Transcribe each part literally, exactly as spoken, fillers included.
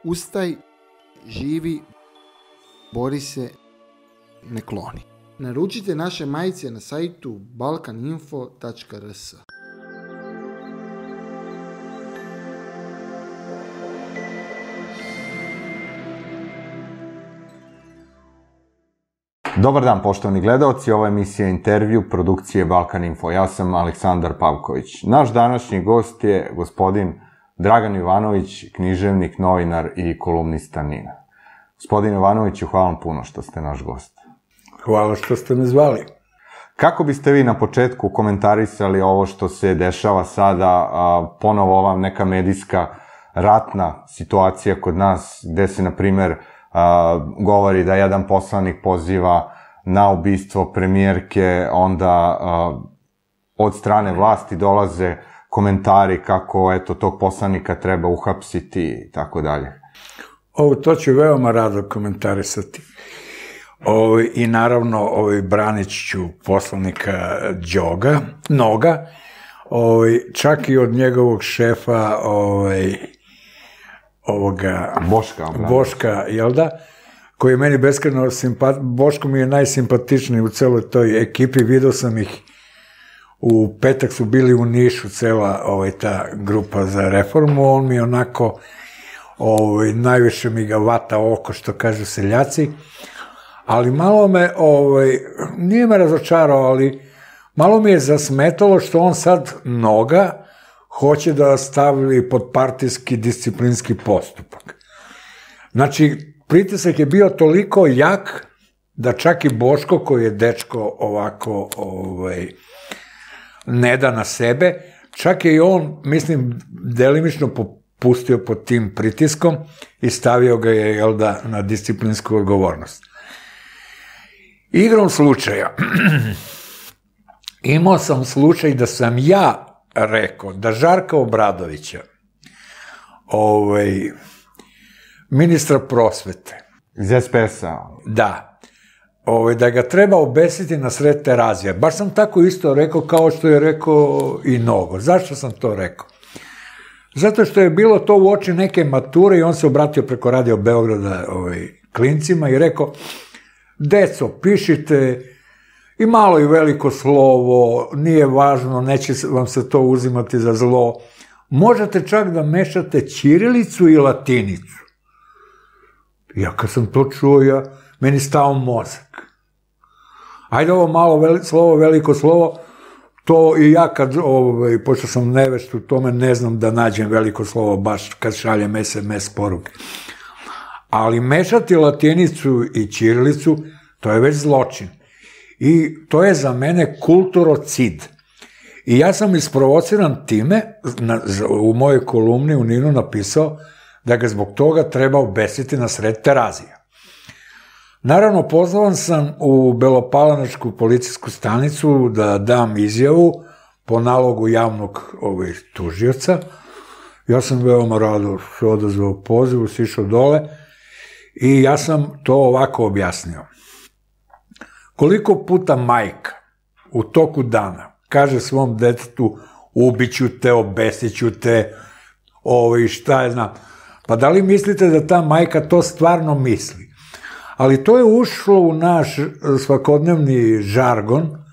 Ustaj, živi, bori se, ne kloni. Naručite naše majice na sajtu balkaninfo tačka r s. Dobar dan, poštovani gledaoci, ovo je emisija Intervju produkcije Balkan Info. Ja sam Aleksandar Pavković. Naš današnji gost je gospodin Dragan Jovanović, književnik, novinar i kolumnista NIN-a. Gospodin Jovanoviću, hvala vam puno što ste naš gost. Hvala što ste me zvali. Kako biste vi na početku komentarisali ovo što se dešava sada, ponovo ova neka medijska ratna situacija kod nas, gde se, na primer, govori da jedan poslanik poziva na ubistvo premijerke, onda od strane vlasti dolaze komentari kako, eto, tog poslanika treba uhapsiti i tako dalje. Ovo, to ću veoma rado komentarisati. I naravno, branit ću poslanika Đoga, Noga, čak i od njegovog šefa, ovoga... Boška. Boška, jel da? Koji je meni beskreno simpatičan. Boško mi je najsimpatičniji u celoj toj ekipi. Vidio sam ih, u petak su bili u Nišu, cela ta grupa za reformu. On mi onako, najviše mi ga vata oko, što kažu seljaci. Ali malo me, nije me razočarao, ali malo mi je zasmetalo što on sad Noga hoće da stavi pod partijski disciplinski postupak. Znači, pritisak je bio toliko jak da čak i Boško, koji je dečko ovako ne da na sebe, čak je i on, mislim, delimično popustio pod tim pritiskom i stavio ga je, jel da, na disciplinsku odgovornost. Igrom slučaja, imao sam slučaj da sam ja rekao da Žarka Obradovića, ministra prosvete, iz es pe es-a, da, da ga treba obesiti na sred Terazija. Baš sam tako isto rekao kao što je rekao i Nogo. Zašto sam to rekao? Zato što je bilo to u oči neke mature i on se obratio preko Radio Beograda klincima i rekao: deco, pišite i malo i veliko slovo, nije važno, neće vam se to uzimati za zlo. Možete čak da mešate ćirilicu i latinicu. Ja kad sam to čuo, ja, meni stao mozak. Ajde ovo malo slovo, veliko slovo, to i ja kad, pošto sam nevešt u tome, ne znam da nađem veliko slovo baš kad šaljem es em es poruke. Ali mešati latinicu i ćirilicu, to je već zločin. I to je za mene kulturocid. I ja sam isprovociran time, u mojoj kolumni u NIN-u napisao da ga zbog toga treba obesiti na sred Terazija. Naravno, pozvan sam u Belopalanačku policijsku stanicu da dam izjavu po nalogu javnog tužioca. Ja sam veoma rado se odazvao pozivu, sišao dole i ja sam to ovako objasnio. Koliko puta majka u toku dana kaže svom detetu: ubiću te, obesiću te, ovo i šta je znam. Pa da li mislite da ta majka to stvarno misli? Ali to je ušlo u naš svakodnevni žargon,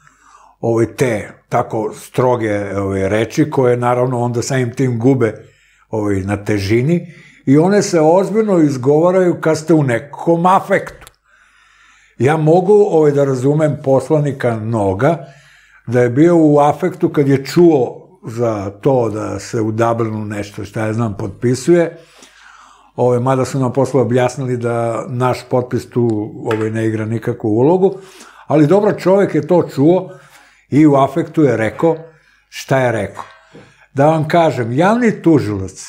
te tako stroge reči koje naravno onda samim tim gube na težini i one se ozbiljno izgovaraju kad ste u nekom afektu. Ja mogu da razumem poslanika Noga da je bio u afektu kad je čuo za to da se u Dublinu nešto, šta ja znam, potpisuje, mada su nam posle objasnili da naš potpis tu ne igra nikakvu ulogu, ali dobro, čovek je to čuo i u afektu je rekao šta je rekao. Da vam kažem, javni tužilac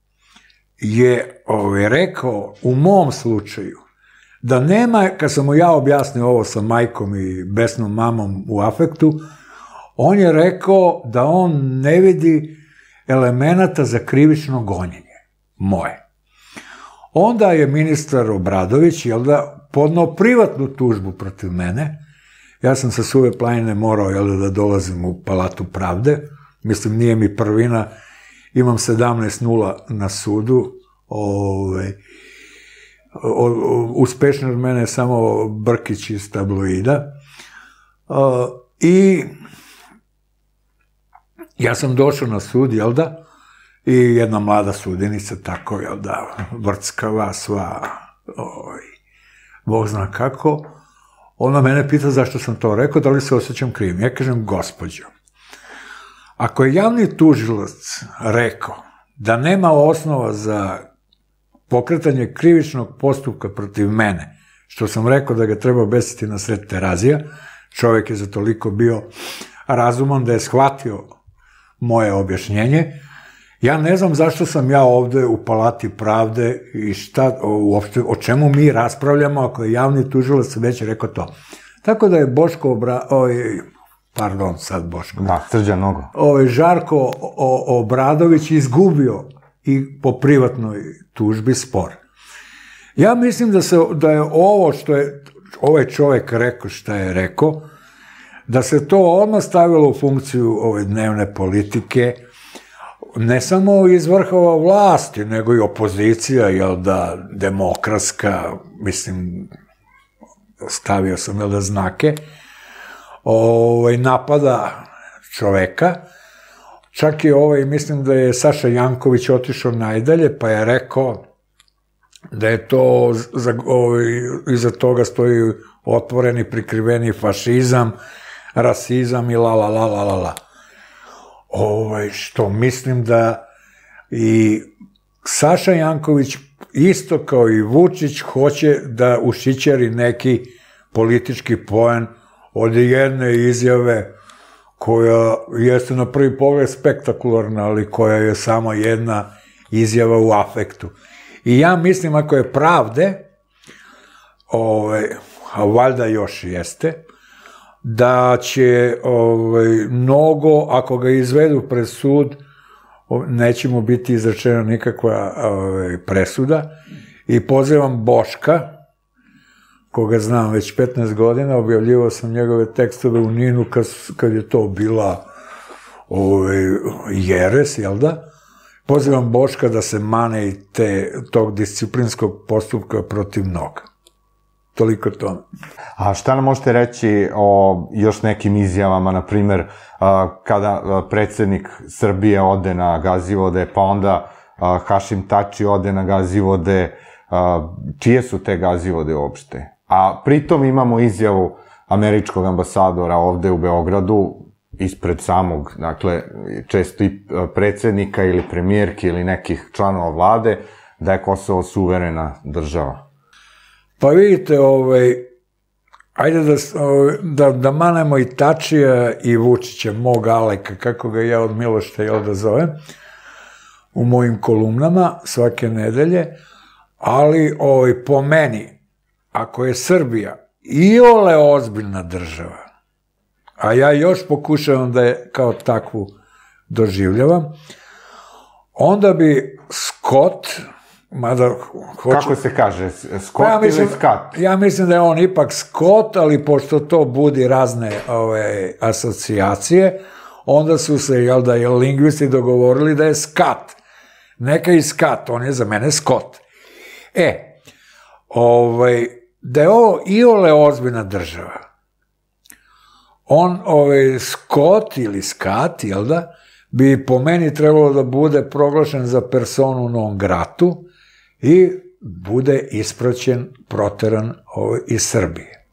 je rekao u mom slučaju da nema, kad sam mu ja objasnio ovo sa majkom i besnom mamom u afektu, on je rekao da on ne vidi elemenata za krivično gonjenje moje. Onda je ministar Obradović, jel da, podnao privatnu tužbu protiv mene. Ja sam sa Suve planine morao, jel da, da dolazim u Palatu pravde. Mislim, nije mi prvina, imam sedamnaest nula na sudu, Ove, o, o, uspešniji od mene je samo Brkić iz tabloida. O, I ja sam došao na sud, jel da? I jedna mlada sudinica, tako, jel da, vrckava, sva, oj, Bog zna kako. Ona mene pita zašto sam to rekao, da li se osjećam krivim. Ja kažem, gospođo, ako je javni tužilac rekao da nema osnova za pokretanje krivičnog postupka protiv mene, što sam rekao da ga treba obesiti na sred Terazija, čovjek je za toliko bio razuman da je shvatio moje objašnjenje, ja ne znam zašto sam ja ovde u Palati pravde i šta, uopšte, o čemu mi raspravljamo ako je javni tužilac već rekao to. Tako da je Boško Obra... Oj, pardon, sad Boško. Da, Srđan Nogo. Ovaj, Žarko Obradović izgubio i po privatnoj tužbi spor. Ja mislim da, se, da je ovo što je ovaj čovjek rekao šta je rekao, da se to odmah stavilo u funkciju ove dnevne politike, ne samo iz vrhova vlasti, nego i opozicija, jel da, demokratska, mislim, stavio sam, jel da, znake, ovaj, napada čoveka. Čak i ovaj, mislim da je Saša Janković otišao najdalje, pa je rekao da je to, za, ovaj, iza toga stoji otvoreni, prikriveni fašizam, rasizam i la la la la la la. Ovaj, što mislim da i Saša Janković, isto kao i Vučić, hoće da ušićari neki politički poen od jedne izjave koja jeste na prvi pogled spektakularna, ali koja je samo jedna izjava u afektu. I ja mislim, ako je pravde, ovaj, a valjda još jeste, da će ovaj, mnogo, ako ga izvedu pred sud, neće mu biti izrečena nikakva ovaj, presuda. I pozivam Boška, koga znam već petnaest godina, objavljivao sam njegove tekstove u Ninu kad, kad je to bila ovaj, jeres, jel da? Pozivam Boška da se mane i te, tog disciplinskog postupka protiv Noga. Toliko tome. A šta nam možete reći o još nekim izjavama, na primer, kada predsednik Srbije ode na Gazivode, pa onda Hašim Tači ode na Gazivode, čije su te Gazivode uopšte? A pritom imamo izjavu američkog ambasadora ovde u Beogradu, ispred samog, dakle, često i predsednika ili premijerke ili nekih članova vlade, da je Kosovo suverena država. Pa vidite, ovaj, ajde da, da, da manemo i Tačija i Vučića, mog Aleka, kako ga ja od Milošta, jel da zovem, u mojim kolumnama svake nedelje, ali ovaj, po meni, ako je Srbija iole ozbiljna država, a ja još pokušavam da je kao takvu doživljavam, onda bi Scott, mada hoće... Kako se kaže, Scott ja mislim, ili Scott? Ja mislim da je on ipak Scott, ali pošto to budi razne ove, asocijacije, onda su se, jel da, jel, lingvisti dogovorili da je Scott. Neka i Scott, on je za mene Scott. E, ovaj, da je ovo iole ozbiljna država, on, ovaj, Scott ili Scott, jel da, bi po meni trebalo da bude proglašen za personu non gratu i bude ispraćen, proteran ovaj, iz Srbije.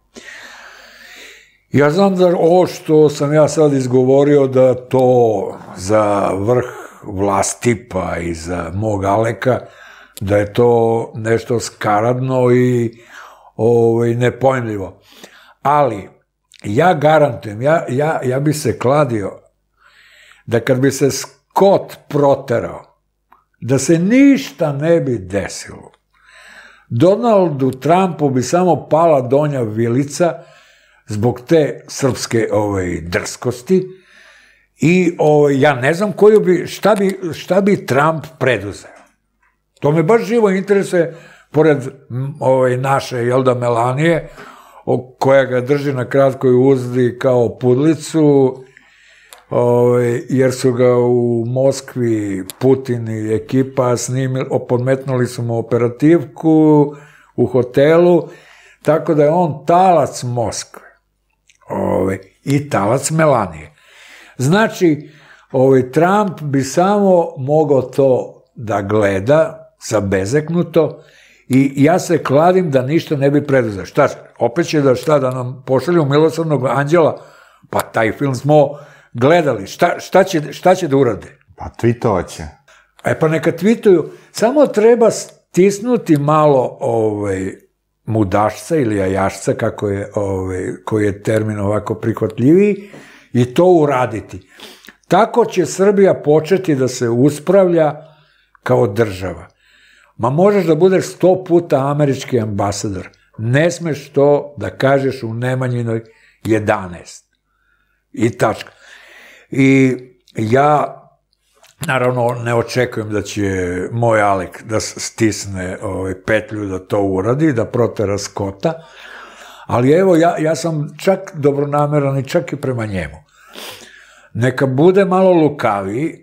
Ja znam da ovo što sam ja sad izgovorio, da to za vrh vlasti pa i za mog Aleka, da je to nešto skaradno i ovaj, nepojmljivo. Ali, ja garantujem, ja, ja, ja bi se kladio da kad bi se Scott proterao, da se ništa ne bi desilo. Donaldu Trumpu bi samo pala donja vilica zbog te srpske ovaj, drskosti i ovaj, ja ne znam koju bi, šta bi, šta bi Trump preduzeo. To me baš živo interesuje, pored ovaj, naše, jel da, Melanije, koja ga drži na kratkoj uzdi kao pudlicu, ovaj, jer su ga u Moskvi Putin i ekipa snimili, podmetnuli su mu operativku u hotelu, tako da je on talac Moskve ovaj, i talac Melanije. Znači, ovaj, Trump bi samo mogao to da gleda zabezeknuto i ja se kladim da ništa ne bi preduzeo. Šta, opet će da šta da nam pošalju Milosrdnog anđela? Pa taj film smo gledali. Šta, šta, će, šta će da urade? Pa tweetovat će. E pa neka tweetuju. Samo treba stisnuti malo ovaj, mudašca ili jajašca, kako je, ovaj, koji je termin ovako prihvatljiviji, i to uraditi. Tako će Srbija početi da se uspravlja kao država. Ma možeš da budeš sto puta američki ambasador. Ne smeš to da kažeš u Nemanjinoj jedanaest. I tačka. I ja, naravno, ne očekujem da će moj Alek da stisne ovaj, petlju da to uradi, da protera Skota, ali evo, ja, ja sam čak dobronameran i čak i prema njemu. Neka bude malo lukaviji,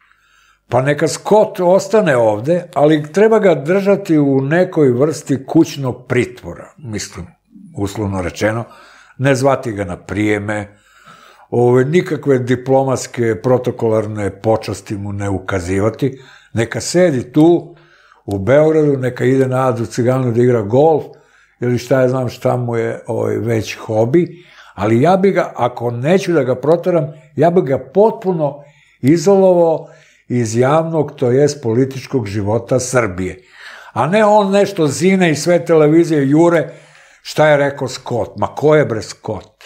pa neka Scott ostane ovde, ali treba ga držati u nekoj vrsti kućnog pritvora, mislim, uslovno rečeno, ne zvati ga na prijeme, ove, nikakve diplomatske, protokolarne počasti mu ne ukazivati, neka sedi tu u Beogradu, neka ide na Adu Ciganu da igra golf, ili šta je znam šta mu je ovaj, već hobi, ali ja bi ga, ako neću da ga proteram, ja bi ga potpuno izolovao iz javnog, to jest političkog života Srbije. A ne on nešto zine i sve televizije jure šta je rekao Scott. Ma ko je bre Scott?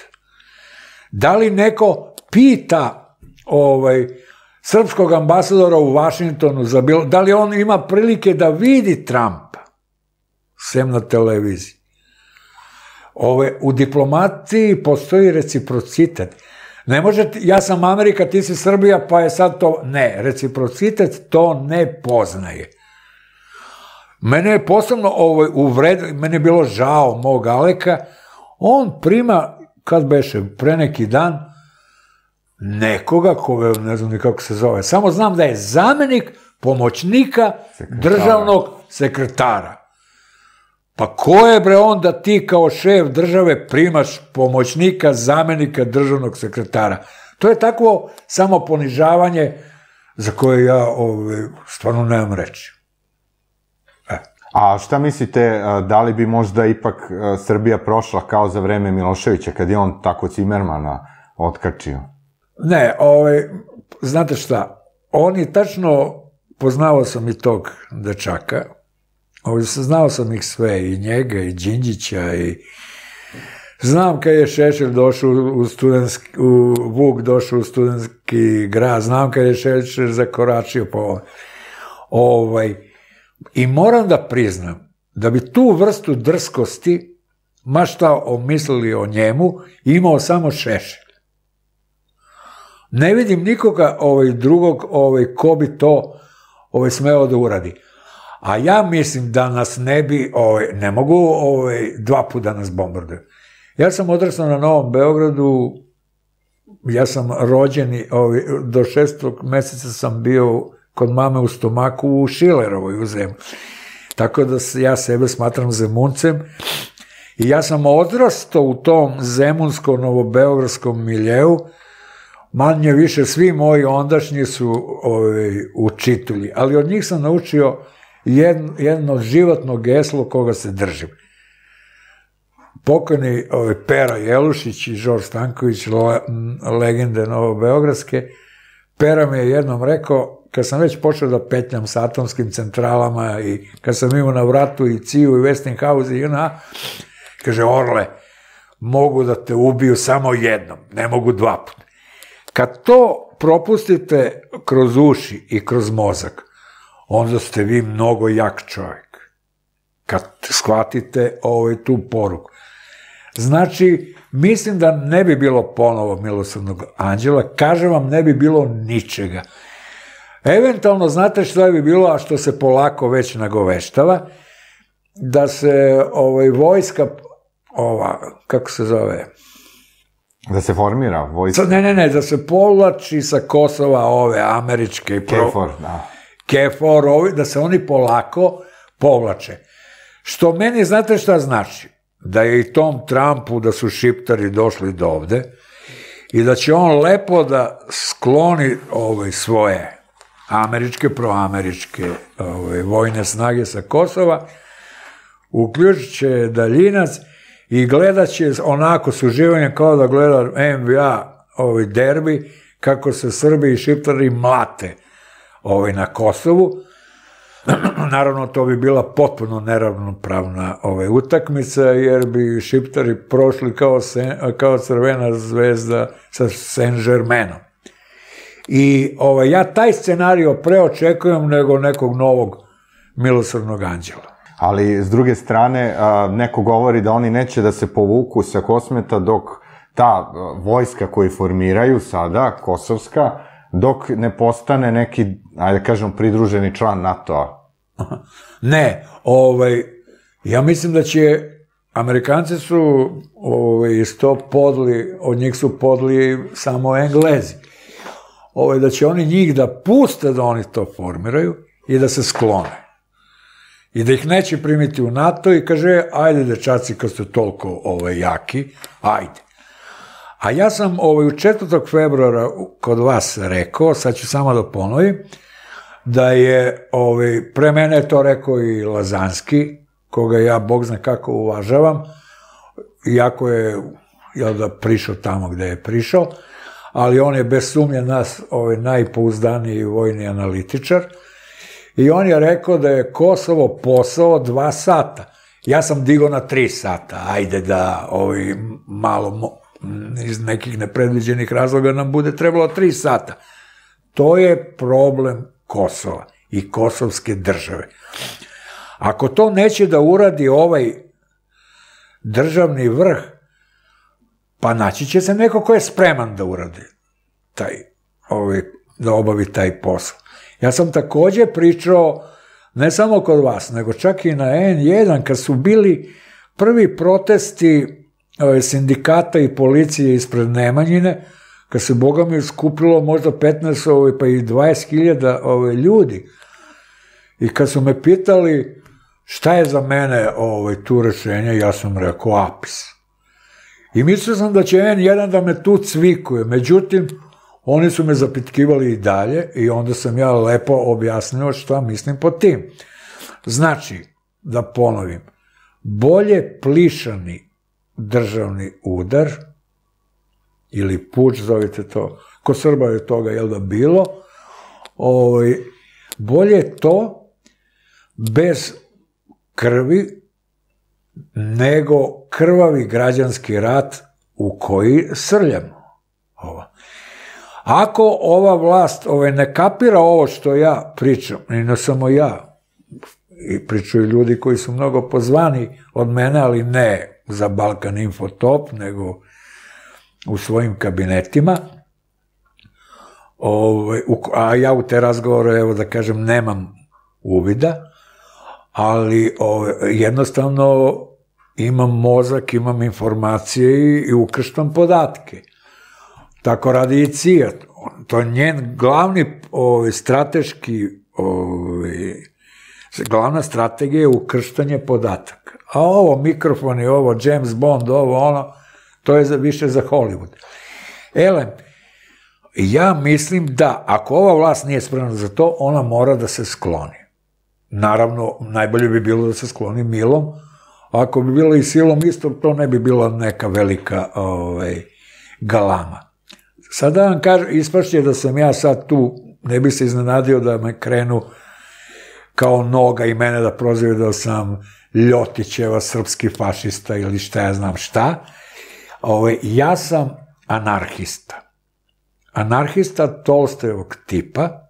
Da li neko pita ovaj, srpskog ambasadora u Vašingtonu, za bilo, da li on ima prilike da vidi Trumpa, sem na televiziji? Ove, u diplomaciji postoji reciprocitet. Ne može, ja sam Amerika, ti si Srbija, pa je sad to... Ne, reciprocitet to ne poznaje. Mene je posebno ovaj, uvred, mene je bilo žao mog Aleka, on prima, kad beše, pre neki dan, nekoga, koga ne znam ni kako se zove, samo znam da je zamenik pomoćnika sekretara. Državnog sekretara. Pa ko je bre on da ti kao šef države primaš pomoćnika, zamenika državnog sekretara? To je takvo samoponižavanje za koje ja ove, stvarno nemam reći. E. A šta mislite, da li bi možda ipak Srbija prošla kao za vreme Miloševića, kad je on tako Cimermana otkačio? Ne, ove, znate šta, on je tačno, poznao sam i tog dečaka, Ovdje znao sam ih sve, i njega, i Đinđića, i znam kad je Šešelj došao u studentski, u Vuk došao u studentski grad, znam kad je Šešelj zakoračio po ovome. Ovaj, i moram da priznam da bi tu vrstu drskosti, ma šta omislili o njemu, imao samo Šešelj. Ne vidim nikoga ovaj, drugog ovaj, ko bi to ovaj, smeo da uradi. A ja mislim da nas ne bi, ovaj, ne mogu ovaj, dva puta da nas bombarduju. Ja sam odrastao na Novom Beogradu, ja sam rođen, ovaj, do šestog meseca sam bio kod mame u stomaku u Šilerovoj u Zemu. Tako da ja sebe smatram Zemuncem i ja sam odrastao u tom zemunsko-novobeogradskom miljeu, manje više svi moji ondašnji su ovaj, učitelji, ali od njih sam naučio jedno, jedno životno geslo koga se držim. Pokojni ovaj, Pera Jelušić i Žor Stanković, le, legende novobeogradske, Pera mi je jednom rekao, kad sam već počeo da petljam sa atomskim centralama i kad sam imao na vratu i Ciju i Westinghouse i J N A, kaže, Orle, mogu da te ubiju samo jednom, ne mogu dva puta. Kad to propustite kroz uši i kroz mozak, onda ste vi mnogo jak čovjek. Kad shvatite ovaj, tu poruku. Znači, mislim da ne bi bilo ponovo Milosrdnog anđela, kažem vam, ne bi bilo ničega. Eventualno, znate što bi bilo, a što se polako već nagoveštava, da se ovaj, vojska, ova, kako se zove, Da se formira vojska? Ne, ne, ne, da se povlači sa Kosova ove američke... KFOR, da. KFOR, ovi, da se oni polako povlače. Što meni, znate šta znači? Da je i tom Trumpu, da su šiptari došli do ovde i da će on lepo da skloni ove svoje američke, proameričke ove, vojne snage sa Kosova, uključit će daljinac i gledat će onako s uživanjem kao da gleda N B A ovi derbi, kako se Srbi i šiptari mlate ovi na Kosovu. Naravno, to bi bila potpuno neravnopravna ove, utakmica, jer bi šiptari prošli kao, sen, kao Crvena zvezda sa Saint-Germainom. I ovaj, ja taj scenario preočekujem nego nekog novog milosrdnog anđela. Ali, s druge strane, neko govori da oni neće da se povuku sa Kosmeta dok ta vojska koju formiraju sada, kosovska, dok ne postane neki, ajde kažem, pridruženi član NATO-a. Ne, ovaj, ja mislim da će, Amerikanci su ovaj, isto podli, od njih su podli samo Englezi. Ovaj, da će oni njih da puste da oni to formiraju i da se sklone. I da ih neće primiti u NATO i kaže, ajde dečaci kad ste toliko ovaj, jaki, ajde. A ja sam ovaj, u četvrtog februara kod vas rekao, sad ću samo da ponovim, da je, ovaj, pre mene je to rekao i Lazanski, koga ja, Bog zna kako uvažavam, iako je, jel da, prišao tamo gde je prišao, ali on je bez sumnje nas ovaj, najpouzdaniji vojni analitičar, i on je rekao da je Kosovo posao dva sata. Ja sam digao na tri sata, ajde da ovaj, malo iz nekih nepredviđenih razloga nam bude trebalo tri sata. To je problem Kosova i kosovske države. Ako to neće da uradi ovaj državni vrh, pa naći će se neko ko je spreman da uradi taj, ovaj, da obavi taj posao. Ja sam takođe pričao, ne samo kod vas, nego čak i na N jedan, kad su bili prvi protesti sindikata i policije ispred Nemanjine, kad se, Boga mi, skupilo možda petnaest pa i dvadeset hiljada ljudi. I kad su me pitali šta je za mene tu rešenje, ja sam rekao APIS. I mislio sam da će N jedan da me tu cvikuje, međutim, oni su me zapitkivali i dalje i onda sam ja lepo objasnio šta mislim po tim. Znači, da ponovim, bolje plišani državni udar ili puč, zovite to, ko Srba je toga, jel da bilo, ovaj, bolje to bez krvi nego krvavi građanski rat u koji srljamo. Ovo. Ako ova vlast ovaj, ne kapira ovo što ja pričam, i ne samo ja, i pričaju ljudi koji su mnogo pozvani od mene, ali ne za Balkan Info Top, nego u svojim kabinetima, ovaj, a ja u te razgovore, evo da kažem, nemam uvida, ali ovaj, jednostavno imam mozak, imam informacije i ukrštam podatke. Tako radi i C I A. To je njen glavni ovaj, strateški, ovaj, glavna strategija je ukrštanje podataka. A ovo, mikrofoni, ovo, James Bond, ovo, ono, to je za, više za Hollywood. Elem, ja mislim da ako ova vlast nije spremna za to, ona mora da se skloni. Naravno, najbolje bi bilo da se skloni milom. Ako bi bilo i silom isto, to ne bi bila neka velika ovaj, galama. Sad da vam kažem, ispašće da sam ja sad tu, ne bi se iznenadio da me krenu kao Noga i mene da prozivaju da sam Ljotićeva, srpski fašista ili šta ja znam šta. Ove, ja sam anarhista. Anarhista Tolstojevog tipa.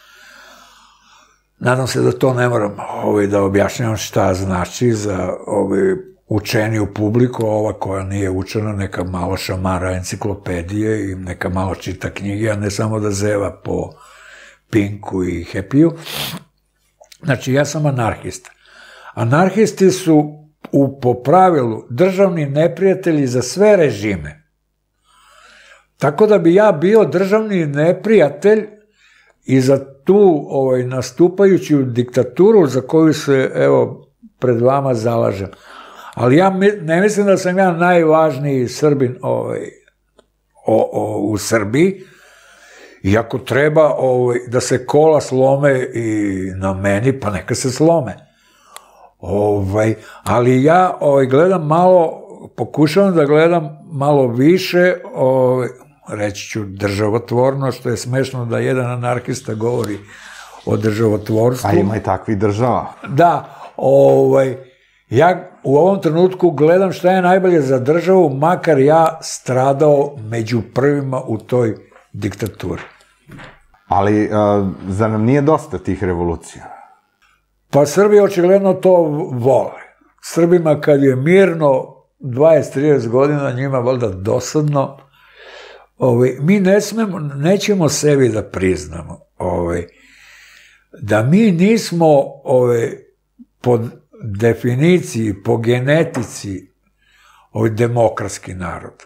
Nadam se da to ne moram ove, da objašnjavam šta znači za ove, učeniju publiku, ova koja nije učena, neka malo šamara enciklopedije i neka malo čita knjige, a ne samo da zeva po Pinku i Happy-u. Znači, ja sam anarhista. Anarhisti su u, po pravilu državni neprijatelji za sve režime. Tako da bi ja bio državni neprijatelj i za tu ovaj, nastupajuću diktaturu za koju se, evo, pred vama zalažem. Ali ja ne mislim da sam ja najvažniji Srbin ovaj, o, o, u Srbiji, i ako treba ovaj, da se kola slome i na meni, pa neka se slome. Ovaj, ali ja ovaj, gledam malo, pokušavam da gledam malo više, ovaj, reći ću državotvorno, što je smešno da jedan anarhista govori o državotvorstvu. A ima i takvih država. Da, ovaj, ja u ovom trenutku gledam šta je najbolje za državu, makar ja stradao među prvima u toj diktaturi. Ali, a, zar nam nije dosta tih revolucija? Pa Srbi očigledno to vole. Srbima kad je mirno dvadeset do trideset godina, njima valjda dosadno. Ovaj, mi ne smemo, nećemo sebi da priznamo ovaj, da mi nismo ovaj, po definiciji, po genetici ovaj, demokratski narod.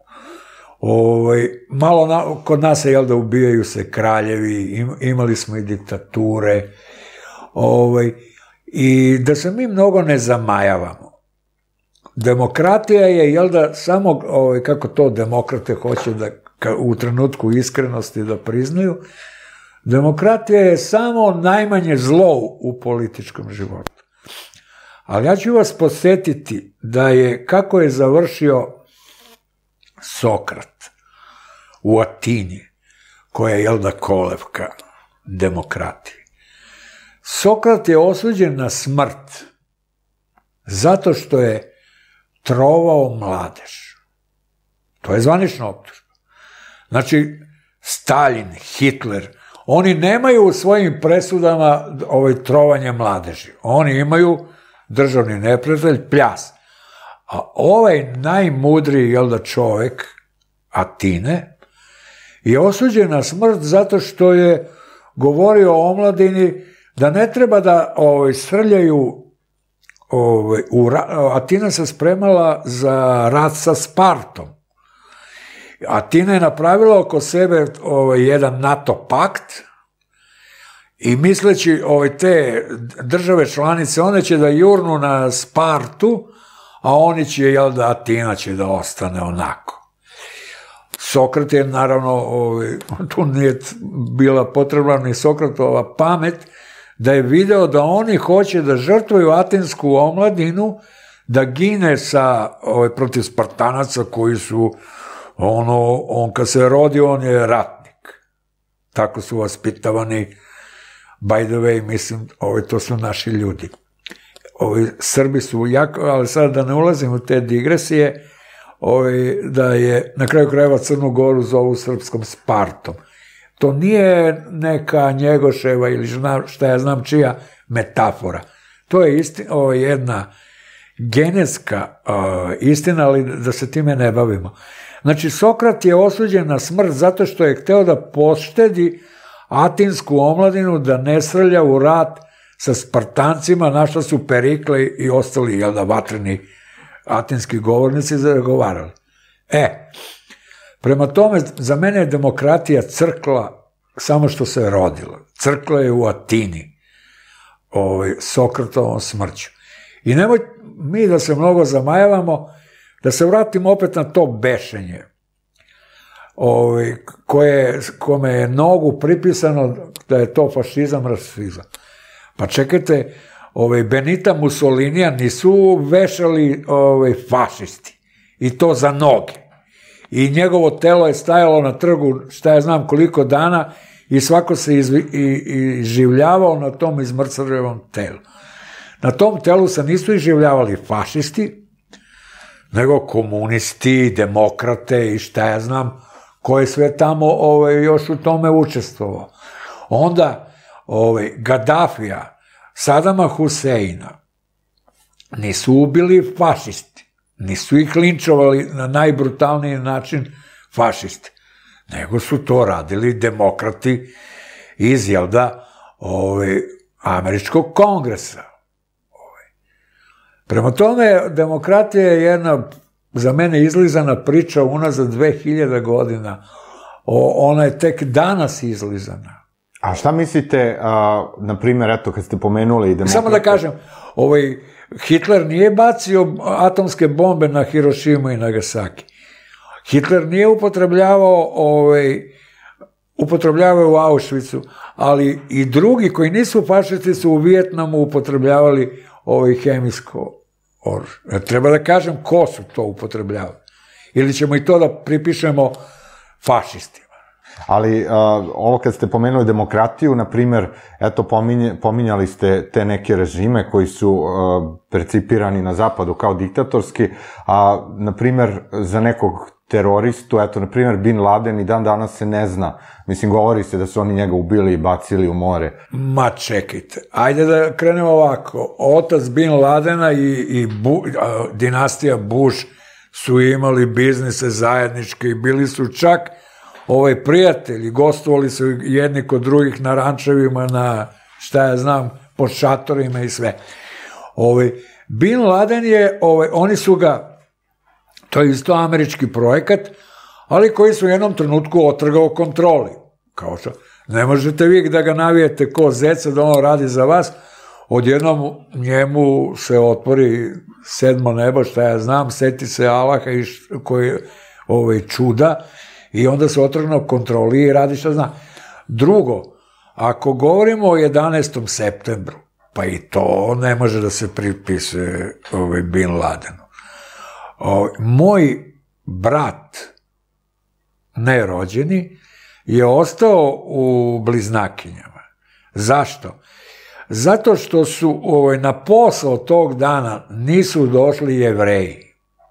Ovaj, malo na, kod nas je, jel da, ubijaju se kraljevi, im, imali smo i diktature, ovaj, i da se mi mnogo ne zamajavamo. Demokratija je, jel da, samo, ovaj, kako to demokrate hoće da u trenutku iskrenosti da priznaju, demokratija je samo najmanje zlo u političkom životu. Ali ja ću vas podsjetiti da je, kako je završio Sokrat u Atini, koja je, jel da, kolevka demokratije. Sokrat je osuđen na smrt zato što je trovao mladež. To je zvanična optužba. Znači, Stalin, Hitler, oni nemaju u svojim presudama ovaj trovanje mladeži. Oni imaju državni neprijatelj, pljas. A ovaj najmudriji, jel da, čovek Atine je osuđen na smrt zato što je govorio o omladini da ne treba da ovaj, srljaju. Ovaj, u, Atina se spremala za rat sa Spartom. Atina je napravila oko sebe ovaj, jedan NATO pakt i misleći ovaj, te države članice, one će da jurnu na Spartu, a oni će, jel da, Atina će da ostane onako. Sokrat je, naravno, ovaj, tu nije bila potrebna ni Sokratova pamet, da je video da oni hoće da žrtvuju atinsku omladinu, da gine sa, ovaj, protiv Spartanaca koji su, ono, on kad se rodi, on je ratnik. Tako su vaspitavani, by the way, mislim, ovaj, to su naši ljudi. Ovi Srbi su jako, ali sad da ne ulazim u te digresije, ovaj, da je na kraju krajeva Crnu Goru zovu srpskom Spartom. To nije neka Njegoševa ili šta ja znam čija metafora. To je isti, ovo, jedna genetska uh, istina, ali da se time ne bavimo. Znači, Sokrat je osuđen na smrt zato što je hteo da poštedi atinsku omladinu da ne srlja u rat sa Spartancima, na što su Perikle i ostali, jel da, vatreni atinski govornici zagovarali. E, prema tome, za mene je demokratija crkla samo što se rodila. Crkla je u Atini, ovaj, Sokratovom smrću. I nemoj mi da se mnogo zamajavamo, da se vratimo opet na to bešenje, ovaj, koje, kome je mnogo pripisano da je to fašizam, rasizam. Pa čekajte, ovaj, Benita Mussolinija nisu vešali ovaj, fašisti, i to za noge. I njegovo telo je stajalo na trgu, šta ja znam koliko dana, i svako se izživljavao na tom izmrcvarevom telu. Na tom telu se nisu izživljavali fašisti, nego komunisti, demokrate i šta ja znam, ko je sve tamo ovaj, još u tome učestvovao. Onda ovaj, Gaddafija, Sadama Huseina nisu ubili fašisti, nisu ih linčovali na najbrutalniji način fašisti, nego su to radili demokrati iz, jel da, ovaj, američkog kongresa. Ovaj. Prema tome, demokratija je jedna za mene izlizana priča unazad dve hiljade godina. O, ona je tek danas izlizana. A šta mislite, a, na primjer, eto, kad ste pomenuli demokrate... Samo da kažem, ovaj, Hitler nije bacio atomske bombe na Hirošimu i Nagasaki. Hitler nije upotrebljavao, ovaj, upotrebljavao u Auschwitzu, ali i drugi koji nisu fašisti su u Vijetnamu upotrebljavali ovaj hemijsko oružje. Treba da kažem ko su to upotrebljavali. Ili ćemo i to da pripišemo fašistima. Ali uh, ovo kad ste pomenuli demokratiju, na primjer, eto, pominje, pominjali ste te neke režime koji su uh, percipirani na zapadu kao diktatorski, a, na primjer, za nekog teroristu, eto, na primjer, Bin Laden i dan danas se ne zna. Mislim, govori se da su oni njega ubili i bacili u more. Ma čekajte, ajde da krenemo ovako. Otac Bin Ladena i, i Bu, a, dinastija Bush su imali biznise zajedničke i bili su čak ovaj prijatelji, gostovali su jedni kod drugih na rančevima, na šta ja znam, pod šatorima i sve. Ovaj, Bin Laden je, ovaj, oni su ga, to je isto američki projekat, ali koji su u jednom trenutku otrgao kontroli. Kao što, ne možete vi da ga navijete ko zeca, da on radi za vas, odjednom njemu se otvori sedmo nebo, šta ja znam, seti se Allaha i koji ovaj, čuda, i onda se otrgnuo kontroli i radi šta zna. Drugo, ako govorimo o jedanaestom septembru, pa i to ne može da se pripisuje ovaj, Bin Ladenu. O, moj brat, nerođeni, je ostao u Bliznakinjama. Zašto? Zato što su ovaj, na posao tog dana nisu došli Jevreji.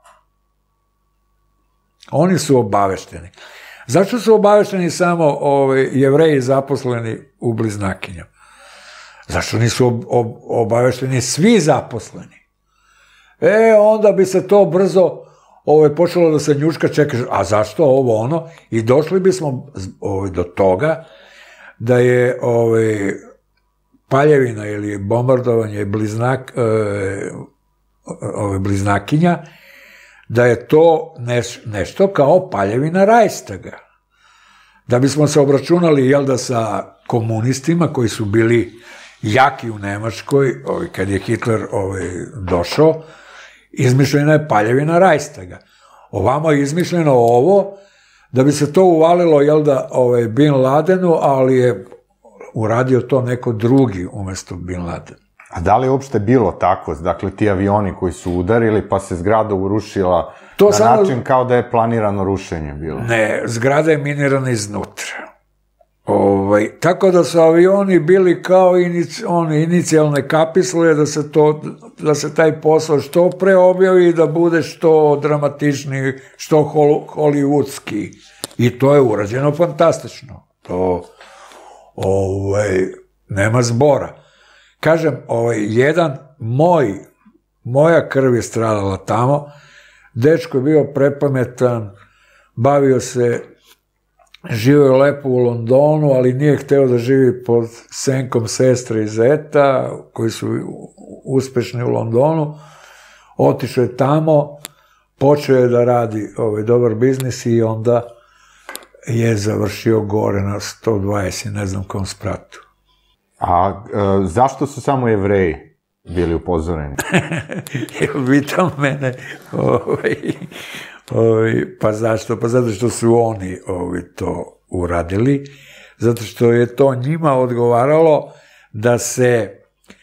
Oni su obavešteni. Zašto su obavešteni samo ovaj, Jevreji zaposleni u Bliznakinjama? Zašto nisu ob, ob, obavešteni svi zaposleni? E, onda bi se to brzo ovaj, počelo da se njuška, čeka, a zašto ovo ono? I došli bismo ovaj, do toga da je ovaj, paljevina ili bombardovanje bliznak, eh, ovaj, Bliznakinja, da je to neš, nešto kao paljevina Rajstaga. Da bismo se obračunali, jel da, sa komunistima koji su bili jaki u Nemačkoj, ovaj, kad je Hitler ovaj, došao, izmišljena je paljevina Rajstaga. Ovamo je izmišljeno ovo, da bi se to uvalilo, jel da, ovaj, Bin Ladenu, ali je uradio to neko drugi umesto Bin Ladenu. A da li je uopšte bilo tako? Dakle, ti avioni koji su udarili, pa se zgrada urušila to na samo... način kao da je planirano rušenje bilo? Ne, zgrada je minirana iznutra. Ovaj, tako da su avioni bili kao inici, one inicijalne kapisle, da se, to, da se taj posao što pre objavi i da bude što dramatičniji, što hol, hollywoodski. I to je urađeno fantastično. To, ovaj, nema zbora. Kažem, ovaj, jedan moj, moja krv je stradala tamo, dečko je bio prepametan, bavio se, živio je lepo u Londonu, ali nije hteo da živi pod senkom sestre i zeta, koji su uspešni u Londonu, otišao je tamo, počeo je da radi ovaj, dobar biznis i onda je završio gore na sto dvadeset, ne znam kom spratu. A e, zašto su samo Jevreji bili upozoreni? Vitam mene, ovaj, ovaj, pa zašto? Pa zato što su oni ovaj, to uradili, zato što je to njima odgovaralo da se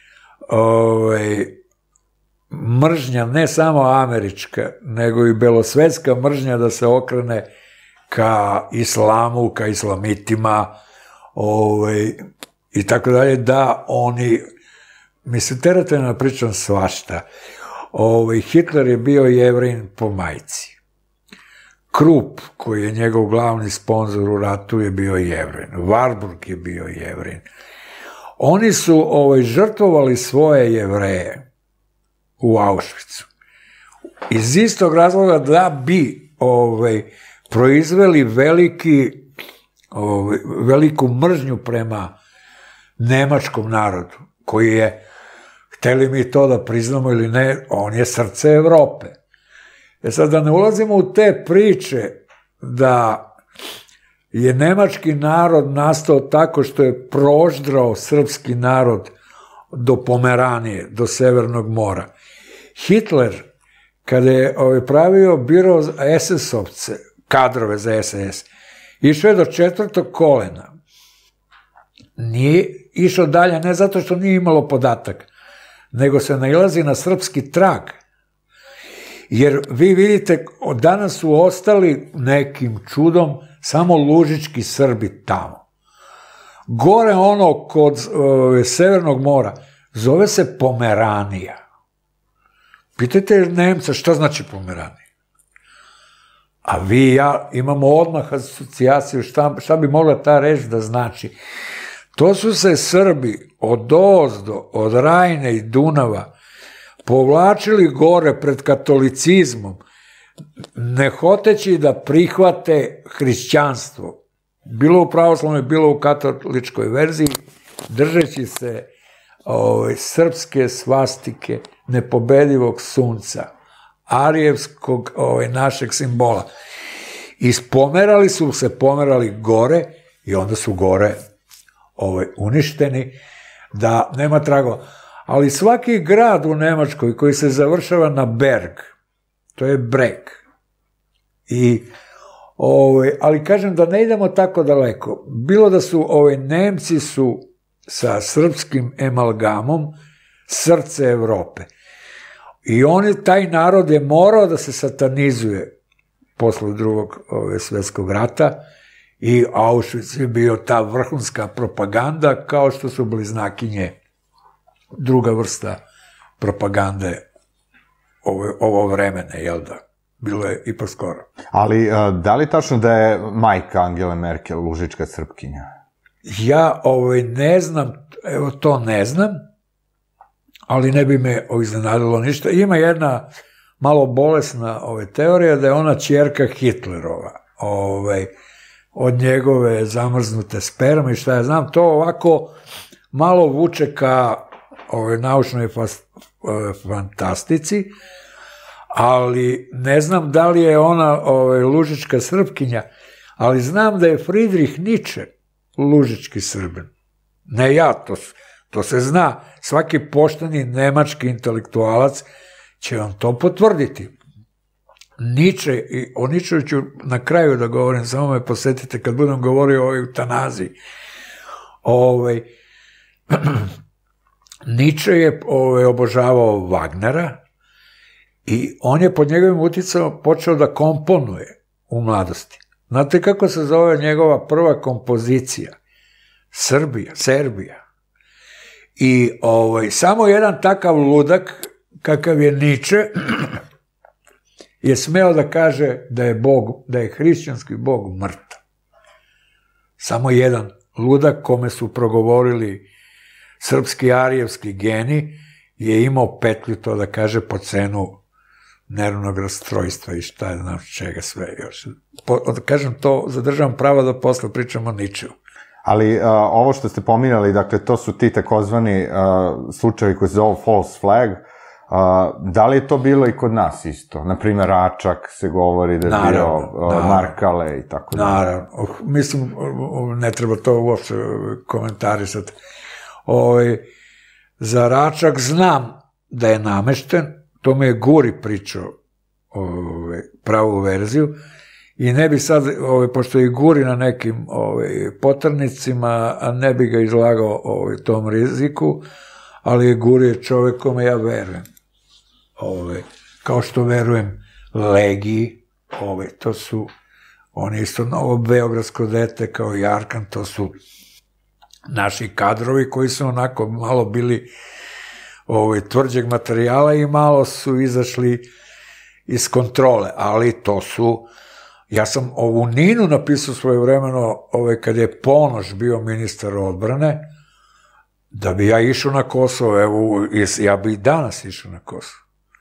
ovaj, mržnja, ne samo američka, nego i belosvetska mržnja da se okrene ka islamu, ka islamitima, ovaj, i tako dalje, da oni, mislim, terate na pričam svašta. Ovaj, Hitler je bio Jevrin po majci. Krupp, koji je njegov glavni sponzor u ratu, je bio Jevrin. Warburg je bio Jevrin. Oni su ovaj, žrtvovali svoje Jevreje u Auschwitzu. Iz istog razloga da bi ovaj, proizveli veliki, ovaj, veliku mržnju prema nemačkom narodu, koji je, hteli mi to da priznamo ili ne, on je srce Evrope. E sad da ne ulazimo u te priče da je nemački narod nastao tako što je proždrao srpski narod do Pomeranije, do Severnog mora. Hitler, kada je ovaj, pravio biro es es-ovce, kadrove za es es, išao je do četvrtog kolena. Nije išao dalje, ne zato što nije imalo podatak, nego se nailazi na srpski trag. Jer vi vidite, danas su ostali nekim čudom samo lužički Srbi tamo. Gore ono kod uh, Severnog mora zove se Pomeranija. Pitajte Nemca šta znači Pomeranija. A vi i ja imamo odmah asocijaciju šta, šta bi mogla ta reč da znači. To su se Srbi od ozdo, od Rajne i Dunava povlačili gore pred katolicizmom, ne hoteći da prihvate hrišćanstvo. Bilo u pravoslavnoj, bilo u katoličkoj verziji, držeći se ove, srpske svastike, nepobedivog sunca, arijevskog ove, našeg simbola. Ispomerali su se, pomerali gore i onda su gore ove, uništeni, da nema tragova. Ali svaki grad u Nemačkoj koji se završava na berg, to je breg. I, ove, ali kažem da ne idemo tako daleko. Bilo da su ove, Nemci su sa srpskim emalgamom srce Evrope. I oni, taj narod je morao da se satanizuje posle drugog ove, svjetskog rata i Auschwitz je bio ta vrhunska propaganda kao što su bliznakinje druga vrsta propagande ovo, ovo vremene, jel da? Bilo je ipak skoro. Ali da li tačno da je majka Angele Merkel lužička Srpkinja? Ja ovaj, ne znam, evo to ne znam, ali ne bi me iznenadilo ništa. Ima jedna malo bolesna ovaj, teorija da je ona ćerka Hitlerova, ovaj, od njegove zamrznute sperme i šta ja znam, to ovako malo vuče ka ove naučnoj fantastici, ali ne znam da li je ona ove, lužička Srpkinja, ali znam da je Friedrich Nietzsche lužički Srbin. Ne ja, to, to se zna. Svaki pošteni nemački intelektualac će vam to potvrditi. Nietzsche, i o Nietzscheu ću na kraju da govorim, samo me posjetite kad budem govorio o eutanaziji. Ove, Nietzsche je ove, obožavao Wagnera i on je pod njegovim uticom počeo da komponuje u mladosti. Znate kako se zove njegova prva kompozicija? Srbija, Serbija. I ovaj, samo jedan takav ludak, kakav je Nietzsche, je smeo da kaže da je Bog, da je hrišćanski Bog mrtav. Samo jedan ludak kome su progovorili srpski arijevski geni je imao petlju to da kaže po cenu nervnog rastrojstva i šta je znam čega sve još. Po, kažem to, zadržavam pravo da posle pričamo o Nietzscheu. Ali a, ovo što ste pominjali, dakle, to su ti takozvani a, slučajevi koji se zovu false flag. A, da li je to bilo i kod nas isto? Naprimjer, Račak se govori da je naravno, bio naravno, Markale i tako da. Naravno. Oh, mislim, ne treba to uopšte komentarisati. Ove, za Račak znam da je namešten, to me je Guri pričao ove, pravu verziju i ne bi sad, ove, pošto je Guri na nekim ove, potrnicima, a ne bi ga izlagao ove, tom riziku, ali je Guri je čovek kome ja verujem. Ove, kao što verujem Legiji, ove, to su, oni isto novo beogradsko dete kao i Arkan, to su naši kadrovi koji su onako malo bili ovaj, tvrđeg materijala i malo su izašli iz kontrole, ali to su, ja sam ovu Ninu napisao svoje vremeno, ovaj, kad je Ponoš bio ministar odbrane, da bi ja išao na Kosovo, evo, ja bi i danas išao na Kosovo,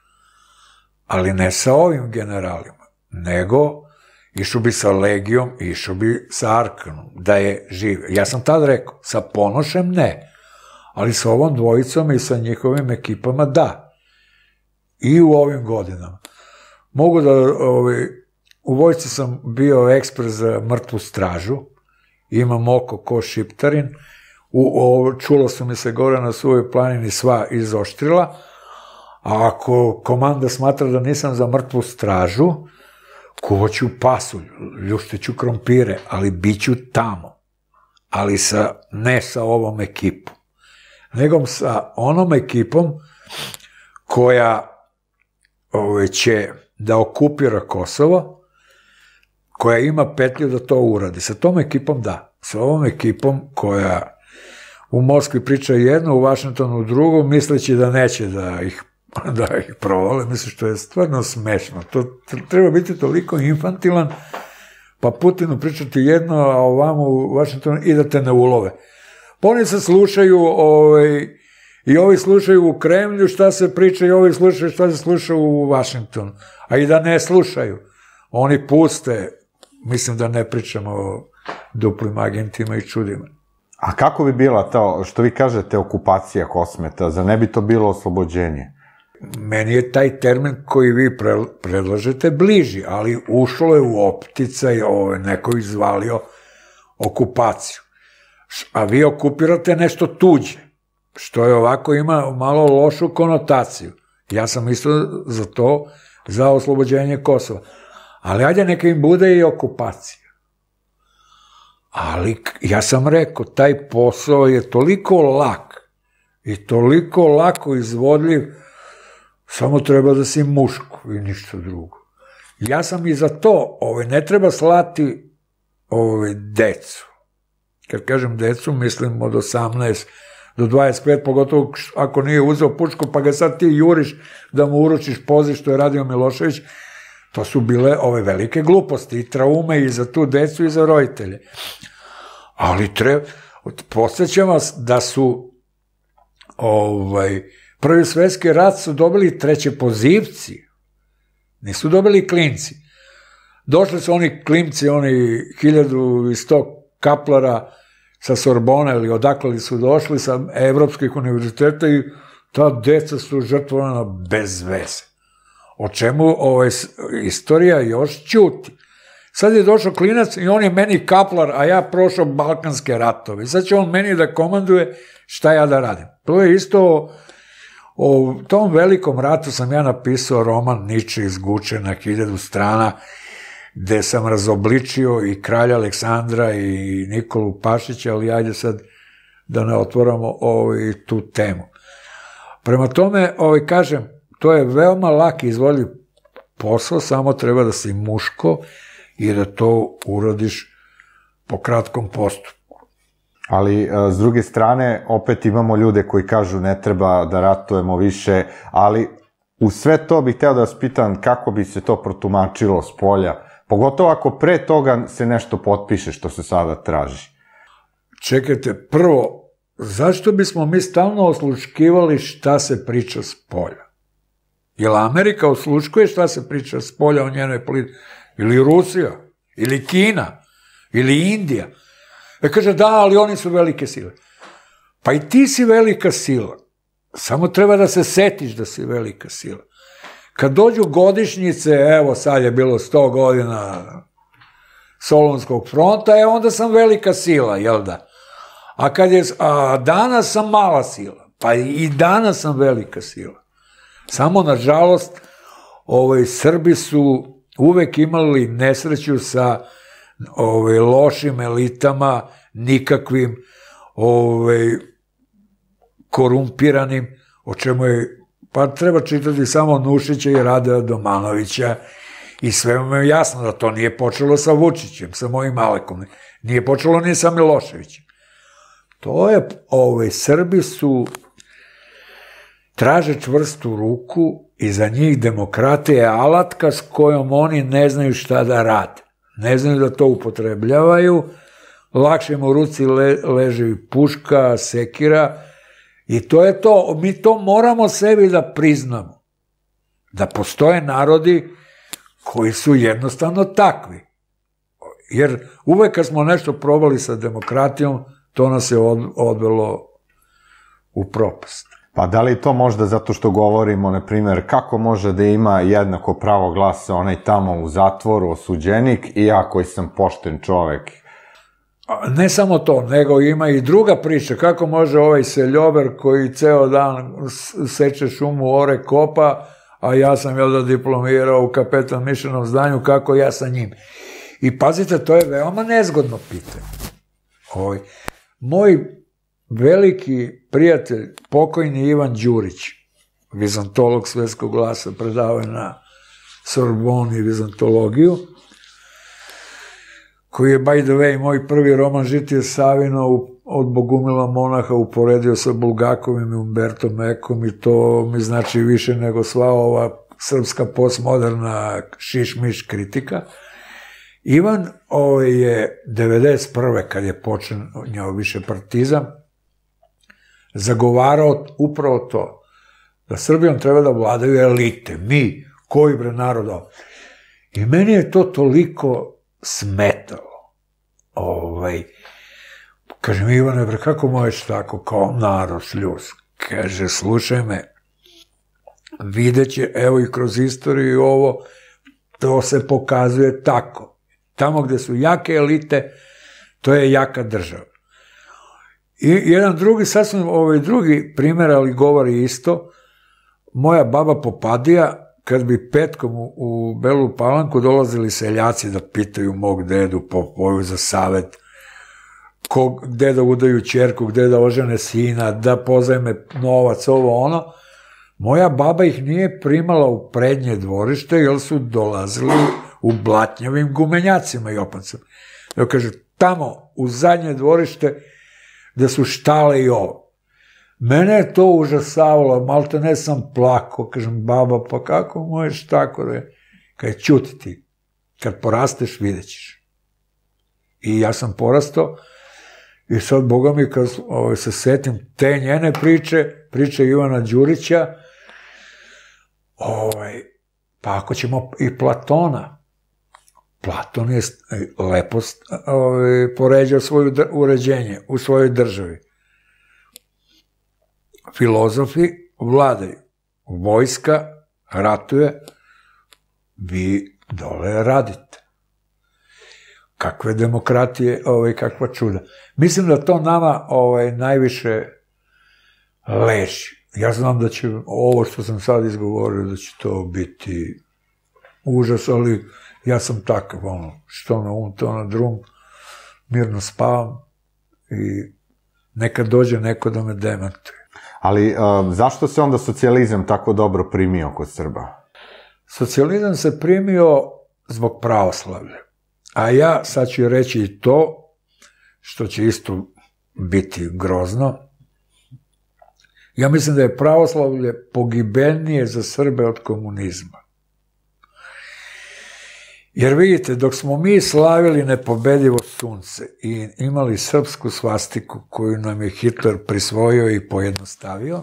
ali ne sa ovim generalima, nego išao bi sa Legijom, išao bi sa Arkanom, da je živ. Ja sam tad rekao, sa Ponošem ne, ali sa ovom dvojicom i sa njihovim ekipama da. I u ovim godinama. mogu da, ovaj, u vojsci sam bio ekspert za mrtvu stražu, imam oko ko šiptarin, u, o, čulo su mi se gore na Suvoj planini sva izoštrila, a ako komanda smatra da nisam za mrtvu stražu, kuvaću pasulj, ljuštiću krompire, ali bit ću tamo, ali sa, ne sa ovom ekipom, nego sa onom ekipom koja ove, će da okupira Kosovo, koja ima petlju da to uradi. Sa tom ekipom da. Sa ovom ekipom koja u Moskvi priča jedno, u Vašingtonu drugo, misleći da neće da ih, da ih provale. Mislim što je stvarno smešno. To treba biti toliko infantilan, pa Putinu pričati jedno, a ovamo u Vašingtonu i da te ne ulove. Pa oni se slušaju, ovaj, i ovi slušaju u Kremlju šta se priča i ovi slušaju šta se sluša u Vašingtonu. A i da ne slušaju, oni puste, mislim da ne pričamo o duplim agentima i čudima. A kako bi bila to, što vi kažete, okupacija Kosmeta, za ne bi to bilo oslobođenje? Meni je taj termin koji vi pre, predlažete bliži, ali ušlo je u optica i ovo je neko izvalio okupaciju. A vi okupirate nešto tuđe, što je ovako ima malo lošu konotaciju. Ja sam isto za to, za oslobođenje Kosova. Ali ajde neka im bude i okupacija. Ali ja sam rekao, taj posao je toliko lak i toliko lako izvodljiv, samo treba da si muško i ništa drugo. Ja sam i za to, ovaj, ne treba slati ovaj, decu. Kad kažem decu, mislim od osamnaest do dvadeset pet, pogotovo ako nije uzeo pušku, pa ga sad ti juriš da mu uručiš poziv što je radio Milošević, to su bile ove velike gluposti i traume i za tu decu i za roditelje. Ali treba, podsjećam vas da su ovaj, prvi svetski rat su dobili treće pozivci, nisu dobili klinci. Došli su oni klimci, oni hiljadu i sto kaplara sa Sorbona ili odakle li su došli sa evropskih univerziteta i ta deca su žrtvovana bez veze. O čemu ovaj, istorija još ćuti. Sad je došao klinac i on je meni kaplar, a ja prošao balkanske ratove. Sad će on meni da komanduje šta ja da radim. To je isto, o tom velikom ratu sam ja napisao roman Niče izguče na hiljadu strana, gde sam razobličio i kralja Aleksandra i Nikolu Pašića, ali ajde sad da ne otvoramo ovaj, tu temu. Prema tome, ovaj, kažem, to je veoma lak i izvodljiv posao, samo treba da si muško i da to uradiš po kratkom postupku. Ali, s druge strane, opet imamo ljude koji kažu ne treba da ratujemo više, ali u sve to bih hteo da vas pitam kako bi se to protumačilo s polja, pogotovo ako pre toga se nešto potpiše što se sada traži. Čekajte, prvo, zašto bismo mi stalno osluškivali šta se priča s polja? Jel Amerika osluškuje šta se priča s polja o njenoj politici? Ili Rusija? Ili Kina? Ili Indija? E kaže, da, ali oni su velike sile. Pa i ti si velika sila. Samo treba da se setiš da si velika sila. Kad dođu godišnjice, evo sad je bilo sto godina Solunskog fronta, e onda sam velika sila, jel da? A kad je, a danas sam mala sila, pa i danas sam velika sila. Samo, nažalost, ovaj, Srbi su uvek imali nesreću sa ovaj, lošim elitama, nikakvim, ovaj, korumpiranim, o čemu je, pa treba čitati samo Nušića i Radea Domanovića i sve mu je jasno da to nije počelo sa Vučićem, sa mojim Alekom, nije počelo ni sa Miloševićem. To je, ovaj, Srbi su traže čvrstu ruku i za njih demokratija je alatka s kojom oni ne znaju šta da rade. Ne znaju da to upotrebljavaju, lakše im u ruci le, leži puška, sekira i to je to. Mi to moramo sebi da priznamo. Da postoje narodi koji su jednostavno takvi. Jer uvek kad smo nešto probali sa demokratijom, to nas je od, odvelo u propast. Pa da li to možda zato što govorimo, na primjer, kako može da ima jednako pravo glasa onaj tamo u zatvoru, osuđenik, i ja koji sam pošten čovek? Ne samo to, nego ima i druga priča, kako može ovaj seljover koji ceo dan seče šumu, ore, kopa, a ja sam jel da diplomirao u kapetan Mišenom zdanju, kako ja sa njim. I pazite, to je veoma nezgodno pitanje. Ovaj, moj veliki prijatelj, pokojni Ivan Đurić, vizantolog svetskog glasa, predavao je na Sorboni vizantologiju, koji je, by the way, moj prvi roman Žitije Savino od Bogumila monaha uporedio sa Bulgakovim i Umbertom Ekom, i to mi znači više nego sva ova srpska postmoderna šiš-miš kritika. Ivan ovaj, je devedeset prve kad je počinjao više partizam, zagovarao upravo to, da Srbijom treba da vladaju elite, mi, koji bre naroda. I meni je to toliko smetalo. Ovaj, kaže mi, Ivane, bre, kako možeš tako kao narod šljus? Kaže, slušaj me, vidjet će, evo i kroz istoriju ovo, to se pokazuje tako. Tamo gde su jake elite, to je jaka država. I jedan drugi, sasvim ovaj drugi primjer, ali govori isto, moja baba Popadija, kad bi petkom u, u Belu Palanku dolazili seljaci da pitaju mog dedu Popoju za savet, ko, gde da udaju ćerku, gde da ožene sina, da pozajme novac, ovo ono, moja baba ih nije primala u prednje dvorište, jer su dolazili u blatnjavim gumenjacima i opancama. Da kaže, tamo, u zadnje dvorište, gde su štale i ovo. Mene je to užasavalo, malte ne sam plako, kažem, baba, pa kako možeš tako da je? Kaj, ćuti ti, kad porasteš, vidjet ćeš. I ja sam porastao, i sad, Boga mi, kad ovaj, se setim te njene priče, priče Ivana Đurića, ovaj, pa ako ćemo i Platona, Platon je lepo ovaj, poređao svoje uređenje u svojoj državi. Filozofi vladaju, vojska ratuje, vi dole radite. Kakve demokratije, ovaj, kakva čuda. Mislim da to nama ovaj, najviše leži. Ja znam da će ovo što sam sad izgovorio, da će to biti užas, ali ja sam takav, ono, što na um, to na drum, mirno spavam i nekad dođe neko da me demantuje. Ali uh, zašto se onda socijalizam tako dobro primio kod Srba? Socijalizam se primio zbog pravoslavlja. A ja sad ću reći i to, što će isto biti grozno. Ja mislim da je pravoslavlje pogibeljnije za Srbe od komunizma. Jer vidite, dok smo mi slavili nepobedivo sunce i imali srpsku svastiku koju nam je Hitler prisvojio i pojednostavio,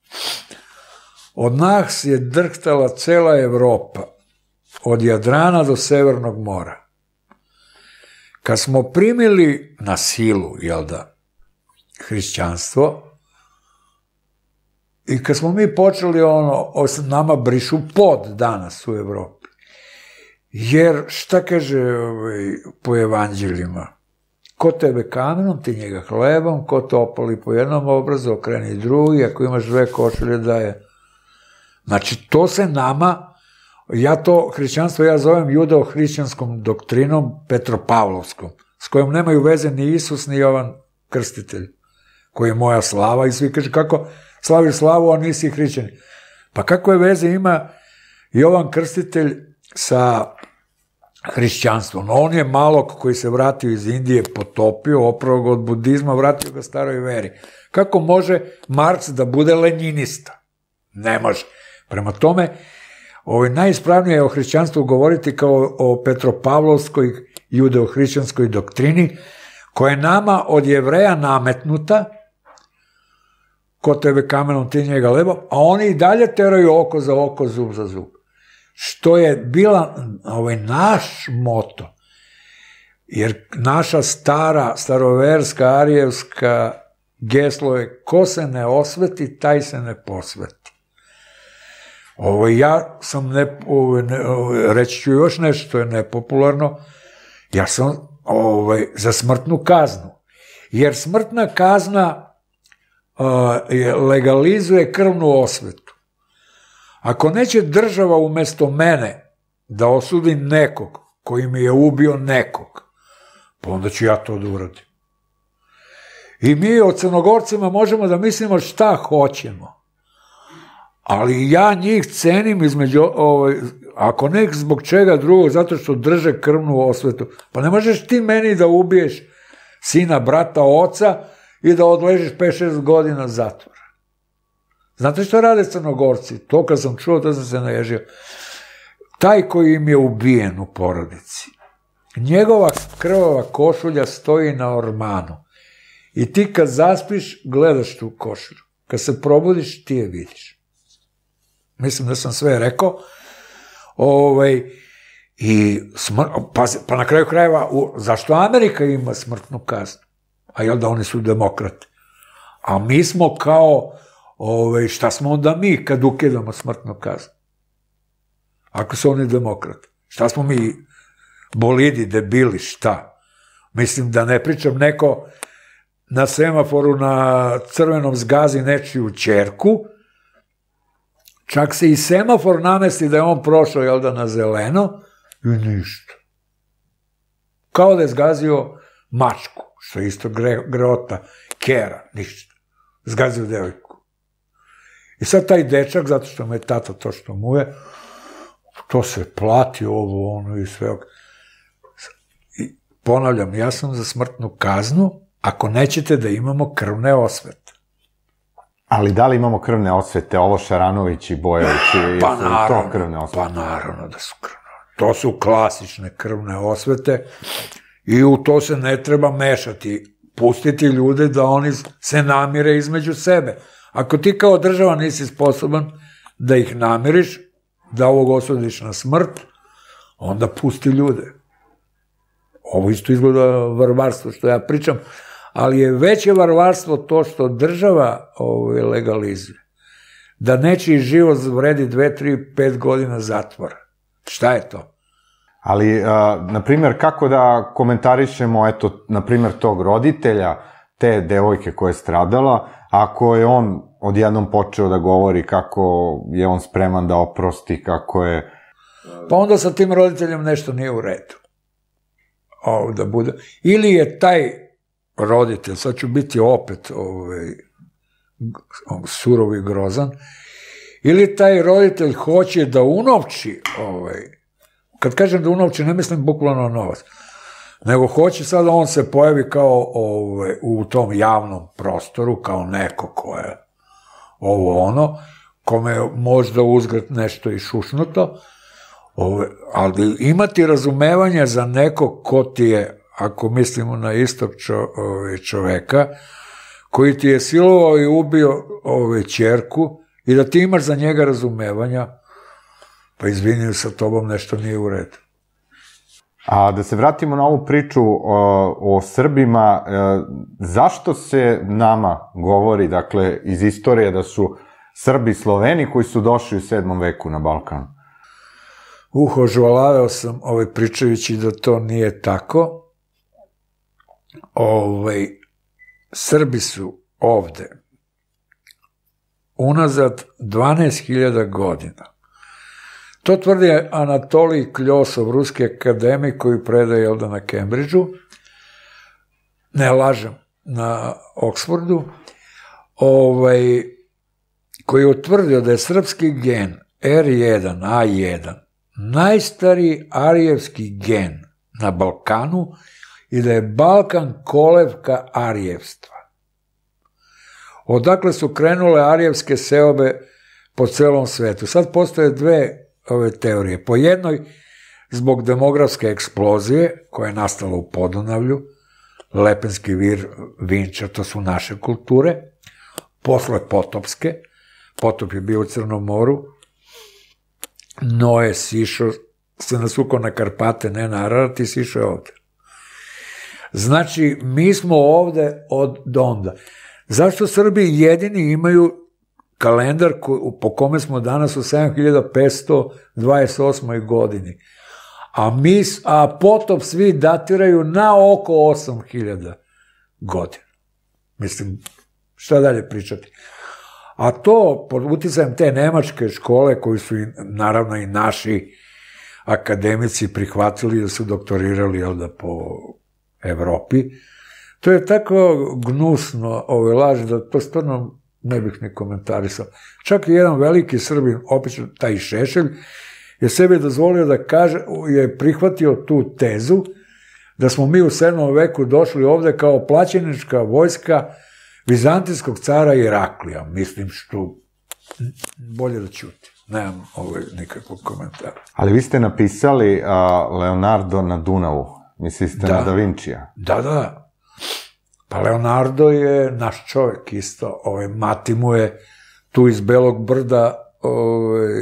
od nas je drhtala cela Evropa, od Jadrana do Severnog mora. Kad smo primili na silu, jel da, hrišćanstvo, i kad smo mi počeli ono, nama brišu pod danas u Evropi, jer šta kaže ovaj, po evanđeljima? Ko tebe kamenom, ti njega hlebom, ko te opali po jednom obrazu, okreni drugi, ako imaš dve košulje daje. Znači, to se nama, ja to hrišćanstvo ja zovem judeo-hrišćanskom doktrinom Petropavlovskom, s kojom nemaju veze ni Isus, ni Jovan Krstitelj, koji je moja slava, i svi kaže, kako slaviš slavu, a nisi hrišćanin? Pa kakve veze ima Jovan Krstitelj sa hrišćanstvom? On je malog koji se vratio iz Indije, potopio, opravo ga od budizma, vratio ga staroj veri. Kako može Marks da bude lenjinista? Ne može. Prema tome, ovo najispravnije je o hrišćanstvu govoriti kao o Petropavlovskoj judeo-hrišćanskoj doktrini, koja je nama od Jevreja nametnuta, ko tebe kamenom, ti njega lebo, a oni i dalje teraju oko za oko, zub za zub. Što je bila ovaj, naš moto, jer naša stara, staroverska, arijevska geslo je ko se ne osveti, taj se ne posveti. Ovo, ja sam, ne, ovo, ne, ovo, reći ću još nešto što je nepopularno, ja sam ovo, za smrtnu kaznu. Jer smrtna kazna uh, legalizuje krvnu osvetu. Ako neće država umjesto mene da osudi nekog koji mi je ubio nekog, pa onda ću ja to da uradim. I mi o Crnogorcima možemo da mislimo šta hoćemo. Ali ja njih cenim između, ovaj, ako nek zbog čega drugog, zato što drže krvnu osvetu. Pa ne možeš ti meni da ubiješ sina, brata, oca i da odležiš pet šest godina zatvora. Znate što rade Crnogorci? To kad sam čuo, to sam se naježio. Taj koji im je ubijen u porodici, njegova krvava košulja stoji na ormanu. I ti kad zaspiš, gledaš tu košulju. Kad se probudiš, ti je vidiš. Mislim da sam sve rekao. Ovaj, i smr... pa, pa na kraju krajeva, u... zašto Amerika ima smrtnu kaznu? A jel da oni su demokrati? A mi smo kao, ovaj, šta smo onda mi kad ukidamo smrtnu kaznu? Ako su oni demokrati. Šta smo mi bolidi, debili, šta? Mislim da ne pričam neko na semaforu na crvenom zgazi nečiju ćerku, čak se i semafor namesti da je on prošao, jel da, na zeleno, i ništa. Kao da je zgazio mačku, što je isto gre, greota, kera, ništa. Zgazio devojku. I sad taj dečak, zato što mu je tata to što mu je, to se plati ovo, ono i sve. I ponavljam, ja sam za smrtnu kaznu, ako nećete da imamo krvne osvete. Ali da li imamo krvne osvete, ovo Šaranović i Bojović, pa su naravno, to krvne osvete? Pa naravno da su krvne. To su klasične krvne osvete i u to se ne treba mešati. Pustiti ljude da oni se namire između sebe. Ako ti kao država nisi sposoban da ih namiriš, da ovog osudiš na smrt, onda pusti ljude. Ovo isto izgleda varvarstvo što ja pričam, ali je veće varvarstvo to što država ovaj, legalizuje. Da nečiji život vredi dve, tri, pet godina zatvora. Šta je to? Ali, na primjer, kako da komentarišemo, eto, na primjer, tog roditelja, te devojke koja je stradala, ako je on odjednom počeo da govori kako je on spreman da oprosti, kako je... Pa onda sa tim roditeljem nešto nije u redu. O, da bude. Ili je taj roditelj, sad ću biti opet ovaj, surov i grozan, ili taj roditelj hoće da unovči, ovaj, kad kažem da unovči, ne mislim bukvalno novac, nego hoće sad da on se pojavi kao ovaj, u tom javnom prostoru, kao neko ko je ovo ono, kome je možda uzgred nešto i šušnuto, ovaj, ali imati razumevanje za nekog ko ti je, ako mislimo na istog čo, ovaj, čoveka, koji ti je silovao i ubio ovaj, ćerku, i da ti imaš za njega razumevanja, pa izvini, sa tobom nešto nije u redu. A da se vratimo na ovu priču o, o Srbima, e, zašto se nama govori, dakle, iz istorije da su Srbi Sloveni koji su došli u sedmom veku na Balkan? Uh, ožvalaveo sam ovaj, pričajući da to nije tako. Ovaj, Srbi su ovde unazad dvanaest hiljada godina. To tvrdi Anatolij Kljosov, ruski akademik koji predaje jel da na Cambridgeu, ne lažem, na Oxfordu, ovaj, koji je utvrdio da je srpski gen er jedan a jedan najstariji arijevski gen na Balkanu i da je Balkan kolevka arijevstva. Odakle su krenule arijevske seobe po celom svetu. Sad postoje dve ove teorije. Po jednoj, zbog demografske eksplozije, koja je nastala u Podunavlju, Lepenski vir, Vinča, to su naše kulture, posle potopske, potop je bio u Crnom moru, Noe sišao, se nasukao na Karpate, ne na Ararat i sišao je ovde. Znači, mi smo ovde od onda. Zašto Srbi jedini imaju kalendar po kome smo danas u sedam hiljada petsto dvadeset osmoj godini, a, mi, a potop svi datiraju na oko osam hiljada godina. Mislim, šta dalje pričati? A to, pod uticajem te nemačke škole, koji su naravno i naši akademici prihvatili da su doktorirali jel da, po Evropi, to je tako gnusno ove laži da to stvarno ne bih ni komentarisao. Čak i jedan veliki Srbin, opet taj Šešelj, je sebi dozvolio da kaže, je prihvatio tu tezu da smo mi u sedmom veku došli ovde kao plaćenička vojska vizantijskog cara Iraklija. Mislim što bolje da ćuti. Nemam ovaj nikakvog komentara. Ali vi ste napisali Leonardo na Dunavu. Mislili ste na Da Vincija. Da, da. Pa Leonardo je naš čovjek isto. Ovaj, mati mu je tu iz Belog brda ovaj,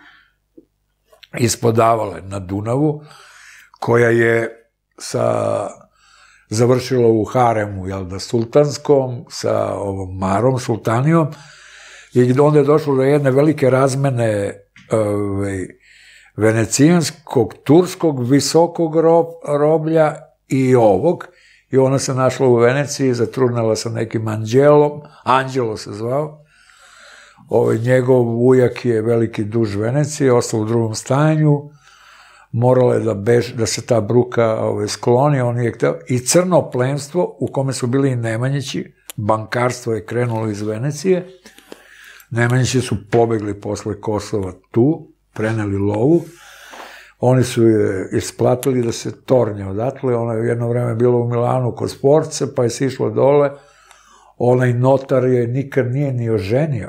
ispod Avale na Dunavu, koja je sa, završila u haremu, jel da, sultanskom, sa ovom Marom, sultanijom, i onda je došlo do jedne velike razmene ovaj, venecijanskog, turskog, visokog rob, roblja i ovog, i ona se našla u Veneciji, zatrudnala sa nekim Anđelom, Anđelo se zvao, ovaj, njegov ujak je veliki duž Venecije, ostao u drugom stanju, morala je da, bež, da se ta bruka ovaj, skloni, on je hteo, i crno plemstvo, u kome su bili i Nemanjići, bankarstvo je krenulo iz Venecije, Nemanjići su pobegli posle Kosova tu, preneli lovu, oni su je isplatili da se tornje odatle, ona je jedno vreme bila u Milanu kod Sportce, pa je se išlo dole, onaj notar je nikad nije ni oženio,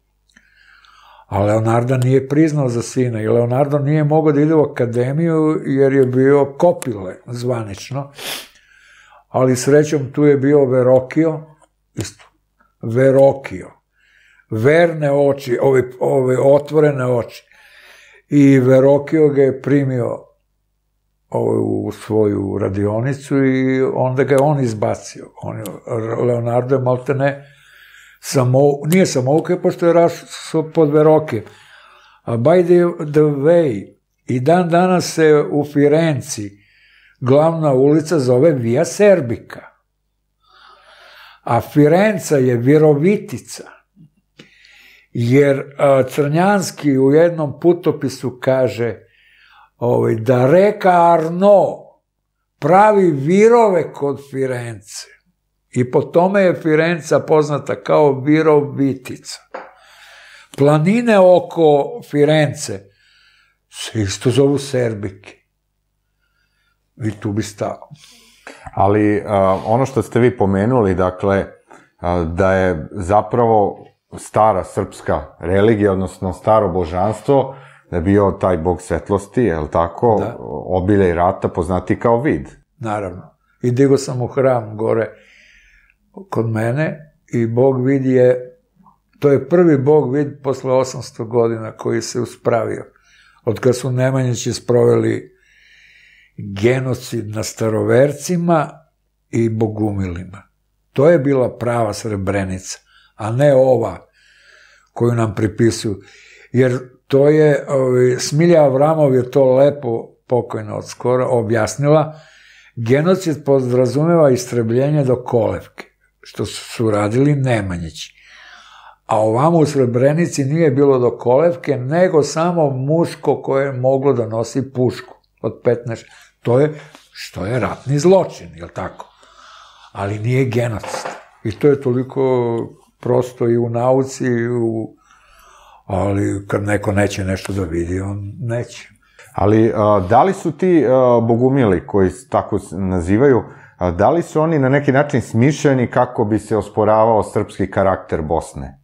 a Leonarda nije priznao za sina i Leonardo nije mogao da ide u akademiju jer je bio kopile zvanično, ali srećom tu je bio Verokio, isto, Verokio, verne oči, ove, ove otvorene oči, i Verokio ga je primio ove, u svoju radionicu i onda ga je on izbacio. On je, Leonardo je maltene samo, nije samouke, pošto je rašao pod Verokije. A by the, the way, i dan danas se u Firenci glavna ulica zove Via Serbica. A Firenca je Virovitica. Jer a, Crnjanski u jednom putopisu kaže ovaj, da reka Arno pravi virove kod Firence. I po tome je Firenca poznata kao Virovitica. Planine oko Firence se isto zovu Serbike. I tu bi stao. Ali a, ono što ste vi pomenuli, dakle, a, da je zapravo stara srpska religija, odnosno staro božanstvo, da je bio taj bog svetlosti, je li tako, da. Obilja i rata, poznati kao vid. Naravno. I digo sam u hram gore kod mene i bog vid je, to je prvi bog vid posle osamsto godina koji se uspravio. Od kad su Nemanjići sproveli genocid na starovercima i bogumilima. To je bila prava Srebrenica, a ne ova koju nam pripisuju. Jer to je, ovaj, Smilja Avramov je to lepo, pokojno od skora, objasnila, genocid podrazumeva istrebljenje do kolevke, što su radili Nemanjići. A ovamo u Srebrenici nije bilo do kolevke, nego samo muško koje je moglo da nosi pušku od petnaest. To je, što je ratni zločin, je li tako? Ali nije genocid. I to je toliko prosto i u nauci, i u... ali kad neko neće nešto da vidi, on neće. Ali a, da li su ti a, bogumili, koji tako nazivaju, a, da li su oni na neki način smišljeni kako bi se osporavao srpski karakter Bosne?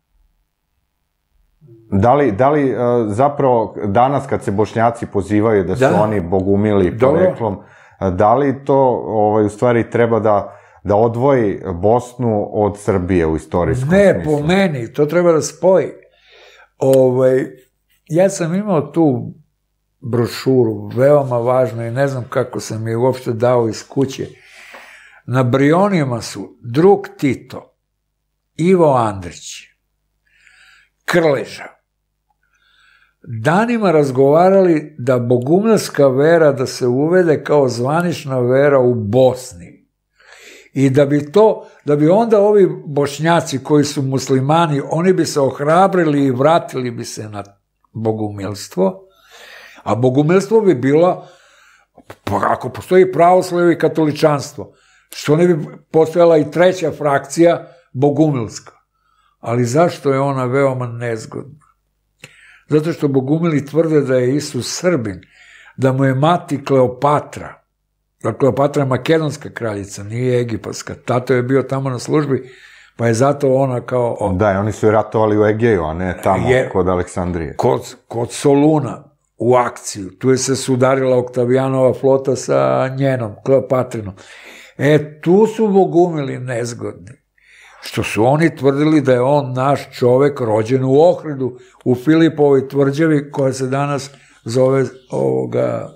Da li, da li a, zapravo danas kad se Bošnjaci pozivaju da su da. oni bogumili poreklom, da li to ovaj, u stvari treba da da odvoji Bosnu od Srbije u istorijskom ne, smislu? Ne, po meni, to treba da spoji. Ovaj, ja sam imao tu brošuru, veoma važno, i ne znam kako sam je uopšte dao iz kuće. Na Brionima su drug Tito, Ivo Andrić, Krleža, danima razgovarali da bogumilska vera da se uvede kao zvanična vera u Bosni. I da bi to, da bi onda ovi Bošnjaci koji su muslimani, oni bi se ohrabrili i vratili bi se na bogumilstvo, a bogumilstvo bi bilo, ako postoji pravoslavlje i katoličanstvo, što ne bi postojala i treća frakcija bogumilska. Ali zašto je ona veoma nezgodna? Zato što bogumili tvrde da je Isus Srbin, da mu je mati Kleopatra. Kleopatra je makedonska kraljica, nije egipatska. Tato je bio tamo na službi, pa je zato ona kao... Da, i oni su ratovali u Egeju, a ne tamo je, kod Aleksandrije. Kod, kod Soluna, u akciju. Tu je se sudarila Oktavijanova flota sa njenom, Kleopatrinom. E, tu su bogumili nezgodni. Što su oni tvrdili da je on naš čovek rođen u Ohridu, u Filipovoj tvrđavi, koja se danas zove ovoga...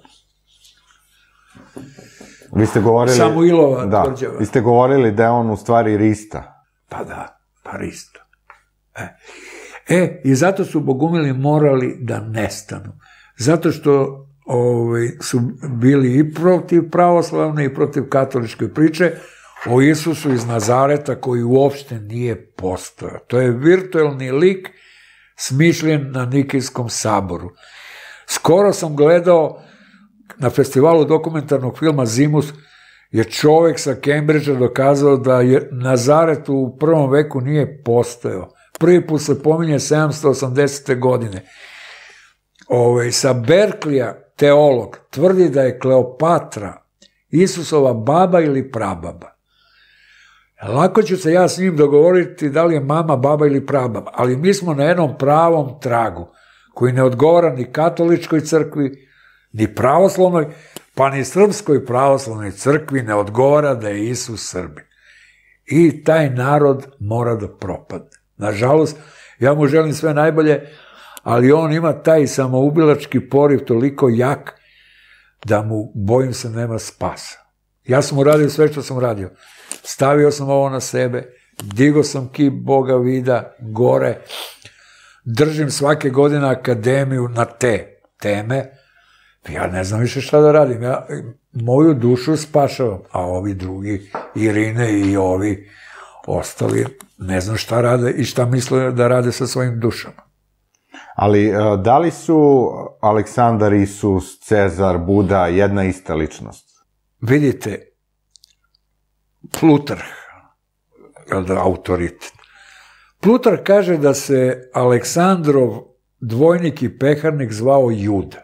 Vi ste govorili... Samuilova da, tvrđava. Vi ste govorili da je on u stvari Rista. Pa da, pa Rista. E. e, i zato su bogumili morali da nestanu. Zato što ovaj, su bili i protiv pravoslavne i protiv katoličke priče o Isusu iz Nazareta koji uopšte nije postojao. To je virtuelni lik smišljen na Nikejskom saboru. Skoro sam gledao na festivalu dokumentarnog filma Zimus, je čovek sa Cambridgea dokazao da je Nazaret u prvom veku nije postojao. Prvi put se pominje sedamsto osamdesete godine. Ove, sa Berklija teolog tvrdi da je Kleopatra Isusova baba ili prababa. Lako ću se ja s njim dogovoriti da li je mama, baba ili prababa, ali mi smo na jednom pravom tragu koji ne odgovara ni katoličkoj crkvi, ni pravoslavnoj, pa ni srpskoj pravoslavnoj crkvi ne odgovara da je Isus Srbin. I taj narod mora da propadne. Nažalost, ja mu želim sve najbolje, ali on ima taj samoubilački poriv toliko jak da mu, bojim se, nema spasa. Ja sam uradio sve što sam radio. Stavio sam ovo na sebe, digao sam kip Boga vida gore, držim svake godine akademiju na te teme. Ja ne znam više šta da radim. Ja moju dušu spašavam, a ovi drugi, Irine i ovi ostali, ne znam šta rade i šta misle da rade sa svojim dušama. Ali da li su Aleksandar, Isus, Cezar, Buda jedna ista ličnost? Vidite, Plutarh, autoritet. Plutarh kaže da se Aleksandrov dvojnik i peharnik zvao Juda.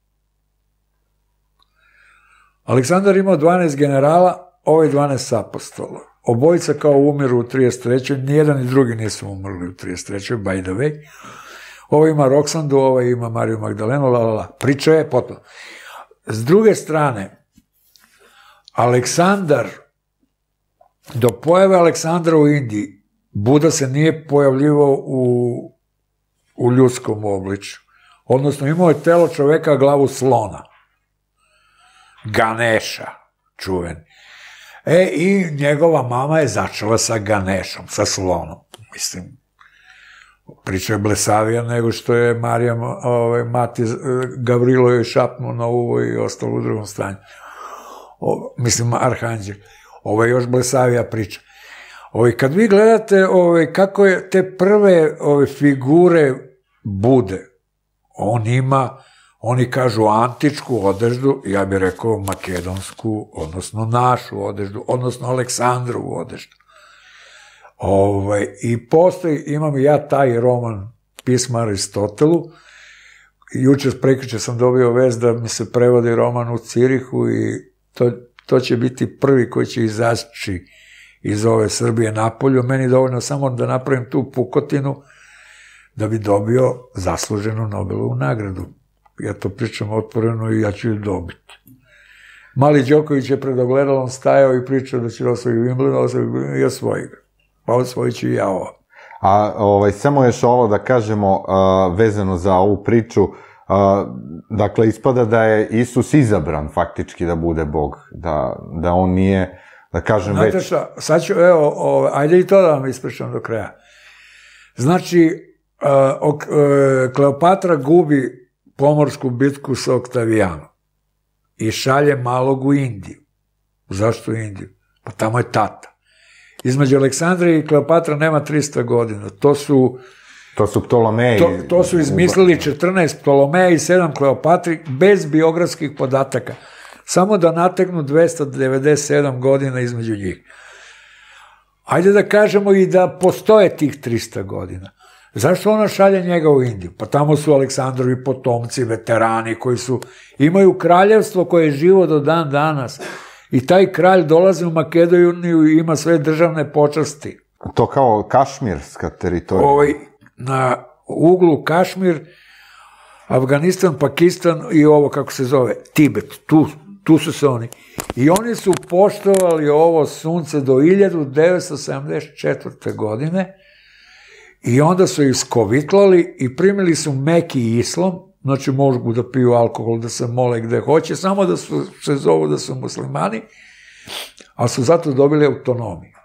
Aleksandar imao dvanaest generala, ovaj dvanaest apostola. Obojica kao umiru u trideset trećoj nijedan i drugi nisu umrli u trideset trećoj by the way. Ovo ima Roksandu, ovo ima Mariju Magdalenu, la, la, la. Priča je potpuno. S druge strane, Aleksandar, do pojave Aleksandra u Indiji, Buda se nije pojavljivao u, u ljudskom obličju. Odnosno, imao je telo čoveka, a glavu slona. Ganeša, čuven. E, i njegova mama je začela sa Ganešom, sa slonom. Mislim, priča je blesavija nego što je Marija, ovaj, mati Gavrilo joj šapnuo na uvo i ostalo u drugom stanju. O, mislim, arhanđel. Ovo je još blesavija priča. Ovaj, kad vi gledate ovaj, kako je te prve ove figure Bude, on ima, oni kažu antičku odeždu, ja bih rekao makedonsku, odnosno našu odeždu, odnosno Aleksandrovu odeždu. Ovaj, I postoji, imam ja taj roman Pisma Aristotelu, juče prekjuče sam dobio vest da mi se prevodi roman u Cirihu i to, to će biti prvi koji će izaći iz ove Srbije napolju. Meni dovoljno samo da napravim tu pukotinu da bi dobio zasluženu Nobelovu nagradu. Ja to pričam otvoreno i ja ću ju dobiti. Mali Đoković je pred ogledalom stajao i pričao da će osvoji Wimbledon, osvoji i osvoji ga. Pa osvojit ću i ja ovo. A ovaj, samo još ovo da kažemo uh, vezano za ovu priču, uh, dakle ispada da je Isus izabran faktički da bude Bog, da, da on nije da kažem Znate već... šta, sad ću, evo, o, ajde i to da vam ispričam do kraja. Znači, uh, ok, uh, Kleopatra gubi pomorsku bitku sa Oktavijanom i šalje malog u Indiju. Zašto u Indiju? Pa tamo je tata. Između Aleksandrije i Kleopatra nema trista godina. To su... To su Ptolomeji. To, to su izmislili četrnaest Ptolomeja i sedam Kleopatri bez biografskih podataka. Samo da nategnu dvesta devedeset sedam godina između njih. Ajde da kažemo i da postoje tih trista godina. Zašto ona šalje njega u Indiju? Pa tamo su Aleksandrovi potomci, veterani koji su, imaju kraljevstvo koje je živo do dan danas. I taj kralj dolazi u Makedoniju i ima sve državne počasti. To kao kašmirska teritorija. Ovaj, na uglu Kašmir, Afganistan, Pakistan i ovo kako se zove, Tibet, tu, tu su se oni. I oni su poštovali ovo sunce do hiljadu devetsto sedamdeset četvrte. godine i onda su ih skovitlali i primili su meki islam, znači mogu da piju alkohol, da se mole gde hoće, samo da su, se zovu da su muslimani, ali su zato dobili autonomiju.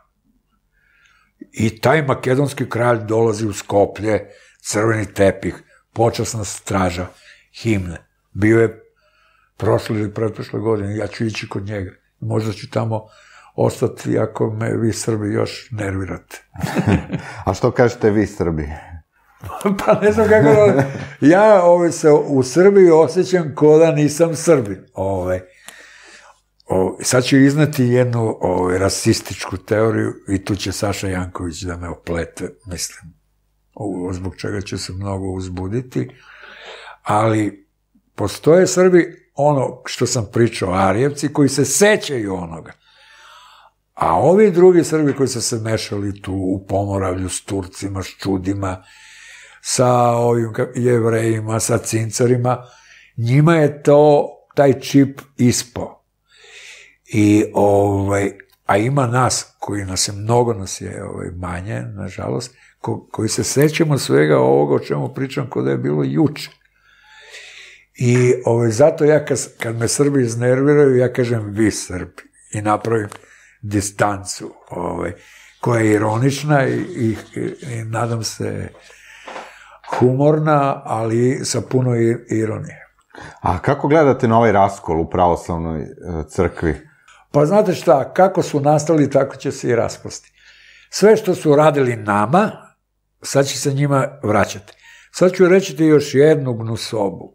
I taj makedonski kralj dolazi u Skoplje, crveni tepih, počasna straža, himne. Bio je prošle ili pretprošle godine, ja ću ići kod njega. Možda ću tamo ostati ako me vi Srbi još nervirate. A što kažete vi Srbi? Pa ne znam kako da... Ja ove, se u Srbiji osjećam ko da nisam Srbin. Ove. O, sad ću izneti jednu ove, rasističku teoriju i tu će Saša Janković da me oplete, mislim, o, zbog čega ću se mnogo uzbuditi, ali postoje Srbi, ono što sam pričao, Arijevci, koji se sećaju onoga, a ovi drugi Srbi koji su se mešali tu u Pomoravlju s Turcima, s Čudima, sa ovim Jevrejima, sa Cincarima, njima je to, taj čip ispao. I, ovaj, a ima nas, koji nas je, mnogo nas je ovaj, manje, nažalost, ko, koji se sećamo svega ovoga o čemu pričam kod da je bilo juče. I ovaj, zato ja kad, kad me Srbi iznerviraju, ja kažem vi Srbi i napravim distancu ovaj, koja je ironična i, i, i nadam se humorna, ali sa puno ironije. A kako gledate na ovaj raskol u pravoslavnoj crkvi? Pa znate šta, kako su nastali, tako će se i raspasti. Sve što su radili nama, sad će se njima vraćati. Sad ću reći ti još jednu gnusobu.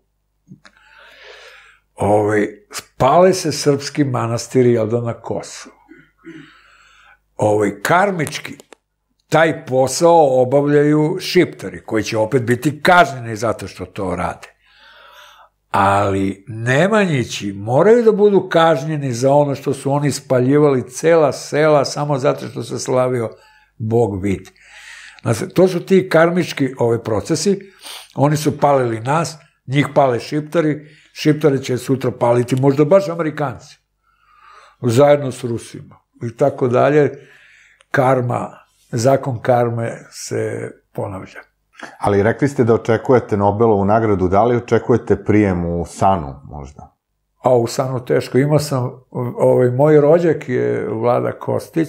Ove, spale se srpski manastiri, jel da, na Kosovu. Ove, karmički, taj posao obavljaju Šiptari, koji će opet biti kažnjeni zato što to rade. Ali Nemanjići moraju da budu kažnjeni za ono što su oni spaljivali cela sela samo zato što se slavio Bog vid. Znači, to su ti karmički ove procesi, oni su palili nas, njih pale Šiptari, Šiptari će sutra paliti možda baš Amerikanci, zajedno s Rusima i tako dalje. Karma, zakon karme se ponavlja. Ali rekli ste da očekujete Nobelovu nagradu, da li očekujete prijem u Sanu možda? A u Sanu teško, imao sam, ovaj, moj rođak je Vlada Kostić,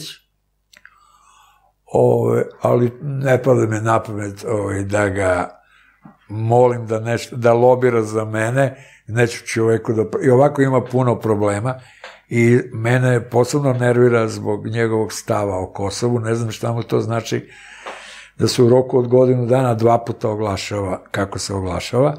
ovaj, ali ne pada me na pamet ovaj, da ga molim da, nešto, da lobira za mene, neću čoveku da, i ovako ima puno problema i mene posebno nervira zbog njegovog stava o Kosovu, ne znam šta mu to znači, da se u roku od godinu dana dva puta oglašava kako se oglašava.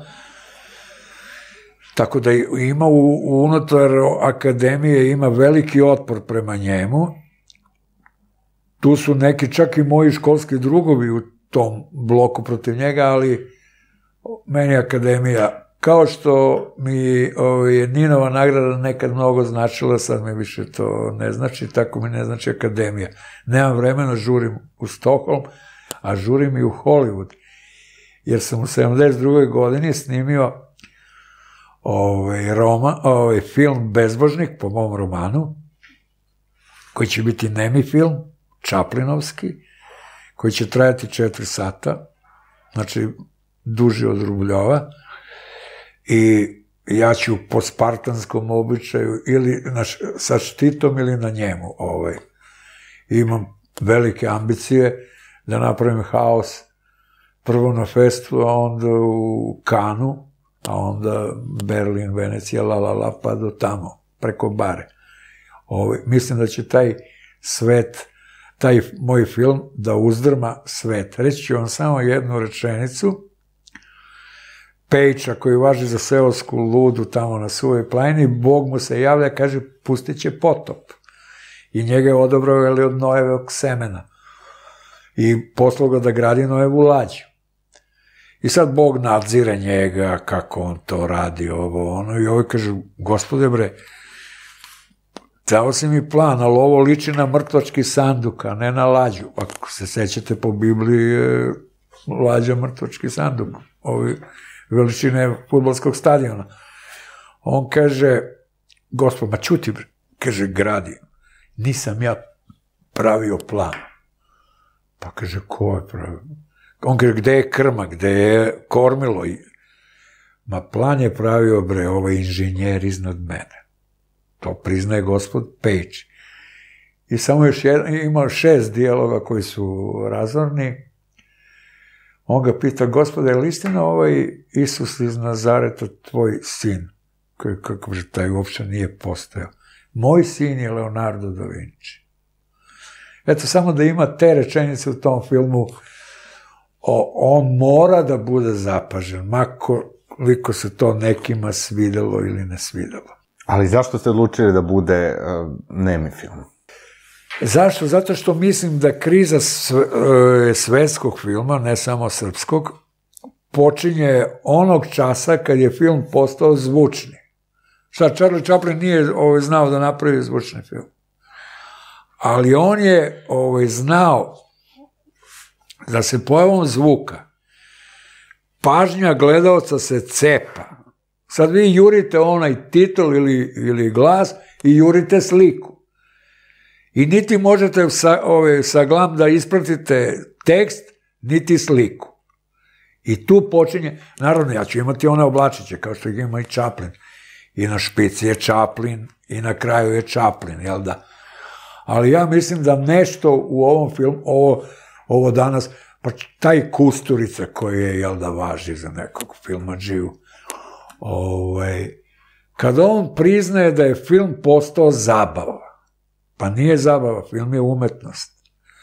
Tako da ima u, unutar akademije ima veliki otpor prema njemu. Tu su neki čak i moji školski drugovi u tom bloku protiv njega, ali meni akademija, kao što mi ovaj, Ninova nagrada nekad mnogo značila, sad mi više to ne znači, tako mi ne znači akademija. Nemam vremena, žurim u Stockholm, a žurim i u Hollywood, jer sam u sedamdeset drugoj godini snimio ovaj, roma, ovaj, film Bezbožnik, po mom romanu, koji će biti nemi film, Čaplinovski, koji će trajati četiri sata, znači duži od Rubljova, i ja ću po spartanskom običaju ili na, sa štitom ili na njemu. Ovaj. Imam velike ambicije da napravim haos prvo na festu, a onda u Kanu, a onda Berlin, Venecija, la la la, pa do tamo, preko bare. Ovaj, mislim da će taj svet, taj moj film da uzdrma svet. Reći ću vam samo jednu rečenicu. Pejča koji važi za seosku ludu tamo na Suvoj planini, Bog mu se javlja, kaže, pustit će potop. I njega je odobrao ili od Noevog semena. I poslao ga da gradi Noevu lađu. I sad Bog nadzire njega, kako on to radi, ovo, ono, i ovaj kaže, gospode bre, dao si mi plan, ali ovo liči na mrtvački sanduk, a ne na lađu. Ako se sećate po Bibliji, je lađa mrtvački sanduk, ovi veličine fudbalskog stadiona. On kaže, gospod, ma čuti bre, kaže, gradi, nisam ja pravio plan. Pa kaže, ko je pravio? On kaže, gde je krma, gde je kormilo? Ma plan je pravio, bre, ovaj inženjer iznad mene. To priznaje gospod Pejč. I samo još jedan, imao šest dijaloga koji su razorni. On ga pita, gospode, je li istina ovaj Isus iz Nazareta tvoj sin? Kako že taj uopšte nije postojao. Moj sin je Leonardo da Vinci. Eto, samo da ima te rečenice u tom filmu, on mora da bude zapažen, makoliko se to nekima svidelo ili ne svidelo. Ali zašto ste odlučili da bude uh, nemi film? Zašto? Zato što mislim da kriza svetskog filma, ne samo srpskog, počinje onog časa kad je film postao zvučni. Sad, Charlie Chaplin nije ovaj, znao da napravi zvučni film. Ali on je ovaj, znao da se pojavom zvuka pažnja gledaoca se cepa. Sad vi jurite onaj titl ili, ili glas i jurite sliku. I niti možete sa, ove, sa glam da ispratite tekst, niti sliku. I tu počinje, naravno ja ću imati one oblačiće, kao što ih ima i Chaplin. I na špici je Chaplin, i na kraju je Chaplin, jel da? Ali ja mislim da nešto u ovom filmu, ovo, ovo danas, pa taj Kusturica koji je, jel da, važi za nekog filmadžiju, ovaj, kada on priznaje da je film postao zabava, pa nije zabava, film je umetnost.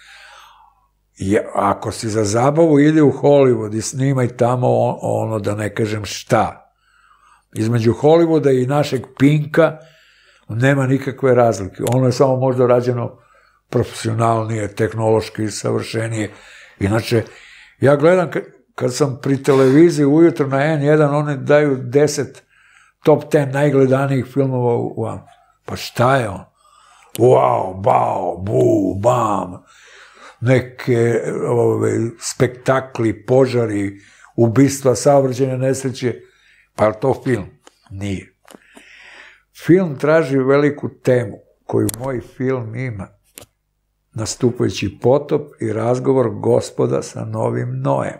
I ako si za zabavu, ide u Hollywood i snimaj tamo ono, da ne kažem šta. Između Hollywooda i našeg Pinka nema nikakve razlike. Ono je samo možda rađeno profesionalnije, tehnološki savršenije. Inače, ja gledam, kad sam pri televiziji ujutro na en jedan, one daju deset top ten najgledanijih filmova u vam. Pa šta je on? Wow, bao, bu, bam, neke ove, spektakli, požari, ubistva, saobraćajne nesreće. Pa je to film? Nije. Film traži veliku temu, koju moj film ima. Nastupajući potop i razgovor Gospoda sa novim Noem.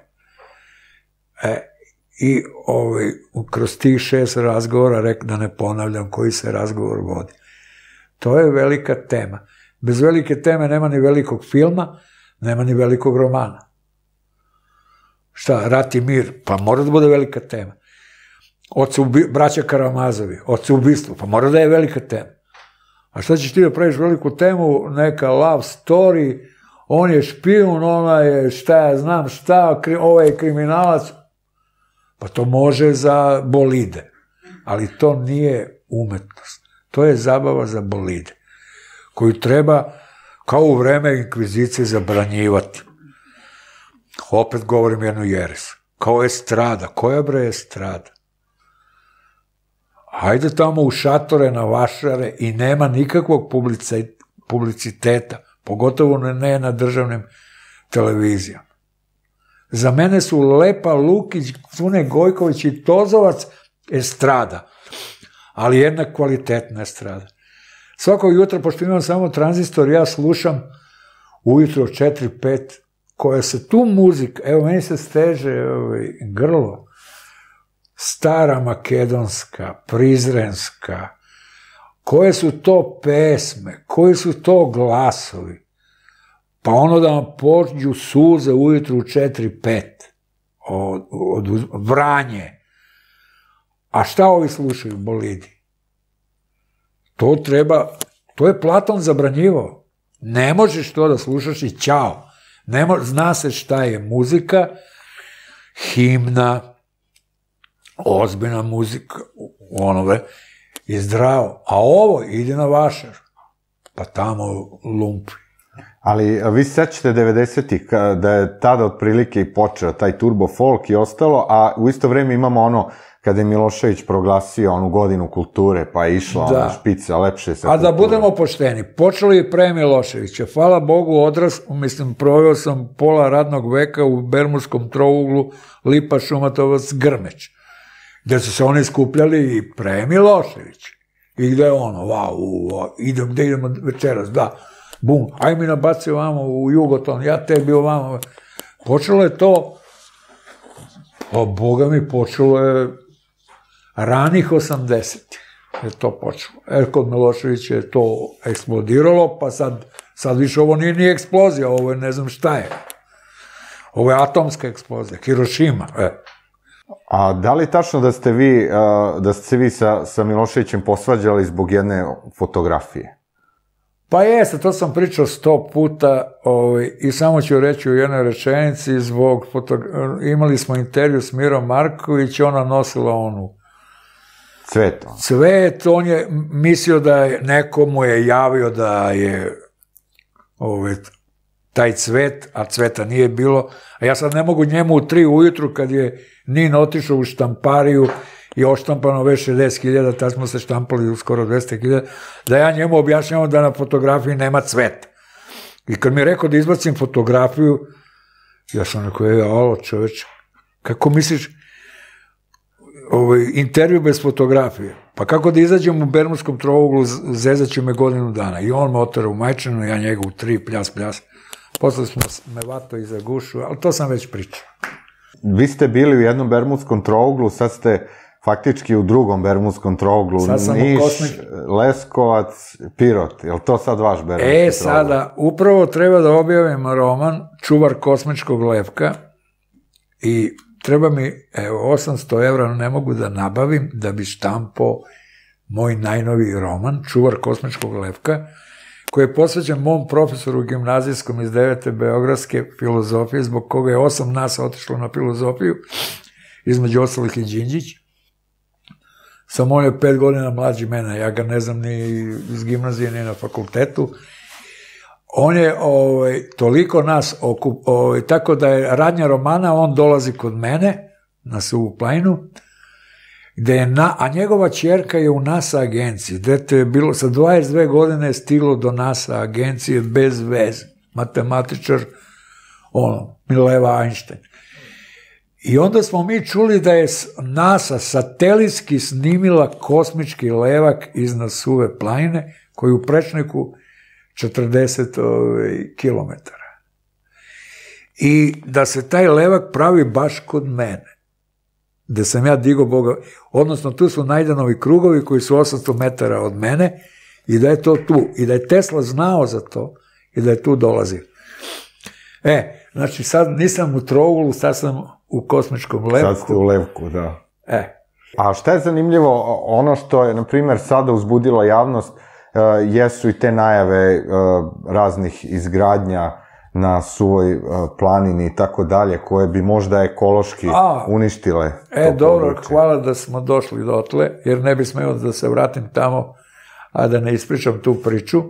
E, i ovaj, kroz tih šest razgovora, rek da ne ponavljam koji se razgovor vodi. To je velika tema. Bez velike teme nema ni velikog filma, nema ni velikog romana. Šta, Rat i mir? Pa mora da bude velika tema. Ocu, braća Karamazovi, ocu ubistvo, pa mora da je velika tema. A šta ćeš ti da praviš veliku temu, neka love story, on je špijun, ona je šta ja znam šta, ovaj je kriminalac, pa to može za bolide, ali to nije umetnost, to je zabava za bolide, koju treba kao u vreme inkvizicije zabranjivati. Opet govorim jednu jeres, kao estrada, koja bre estrada? Hajde tamo u šatore, na vašare i nema nikakvog publiciteta, pogotovo ne na državnim televizijama. Za mene su Lepa Lukić, Cune Gojković i Tozovac estrada, ali jedna kvalitetna estrada. Svakog jutra, pošto imam samo tranzistor, ja slušam ujutro četiri pet, koja se tu muzika, evo meni se steže ovaj, grlo, stara makedonska, prizrenska, koje su to pesme, koji su to glasovi, pa ono da vam pođu suze ujutru u četiri pet, od, od Vranje. A šta ovi slušaju, bolidi? To treba, to je Platon zabranjivao. Ne možeš to da slušaš i ćao. Ne mo, zna se šta je muzika, himna, ozbiljna muzika, onove, i zdravo. A ovo ide na vašar, pa tamo lumpi. Ali vi se sećate devedesetih da je tada otprilike i počeo taj turbo folk i ostalo, a u isto vreme imamo ono kada je Milošević proglasio onu godinu kulture, pa je išla ona špica, lepše sa kulture. A da budemo pošteni, počeli je pre Miloševića, hvala Bogu odraz, mislim, proveo sam pola radnog veka u Bermudskom trouglu Lipa, Šumatovac, Grmeć, gde su se oni skupljali i pre Miloševića. I gde je ono, wow, wow, idem, gde idemo večeras, da, bum, aj mi nabaci ovamo u Jugoton, ja tebi ovamo. Počelo je to, o Boga mi, počelo je ranih osamdesetih je to počelo. Jer kod Miloševića je to eksplodiralo, pa sad, sad više ovo nije ni eksplozija, ovo je ne znam šta je. Ovo je atomska eksplozija, Hirošima, e. A da li tačno da ste vi, da ste se vi sa, sa Miloševićem posvađali zbog jedne fotografije? Pa jeste, to sam pričao sto puta ovaj, i samo ću reći u jednoj rečenici, zbog fotogra... imali smo intervju s Mirom Marković, ona nosila onu cvet. Cvet, on je mislio da je, nekomu je javio da je ovaj, taj cvet, a cveta nije bilo, a ja sad ne mogu njemu u tri ujutru kad je Nin otišao u štampariju i oštampano već šezdeset hiljada, tad smo se štampali u skoro dvesta hiljada, da ja njemu objašnjavam da na fotografiji nema cveta. I kad mi je rekao da izbacim fotografiju, ja sam rekao, je, alo čoveče, kako misliš, ovaj, intervju bez fotografije? Pa kako da izađem u Bermudskom trouglu, zezat će me godinu dana. I on me otara u majčanu, ja njega u tri, pljas, pljas. Posle smo me vato iza gušu, ali to sam već pričao. Vi ste bili u jednom Bermudskom trouglu, sad ste faktički u drugom Bermudskom trouglu, Niš, kosmič... Leskovac, Pirot. Je li to sad vaš Bermudski trougl? E, sada, upravo treba da objavim roman Čuvar kosmičkog levka i treba mi, evo, osamsto evra ne mogu da nabavim da bi štampao moj najnoviji roman Čuvar kosmičkog levka, koji je posvećen mom profesoru gimnazijskom iz devete Beogradske filozofije, zbog koga je osam nas otišlo na filozofiju, između ostalih i Đinđić. Sam on je pet godina mlađi mene, ja ga ne znam ni iz gimnazije, ni na fakultetu. On je ovaj, toliko nas okup, ovaj, tako da je radnja romana, on dolazi kod mene na Suvu planinu, gde je na, a njegova ćerka je u NASA agenciji, dete je bilo, sa dvadeset dve godine je stiglo do NASA agencije bez veze, matematičar, ono, Mileva Einstein. I onda smo mi čuli da je NASA satelitski snimila kosmički levak iznad Suve planine, koji je u prečniku četrdeset kilometara. I da se taj levak pravi baš kod mene, gde sam ja digao Boga, odnosno tu su Najdanovi krugovi koji su osamsto metara od mene i da je to tu, i da je Tesla znao za to i da je tu dolazio. E, znači sad nisam u trouglu, sad sam u kosmičkom levku. Sad ste u levku, da. E. A šta je zanimljivo, ono što je, na primjer, sada uzbudila javnost, jesu i te najave raznih izgradnja na Suvoj planini i tako dalje, koje bi možda ekološki A, uništile. E, dobro, područje. Hvala da smo došli dotle, jer ne bi smeo da se vratim tamo, a da ne ispričam tu priču.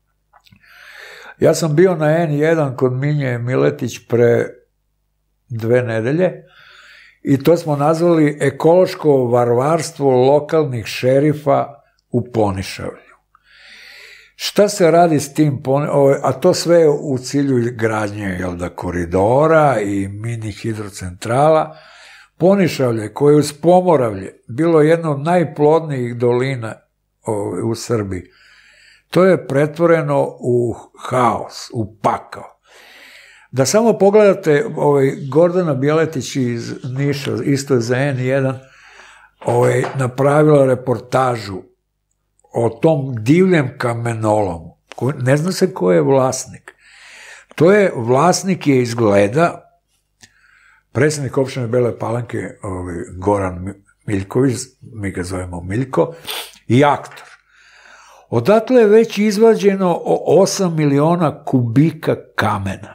Ja sam bio na en jedan kod Minje Miletić pre dve nedelje i to smo nazvali ekološko varvarstvo lokalnih šerifa u Ponišavlju. Šta se radi s tim, a to sve u cilju gradnje, jel da, koridora i mini hidrocentrala. Ponišavlje, koje uz Pomoravlje bilo jedno od najplodnijih dolina u Srbiji, to je pretvoreno u haos, u pakao. Da samo pogledate, ovaj, Gordana Bjeletić iz Niša, isto je za en jedan, ovaj, napravila reportažu o tom divljem kamenolomu. Ne zna se ko je vlasnik. To je, vlasnik je izgleda predsjednik opštine Bele Palanke, ovaj, Goran Miljković, mi ga zovemo Miljko, i aktor. Odatle je već izvađeno osam miliona kubika kamena.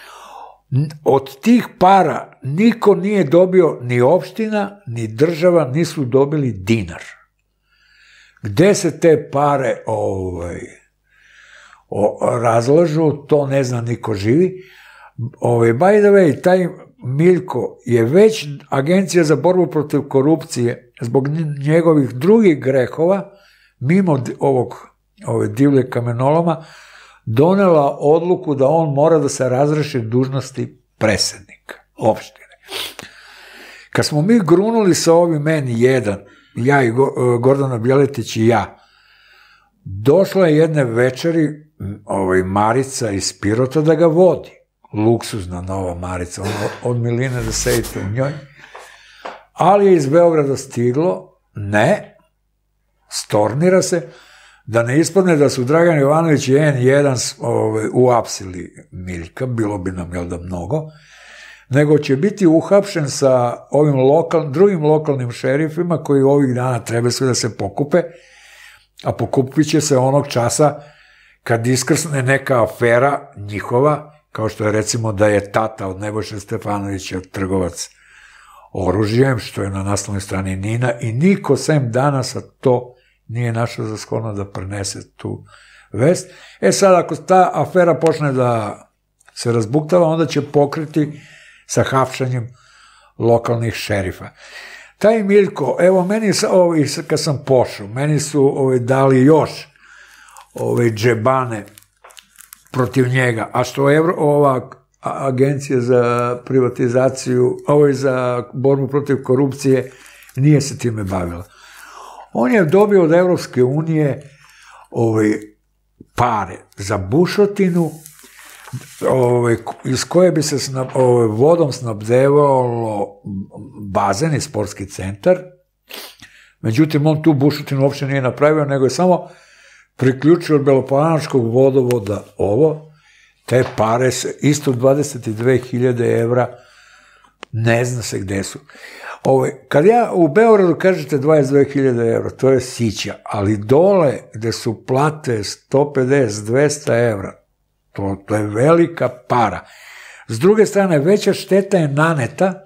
Od tih para niko nije dobio, ni opština, ni država nisu dobili dinar. Gde se te pare ovaj, o, razlažu, to ne zna niko živi. Ovaj, by the way, taj Miljko je već Agencija za borbu protiv korupcije zbog njegovih drugih grehova, mimo ovog ove divlje kamenoloma, donela odluku da on mora da se razreši dužnosti predsjednika opštine. Kad smo mi grunuli sa ovim en jedan, ja i Gordana Bjeletić i ja, došla je jedne večeri ovaj, Marica iz Pirota da ga vodi. Luksuzna nova Marica, ono, od miline da sedite u njoj. Ali je iz Beograda stiglo, ne, stornira se, da ne ispadne da su Dragan Jovanović i en jedan ovaj, uapsili Miljka, bilo bi nam, jel da, mnogo, nego će biti uhapšen sa ovim lokal, drugim lokalnim šerifima koji ovih dana treba sve da se pokupe, a pokupit će se onog časa kad iskrsne neka afera njihova, kao što je recimo da je tata od Nebojše Stefanovića trgovac oružjem, što je na naslovnoj strani Nina, i niko sem danas to nije našao za shodno da prenese tu vest. E sad, ako ta afera počne da se razbuktava, onda će pokriti sa hapšanjem lokalnih šerifa. Taj Miljko, evo, meni, ovaj, kad sam pošao, meni su ovaj, dali još ovaj, džebane protiv njega, a što Evro, ova Agencija za privatizaciju, ovaj, za borbu protiv korupcije, nije se time bavila. On je dobio od Evropske unije ovaj, pare za bušotinu, ovaj, iz koje bi se snab, ovaj, vodom snabdevalo bazen i sportski centar. Međutim, on tu bušotinu uopšte nije napravio, nego je samo priključio od Belopalanačkog vodovoda ovo. Te pare se, isto dvadeset dve hiljade evra, ne zna se gde su. Ovaj, kad ja u Beogradu kažete dvadeset dve hiljade evra, to je sića, ali dole gde su plate sto pedeset do dvesta evra, to, to je velika para. S druge strane, veća šteta je naneta,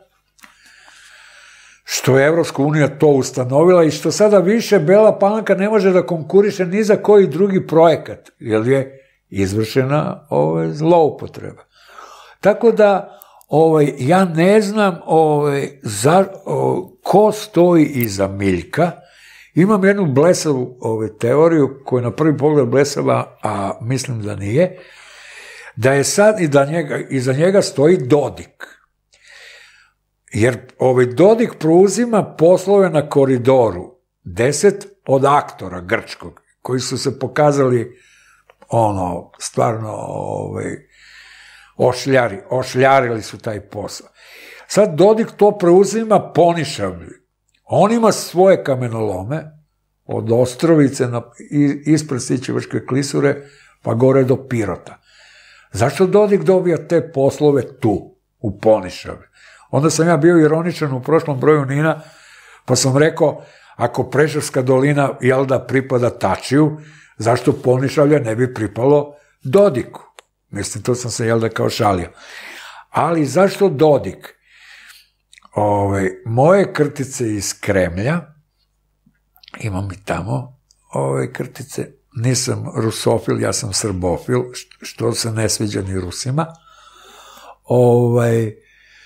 što je Evropska unija to ustanovila i što sada više Bela Palanka ne može da konkuriše ni za koji drugi projekat, jer je izvršena ovaj, zloupotreba. Tako da, ovaj, ja ne znam ovaj, za, o, ko stoji iza Miljka. Imam jednu blesavu ovaj, teoriju, koja je na prvi pogled blesava, a mislim da nije, da je sad i da njega, iza njega stoji Dodik. Jer ovaj Dodik preuzima poslove na Koridoru deset od aktora grčkog, koji su se pokazali ono, stvarno ovaj, ošljari, ošljarili su taj posao. Sad Dodik to preuzima ponišavlji. On ima svoje kamenolome, od Ostrovice na, ispred Sićevačke klisure, pa gore do Pirota. Zašto Dodik dobija te poslove tu, u Ponišavlji? Onda sam ja bio ironičan u prošlom broju Nina, pa sam rekao, ako Preševska dolina, jel da, pripada Tačiju, zašto Ponišavlje ne bi pripalo Dodiku? Mislim, to sam se, jel da, kao šalio. Ali zašto Dodik? Ove, moje krtice iz Kremlja, imam i tamo ove krtice, nisam rusofil, ja sam srbofil, što se ne sviđa ni Rusima, ovaj,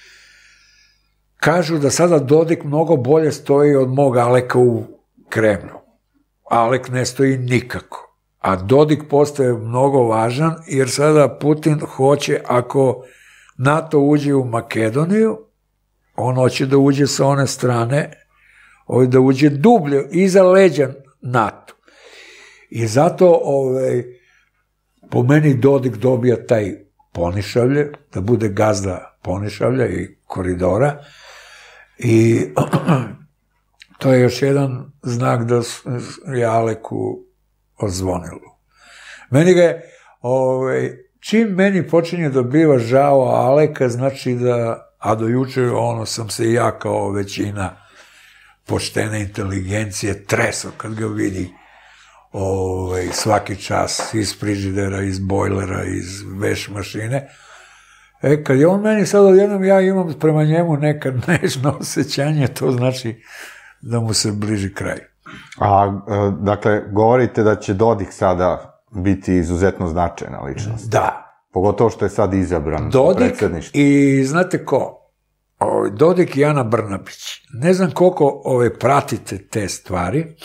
kažu da sada Dodik mnogo bolje stoji od mog Aleka u Kremlju. Alek ne stoji nikako. A Dodik postaje mnogo važan, jer sada Putin hoće, ako NATO uđe u Makedoniju, on hoće da uđe sa one strane, da uđe dublje, iza leđa NATO. I zato, ovaj, po meni, Dodik dobija taj Ponišavlje, da bude gazda Ponišavlja i Koridora. I to je još jedan znak da je Aleku odzvonilo. Meni ga je, ovaj, čim meni počinje da biva žao Aleka, znači da, a do juče ono sam se ja kao većina poštene inteligencije treso kad ga vidi ovaj, svaki čas iz frižidera, iz bojlera, iz veš mašine. E, kad je on meni sad odjednom, ja imam prema njemu nekad nežno osjećanje, to znači da mu se bliži kraj. A, dakle, govorite da će Dodik sada biti izuzetno značajna ličnost. Da. Pogotovo što je sad izabran predsjedništvo. Dodik i znate ko? Dodik i Ana Brnabić. Ne znam koliko ove, pratite te stvari.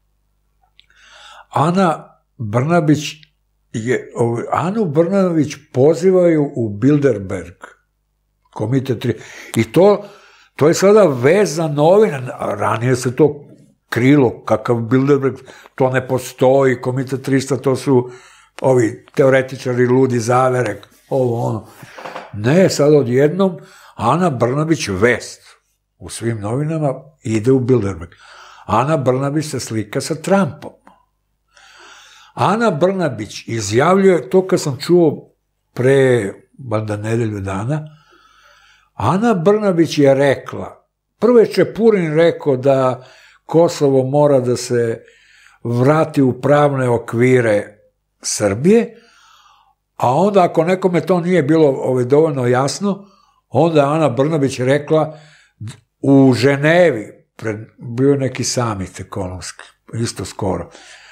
Ana Brnabić je, ove, Anu Brnabić pozivaju u Bilderberg. Komitet tri. I to, to je sada vez za novine. Ranije se to krilo, kakav Bilderberg, to ne postoji, komitet trista, to su ovi teoretičari, ludi zaverek, ovo ono. Ne, sad odjednom Ana Brnabić vest u svim novinama ide u Bilderberg. Ana Brnabić se slika sa Trumpom. Ana Brnabić izjavljuje, to kad sam čuo pre valjda nedelju dana, Ana Brnabić je rekla, prvo je Čepurin rekao da Kosovo mora da se vrati u pravne okvire Srbije, a onda ako nekome to nije bilo ovaj, dovoljno jasno, onda je Ana Brnabić rekla u Ženevi, pred, bio je neki samit ekonomski, isto skoro,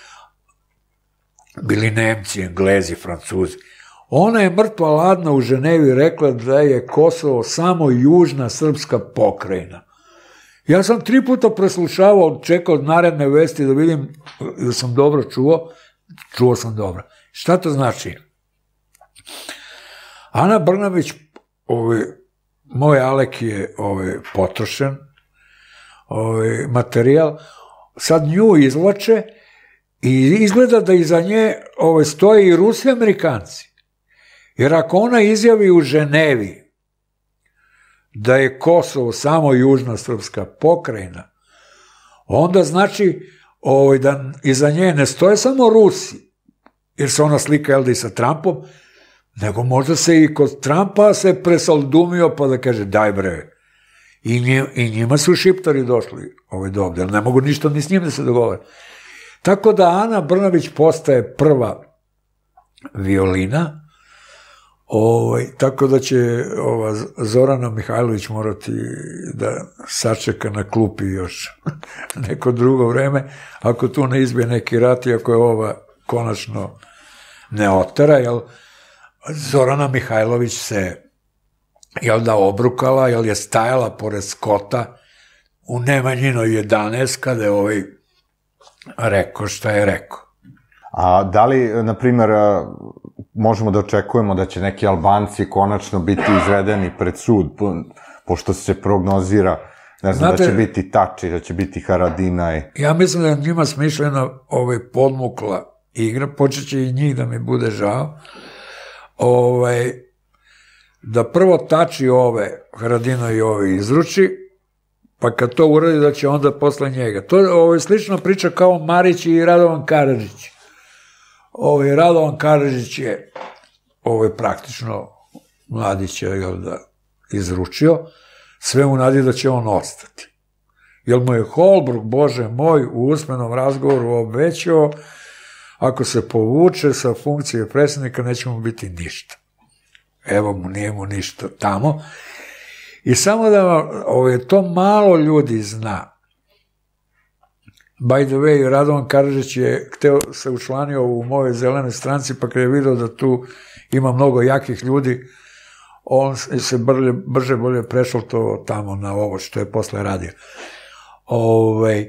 bili Nemci, Englezi, Francuzi. Ona je mrtva ladna u Ženevi rekla da je Kosovo samo južna srpska pokrajina. Ja sam tri puta preslušavao, čekao naredne vesti da vidim da sam dobro čuo, čuo sam dobro. Šta to znači? Ana Brnabić, ovaj, moj Alek je ovaj, potrošen, ovaj, materijal, sad nju izvlače i izgleda da iza nje ovaj, stoje i Rusi i Amerikanci. Jer ako ona izjavi u Ženevi da je Kosovo samo južna srpska pokrajina, onda znači ovaj, da iza nje ne stoje samo Rusi, jer se ona slika jel da i sa Trumpom, nego možda se i kod Trumpa se presaldumio pa da kaže daj bre. I, nje, i njima su šiptari došli ovaj, do ovde, ali ne mogu ništa ni s njim da se dogovore. Tako da Ana Brnabić postaje prva violina, ovaj, tako da će ova, Zorana Mihajlović morati da sačeka na klupi još neko drugo vreme, ako tu ne izbije neki rat i ako je ova konačno ne otera, jel Zorana Mihajlović se jel da obrukala, jel je stajala pored Skota u Nemanjinoj jedanaest kada je ovaj rekao šta je rekao. A da li, na primjer, možemo da očekujemo da će neki Albanci konačno biti izvedeni pred sud, pošto se prognozira, ne znam, znate, da će biti Tači, da će biti Haradinaj? Ja mislim da je njima smišljena ovaj, podmukla igra, počet će i njih da mi bude žao, ovaj, da prvo Tači ove, Haradinaj ove izruči, pa kad to uradi da će onda posle njega. To je ovaj, slična priča kao Marić i Radovan Karadžić. Ovaj, Radovan Karadžić je ovaj, praktično Mladića jel, da, izručio, sve u nadi da će on ostati. Jer mu je Holbruk, Bože moj, u usmenom razgovoru obećao, ako se povuče sa funkcije predsjednika, neće mu biti ništa. Evo mu, nije mu ništa tamo. I samo da ovaj, to malo ljudi zna. By the way, Radovan Karadžić je hteo se učlanio u moje zelene stranci, pa kad je vidio da tu ima mnogo jakih ljudi, on se brže, brže bolje prešao to tamo na ovo što je posle radio. Ovaj,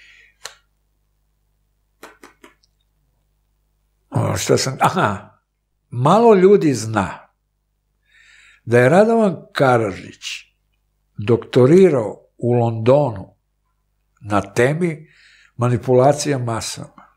šta sam, aha, malo ljudi zna da je Radovan Karadžić doktorirao u Londonu na temi manipulacija masama.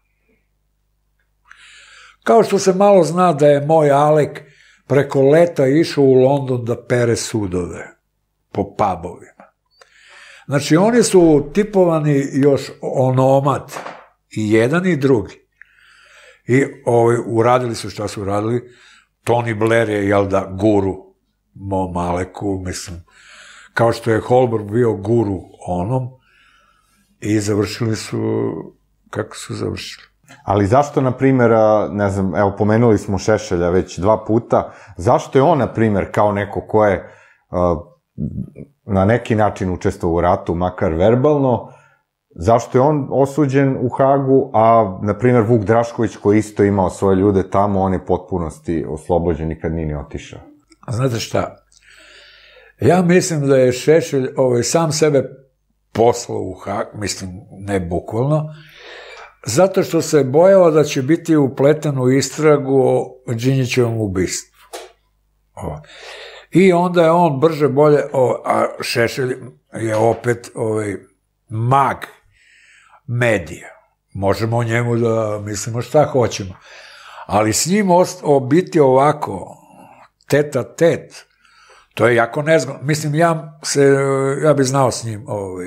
Kao što se malo zna da je moj Alek preko leta išao u London da pere sudove po pubovima. Znači, oni su tipovani još onomad, i jedan i drugi. I ovaj, uradili su šta su uradili. Tony Blair je, jel da, guru mom Aleku, mislim, kao što je Holbrook bio guru onom, i završili su, kako su završili. Ali zašto, na primjer, ne znam, evo, pomenuli smo Šešelja već dva puta, zašto je on, na primjer, kao neko ko je na neki način učestvovao u ratu, makar verbalno, zašto je on osuđen u Hagu, a, na primjer, Vuk Drašković, koji isto imao svoje ljude tamo, on je potpunosti oslobođen i kad nije ni otišao? Znate šta, ja mislim da je Šešelj ovaj, sam sebe poslao u Hag, mislim, ne bukvalno, zato što se bojao da će biti upleten u istragu o Đinđićevom ubistvu. O. I onda je on brže bolje, o, a Šešelj je opet ovaj, mag medija. Možemo o njemu da mislimo šta hoćemo. Ali s njim ost, o, biti ovako, tet a tet, to je jako nezgodno. Mislim, ja, se, ja bi znao s njim ovaj,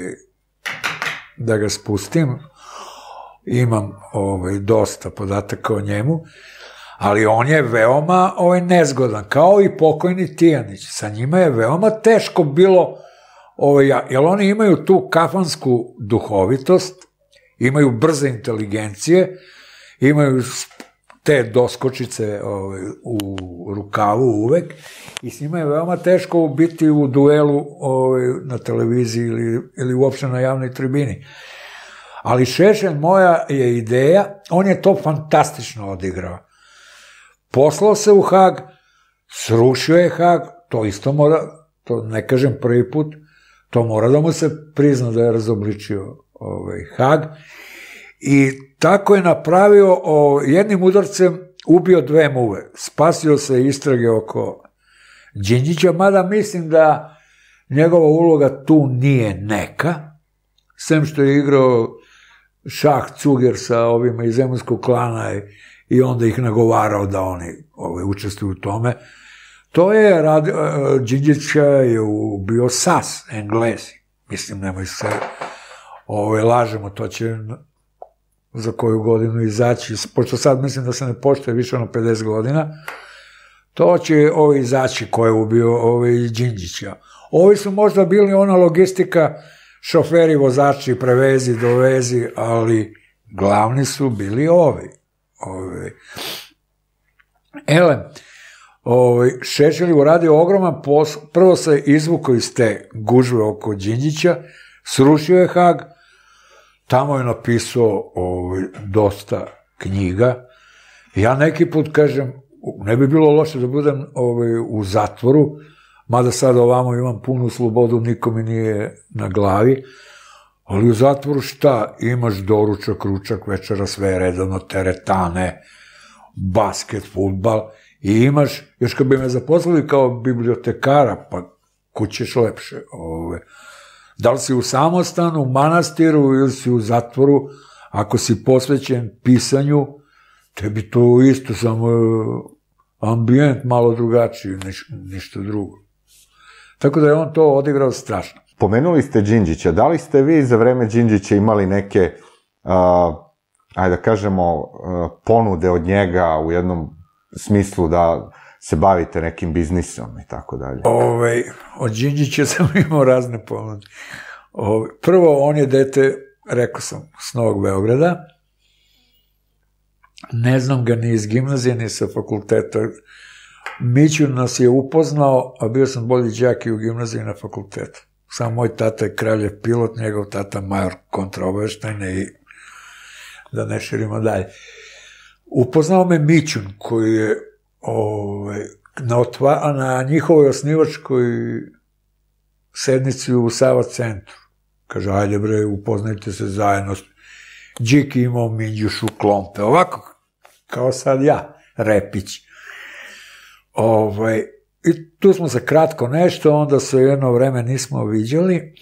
da ga spustim. Imam ovaj, dosta podataka o njemu, ali on je veoma ovaj, nezgodan, kao i pokojni Tijanić. Sa njima je veoma teško bilo, ovaj, jer oni imaju tu kafansku duhovitost, imaju brze inteligencije, imaju te doskočice ovaj, u rukavu uvek, i s njima je veoma teško biti u duelu ovaj, na televiziji ili, ili uopšte na javnoj tribini. Ali Šešelj, moja je ideja, on je to fantastično odigrao. Poslao se u Hag, srušio je Hag, to isto mora, to ne kažem prvi put, to mora da mu se prizna da je razobličio ovaj, Hag, i tako je napravio, o, jednim udarcem ubio dve muve, spasio se istrage oko Đinđića, mada mislim da njegova uloga tu nije neka, sem što je igrao šah cuger sa ovima iz Zemunskog klana i, i onda ih nagovarao da oni ovaj, učestvuju u tome. To je, radi, Đinđića je ubio S A S, Englezi. Mislim, nemoj se ovaj, lažemo, to će za koju godinu izaći, pošto sad mislim da se ne poštuje više ono pedeset godina, to će ovaj izaći ko je ubio ovaj Đinđića. Ovi su možda bili ona logistika, šoferi, vozači, prevezi, dovezi, ali glavni su bili ovi. ovi. Elem, ovi, Šešelj je uradio ogroman posao, prvo se izvukao iz te gužve oko Đinđića, srušio je Hag, tamo je napisao ovi, dosta knjiga. Ja neki put kažem, ne bi bilo loše da budem ovi, u zatvoru, mada sad ovamo imam punu slobodu, niko mi nije na glavi, ali u zatvoru šta? Imaš doručak, ručak, večera, sve redovno, teretane, basket, fudbal, i imaš, još kad bi me zaposlili kao bibliotekara, pa kućeš lepše. Ove. Da li si u samostanu, u manastiru ili si u zatvoru, ako si posvećen pisanju, tebi to isto, samo ambijent malo drugačiji, niš, ništa drugo. Tako da je on to odigrao strašno. Pomenuli ste Đinđića, da li ste vi za vreme Đinđića imali neke, uh, ajde da kažemo, uh, ponude od njega u jednom smislu da se bavite nekim biznisom i tako dalje? Ove, od Đinđića sam imao razne ponude. Ove, prvo, on je dete, rekao sam, s Novog Beograda. Ne znam ga ni iz gimnazije, ni sa fakulteta. Miću nas je upoznao, a bio sam bolji đak i u gimnaziji i na fakultetu. Samo moj tata je kraljev pilot, njegov tata major kontraobaveštajne i da ne širimo dalje. Upoznao me Mićun, koji je ove, na, otva, na njihovoj osnivačkoj sednici u Sava centru. Kaže, ajde bre, upoznajte se zajedno. Điki imao Minđušu klompe, ovako kao sad ja, Repić. Ovaj, i tu smo se kratko nešto, onda se jedno vreme nismo viđali.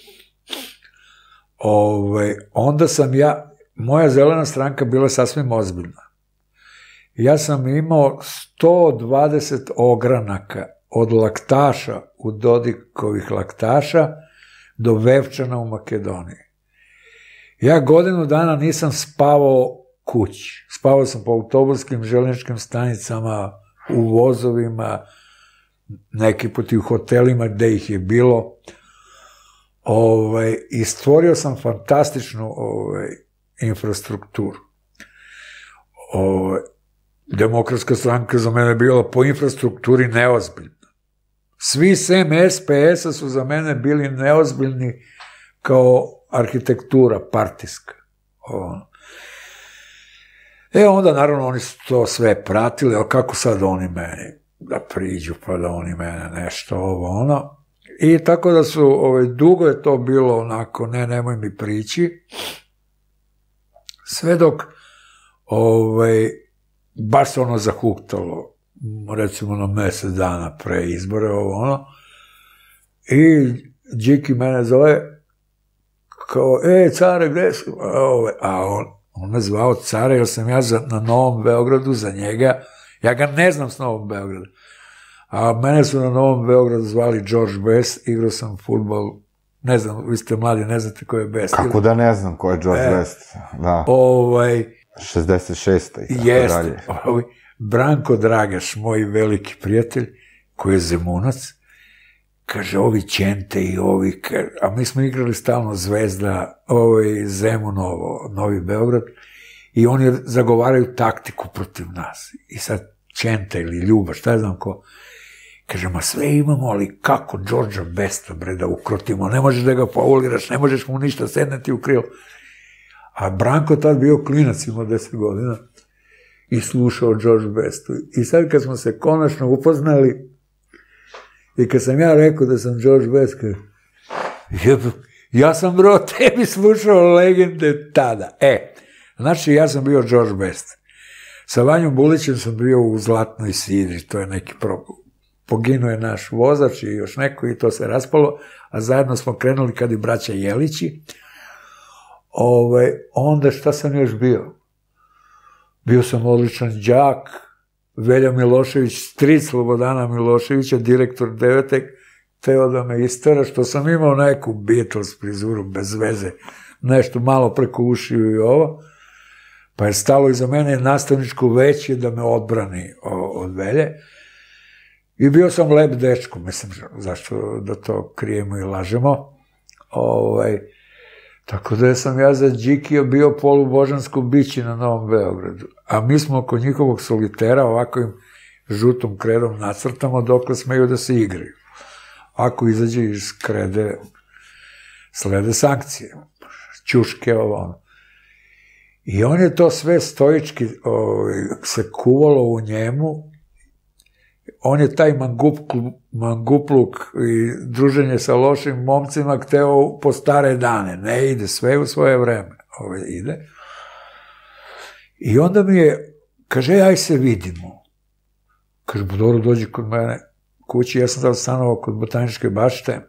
Ovaj, onda sam ja, moja zelena stranka bila sasvim ozbiljna. Ja sam imao sto dvadeset ogranaka od laktaša, u Dodikovih laktaša, do Vevčana u Makedoniji. Ja godinu dana nisam spavao kući. Spavao sam po autobuskim, željezničkim stanicama, u vozovima, neki put i u hotelima gde ih je bilo. Ovaj, I stvorio sam fantastičnu ovaj, infrastrukturu. Ovaj, Demokratska stranka za mene je bila po infrastrukturi neozbiljna. Svi sem S P S-a su za mene bili neozbiljni kao arhitektura partijska. E onda, naravno, oni su to sve pratili, ali kako sad oni meni da priđu, pa da oni mene nešto, ovo, ono. I tako da su, ovaj, dugo je to bilo onako, ne, nemoj mi prići. Sve dok, ovaj, baš se ono zahuktalo, recimo na mesec dana pre izbore, ovo, ono. I Điki mene zove, kao, e, care, gde su? A on, on me zvao care, jer sam ja za, na Novom Beogradu za njega, ja ga ne znam s Novog Beograda, a mene su na Novom Beogradu zvali George Best, igrao sam fudbal, ne znam, vi ste mladi, ne znate ko je Best. Kako da ne znam ko je George e, Best, da. Ovaj, šezdeset šesta i tako jest, dalje. Ovaj, Branko Dragaš, moj veliki prijatelj, koji je Zemunac, kaže, ovi Ćente i ovi, a mi smo igrali stalno Zvezda, ovaj Zemun, ovo, Novi Beograd, i oni zagovaraju taktiku protiv nas. I sad Ćente ili Ljuba, šta znam ko, kaže, ma sve imamo, ali kako Đorđa Besta, bre, da ukrotimo, ne možeš da ga fauliraš, ne možeš mu ništa sedneti u krilo. A Branko tad bio klinac, imao deset godina, i slušao George Bestu. I sad kad smo se konačno upoznali, i kad sam ja rekao da sam George Best, ja, ja sam, bro, tebi slušao legende tada. E, znači, ja sam bio George Best. Sa Vanjom Bulićem sam bio u Zlatnoj sidri, to je neki problem. Poginuo je naš vozač i još neko i to se raspalo, a zajedno smo krenuli kad i braća Jelići. Ove, onda šta sam još bio? Bio sam odličan đak, Velja Milošević, stric Slobodana Miloševića, direktor Devetek, teo da me istera, što sam imao neku Beatles prizuru bez veze, nešto malo preko ušiju i ovo, pa je stalo iza mene nastavničko veće da me odbrani od Velje. I bio sam lep dečko, mislim, zašto da to krijemo i lažemo. Ovaj, tako da sam ja za Đikija bio polubožansko biće na Novom Beogradu. A mi smo oko njihovog solitera ovakvim žutom kredom nacrtamo dokle smeju da se igraju. Ako izađe iz krede, slede sankcije. Ćuške, ovo ono. I on je to sve stoički ovaj, se kuvalo u njemu. On je taj mangupluk i druženje sa lošim momcima hteo po stare dane. Ne ide, sve u svoje vreme. Ove ide. I onda mi je, kaže, aj se vidimo. Kaže, dobro, dođi kod mene kući. Ja sam dao stanovao kod Botaničke bašte.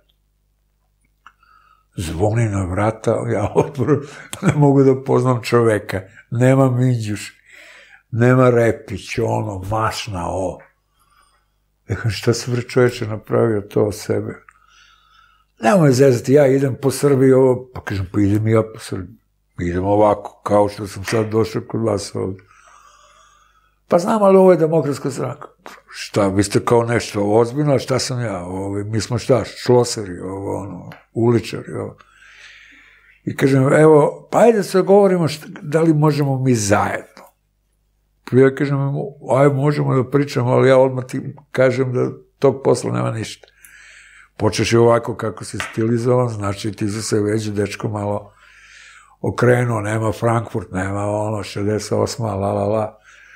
Zvoni na vrata, ja otvoru, ne mogu da poznam čoveka. Nema Minđuš, nema Repić, ono, mašna, o. Ja kažem, šta se vre čoveče napravio to o sebe? Nemoj zezati, ja idem po Srbiji ovo, pa kažem, pa idem i ja po Srbiji. Idem ovako, kao što sam sad došao kod vas ovdje. Pa znam, ali ovo je Demokratska stranka. Šta, vi ste kao nešto ozbiljno, šta sam ja? Ovo, mi smo šta, šloseri, ovo, ono, uličari, ovo. I kažem, evo, pa ajde se govorimo šta, da li možemo mi zajedno. Ja kažem, aj možemo da pričamo, ali ja odmah ti kažem da tog posla nema ništa. Počeš i ovako kako si stilizovan, znači ti su se već dečko malo okrenuo, nema Frankfurt, nema ono, šezdeset osma, la la la.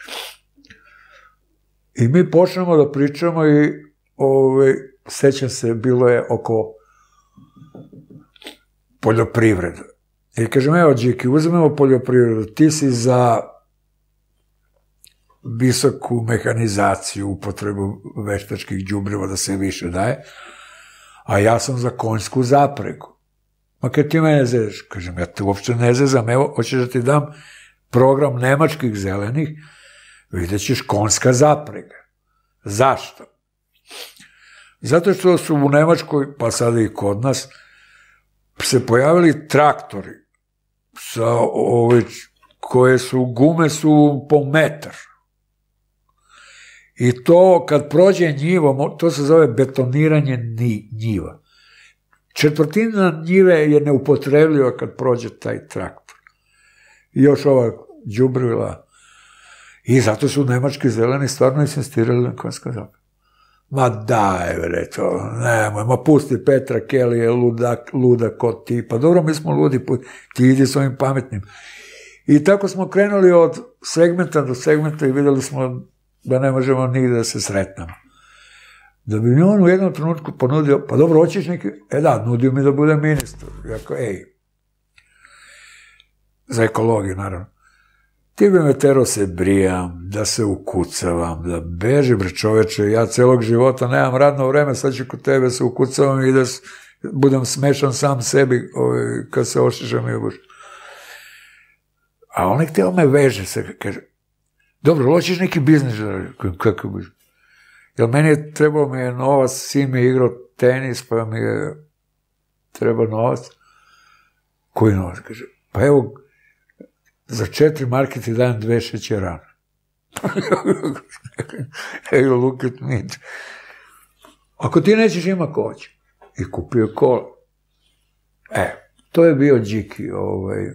I mi počnemo da pričamo i ove, sećam se, bilo je oko poljoprivreda. I kažem, evo Điki, uzmemo poljoprivredu, ti si za visoku mehanizaciju, upotrebu veštačkih đubriva da se više daje, a ja sam za konjsku zapregu. Ma kad ti mene zezeš? Kažem, ja te uopšte ne zezam, evo, hoćeš da ti dam program nemačkih zelenih, vidjet ćeš konjska zaprega. Zašto? Zato što su u Nemačkoj, pa sada i kod nas, se pojavili traktori sa ove, koje su, gume su po metar. I to kad prođe njivo, to se zove betoniranje njiva. Četvrtina njive je neupotrebljiva kad prođe taj traktor. I još ova đubrila. I zato su nemački zeleni stvarno insistirali na konjska zapad. Ma daj, bre, to, nemoj, ma pusti Petra Kelly je ludak, ludak od tipa. Dobro, mi smo ludi, ti idi s ovim pametnim. I tako smo krenuli od segmenta do segmenta i videli smo da ne možemo nigde da se sretnemo. Da bi mi on u jednom trenutku ponudio, pa dobro, hoćeš neki, e da, nudio mi da bude ministar. Jako, ej, za ekologiju, naravno. Ti bi me tero se brijam, da se ukucavam, da beži, bre čoveče, ja celog života nemam radno vreme, sad ću kod tebe se ukucavam i da budem smešan sam sebi ovaj, kad se ošišam i obušam. A on je htio me veže se, kaže, dobro, hoćeš neki biznis, kako bi? Jer meni je trebao mi je novac, sin mi je igrao tenis, pa mi je treba novac. Koji novac? Kaže, pa evo, za četiri marke ti dajem dve šećerane. Hey, look at me. Ako ti nećeš, ima ko će. I kupio kola. E, to je bio Điki, ovaj.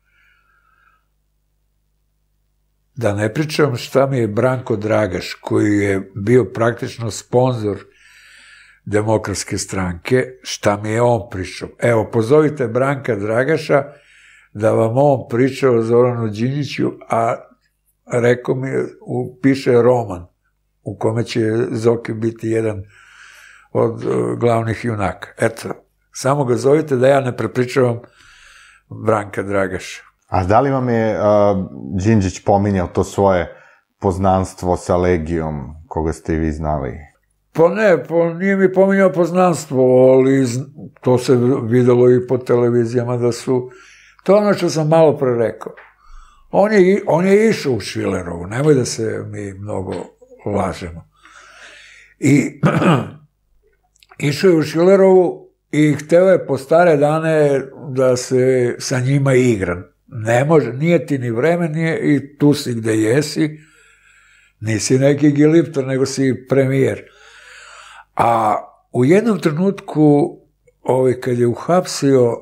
Da ne pričam šta mi je Branko Dragaš, koji je bio praktično sponzor Demokratske stranke, šta mi je on pričao. Evo, pozovite Branka Dragaša da vam on pričao o Zoranu Đinđiću, a rekao mi, piše roman u kome će Zoki biti jedan od glavnih junaka. Eto, samo ga zovite da ja ne prepričavam Branka Dragaša. A da li vam je uh, Đinđić pominjao to svoje poznanstvo sa Legijom, koga ste i vi znali? Pa ne, pa nije mi pominjao poznanstvo, ali to se videlo i po televizijama da su... To je ono što sam malo pre rekao. On je, on je išao u Šilerovu, nemoj da se mi mnogo lažemo. I išao je u Šilerovu i hteo je po stare dane da se sa njima igra. Ne može, nije ti ni vreme, nije, i tu si gde jesi, nisi neki Giliptor, nego si premijer. A u jednom trenutku, ovaj, kad je uhapsio,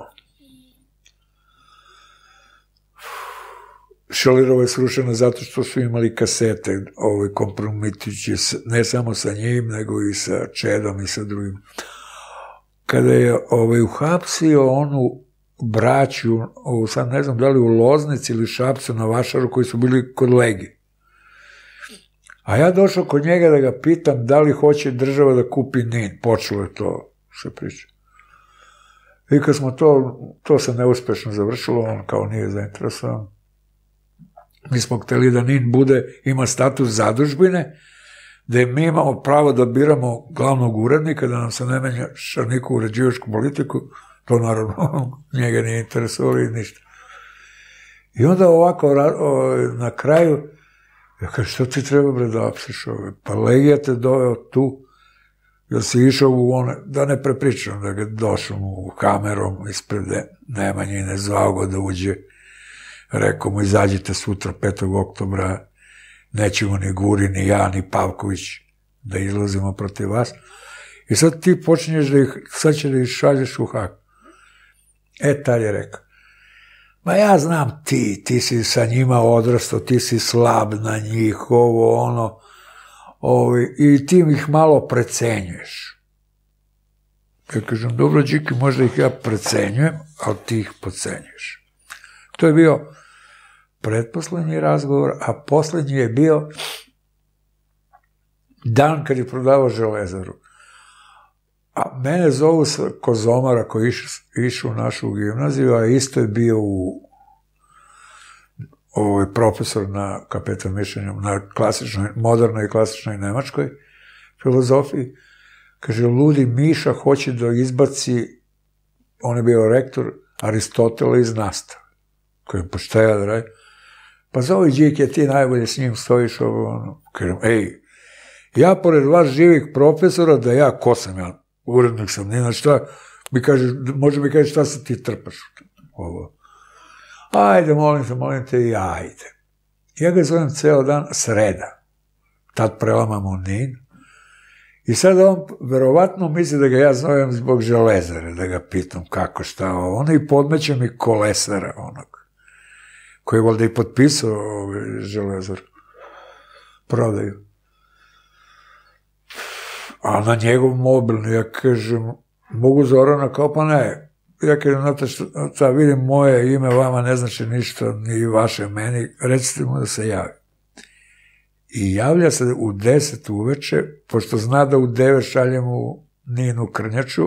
Šilerova je srušena zato što su imali kasete, ovaj, kompromitujući ne samo sa njim, nego i sa Čedom i sa drugim. Kada je ovaj, uhapsio onu braću, sad ne znam da li u Loznici ili Šapcu na Vašaru, koji su bili kod Legije. A ja došao kod njega da ga pitam da li hoće država da kupi Nin. Počelo je to se priča. I kad smo to, to se neuspešno završilo, on kao nije zainteresovan. Mi smo hteli da Nin bude, ima status zadužbine, da mi imamo pravo da biramo glavnog urednika, da nam se ne menja šarniku uređivačku politiku. To naravno njega nije interesovalo i ništa. I onda ovako na kraju, ja kažem, što ti treba bre da apsiš ove? Pa Legija te doveo tu, jer si išao u one, da ne prepričam, da ga došao mu kamerom ispred Nemanjine, zvao ga da uđe, rekao mu, izađite sutra petog oktobra, nećemo ni Guri, ni ja, ni Pavković da izlazimo protiv vas. I sad ti počinješ da ih, sad će da ih šalješ u Hag. E, tad je rekao, ma ja znam ti, ti si sa njima odrastao, ti si slab na njih, ovo, ono, ovi, i ti ih malo precenjuješ. Ja kažem, dobro, Điki, možda ih ja precenjujem, ali ti ih pocenjuješ. To je bio pretposlednji razgovor, a poslednji je bio dan kad je prodavao Železaru. A mene zovu Kozomara koji je išao u našu gimnaziju, a isto je bio u ovaj profesor na kapetan mišljenju, na klasičnoj, modernoj i klasičnoj nemačkoj filozofiji. Kaže, ludi Miša hoće da izbaci, on je bio rektor, Aristotela iz nastave. Kažem, pa šta ja da radim? Pa zovi Đike, ti najbolje s njim stojiš ovo, ono. Kažem, ej, ja pored vas živih profesora, da ja, ko sam ja, urednik sam, ni na šta, Mi kaže, može mi kaže šta se ti trpaš ovo. Ajde, molim te, molim te i ajde. Ja ga zovem ceo dan sreda. Tad prelamamo Nin. I sad on verovatno misli da ga ja zovem zbog Železare, da ga pitam kako šta ovo. Ono i podmeće mi Kolesara onog, koji je valjda i potpisao Železaru. Prodaju. A na njegov mobilni, ja kažem, mogu Zorana, kao pa ne. Ja kažem, znate šta, vidim moje ime, vama ne znači ništa, ni vaše meni, recite mu da se javi. I javlja se u deset uveče, pošto zna da u devet šaljem u Ninu Krnjaču.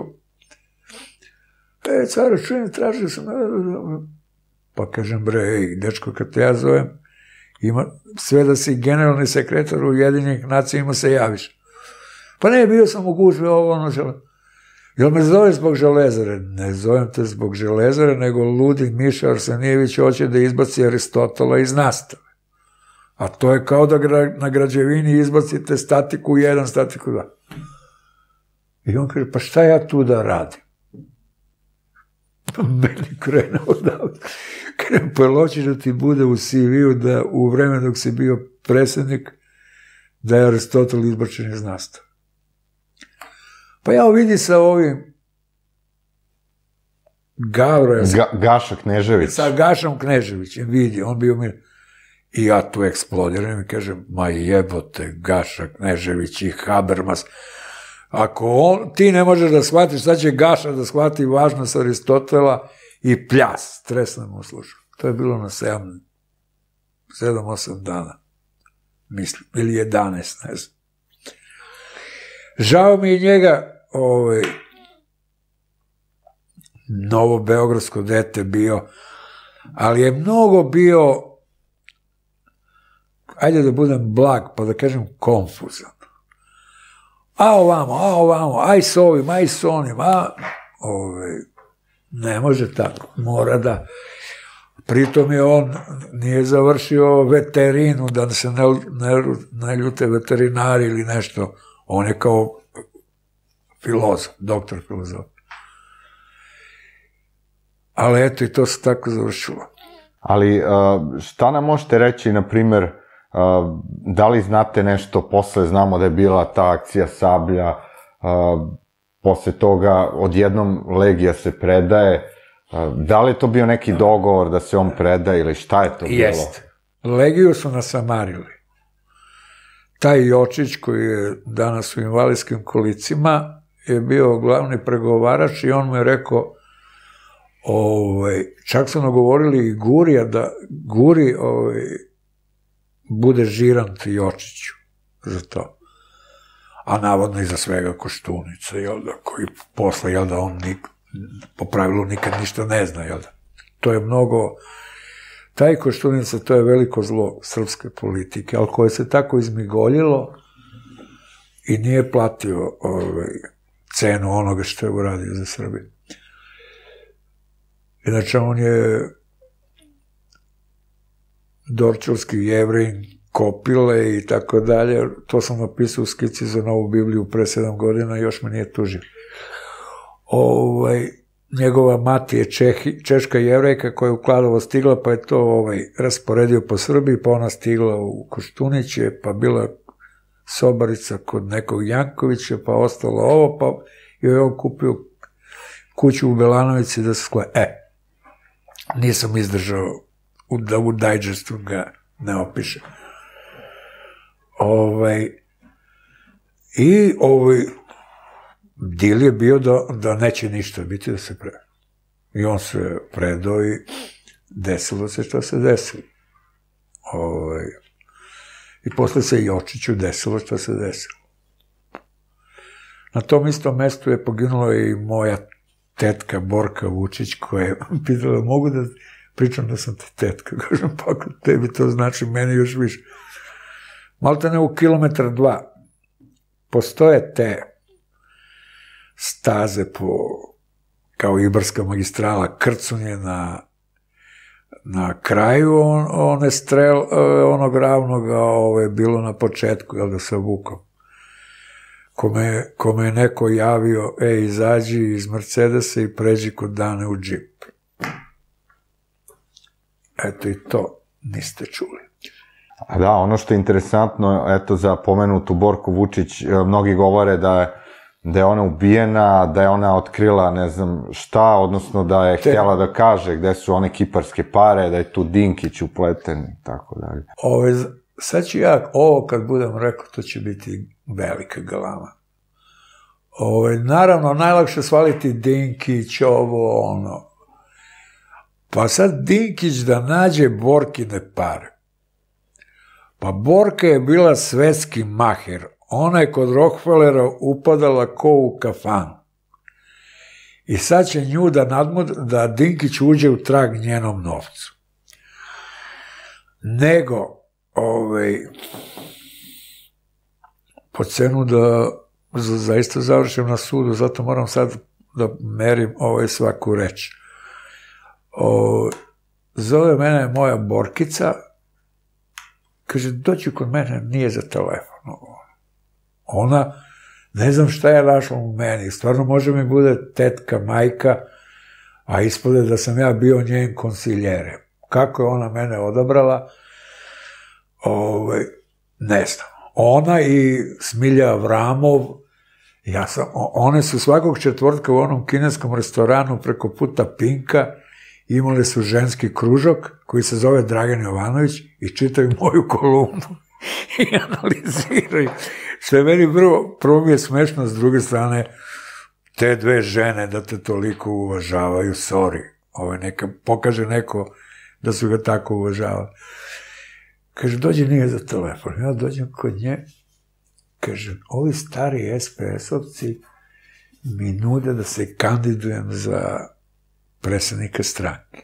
E, cara, čujem, tražio sam. Pa kažem, bre, ej, dečko, kad te ja zovem, ima, sve da si generalni sekretar Ujedinjenih nacija, ima se javiš. Pa ne, bio sam u gužvi, ovo, ono, žele. Jel me zove zbog Železare? Ne zovem te zbog Železare, nego ludi Miša Arsenijević hoće da izbaci Aristotela iz nastave. A to je kao da na građevini izbacite statiku jedan, statiku dva. I on kaže, pa šta ja tu da radim? Meni krenuo da... Krenuo, pa hoćeš da ti bude u C V-u da u vreme dok si bio predsjednik, da je Aristotel izbačen iz nastave. Pa ja vidi sa ovim Gavro... Ga, Gaša Knežević. Sa Gašom Kneževićem, vidi, on bio mir... I ja tu eksplodiram i kažem, ma jebote, Gaša Knežević i Habermas. Ako on, ti ne možeš da shvatiš, sad će Gaša da shvati važnost Aristotela i pljas, tresnem u slušu. To je bilo na sedam, sedam, osam dana, mislim, ili jedanaest, ne znam. Žao mi je njega, ovaj, novo beogradsko dete bio, ali je mnogo bio, ajde da budem blag, pa da kažem konfuzan. A ovamo, a ovamo, aj s ovim, aj s onim, a... Ove, ne može tako, mora da... Pritom je on nije završio veterinu, da se ne, ne, ne ljute veterinari ili nešto. On je kao filozof, doktor filozof. Ali eto, i to se tako završilo. Ali šta nam možete reći, na primer, da li znate nešto, posle znamo da je bila ta akcija Sablja, posle toga odjednom Legija se predaje, da li je to bio neki dogovor da se on predaje ili šta je to bilo? Jeste. Legiju su nasamarili. Taj Jočić koji je danas u invalidskim kolicima je bio glavni pregovarač i on mu je rekao, ovaj, čak su nagovorili i Gurija da Guri ovaj, bude žirant Jočiću za to. A navodno iza svega Koštunica, jel da, koji posle, jel da, on nik, po pravilu nikad ništa ne zna, jel da. To je mnogo, taj Koštunica, to je veliko zlo srpske politike, ali koje se tako izmigoljilo i nije platio ovaj, cenu onoga što je uradio za Srbiju. Inače, on je dorčovski Jevrin, Kopile i tako dalje. To sam napisao u skici za Novu Bibliju pre sedam godina i još me nije tužio. Ovaj, njegova mati je Čehi, češka jevrejka koja je u Kladovo stigla, pa je to ovaj, rasporedio po Srbiji, pa ona stigla u Koštuniće, pa bila sobarica kod nekog Jankovića, pa ostalo ovo, pa joj je on kupio kuću u Belanovici da se skloje. E, nisam izdržao da u dajđestu ga ne opiše. Ovaj, I ovaj, dil je bio da, da neće ništa biti da se pre. I on se predao i desilo se što se desilo. Ovaj, I posle se Jočiću desilo što se desilo. Na tom istom mestu je poginula i moja tetka Borka Vučić, koja je pitala, mogu da pričam da sam ti tetka? Kažem, pa ako tebi to znači, meni još više. Malte ne u kilometar dva. Postoje te staze po, kao Ibarska magistrala, Krcunje na, na kraju on, one strel, onog ravnoga, ovo je bilo na početku, jel da, sa Vukom. kome, kome je neko javio, e, izađi iz Mercedesa i pređi kod Dane u džip. Eto i to niste čuli. A da, ono što je interesantno, eto, za pomenutu Borku Vučić, mnogi govore da je da je ona ubijena, da je ona otkrila ne znam šta, odnosno da je htjela da kaže gde su one kiparske pare, da je tu Dinkić upleten i tako dalje. Ove, sad ću ja, ovo kad budem rekao, to će biti velika galama. Ove, naravno, najlakše svaliti Dinkić, ovo, ono. Pa sad Dinkić da nađe Borkine pare. Pa Borka je bila svetski maher. Ona je kod Rockefellera upadala ko u kafanu. I sad će nju da, nadmud, da Dinkić uđe u trag njenom novcu. Nego, ovaj, po cenu da za, zaista završim na sudu, zato moram sad da merim ovaj svaku reč. O, zove mene moja Borkica, kaže, dođi kod mene, nije za telefon. Ona, ne znam šta je našla u meni, stvarno može mi bude tetka, majka, a ispode da sam ja bio njen konsiljere. Kako je ona mene odabrala, ove, ne znam. Ona i Smilja Avramov, ja sam, one su svakog četvrtka u onom kineskom restoranu preko puta Pinka, imali su ženski kružok koji se zove Dragan Jovanović i čitaju moju kolumnu i analiziraju. Što je meni prvo, prvo mi je smešno, s druge strane, te dve žene da te toliko uvažavaju, sorry, ovo neka, pokaže neko da su ga tako uvažavali. Kaže, dođe nije za telefon, ja dođem kod nje, kaže, ovi stari es pe es-ovci mi nude da se kandidujem za predsednika stranke.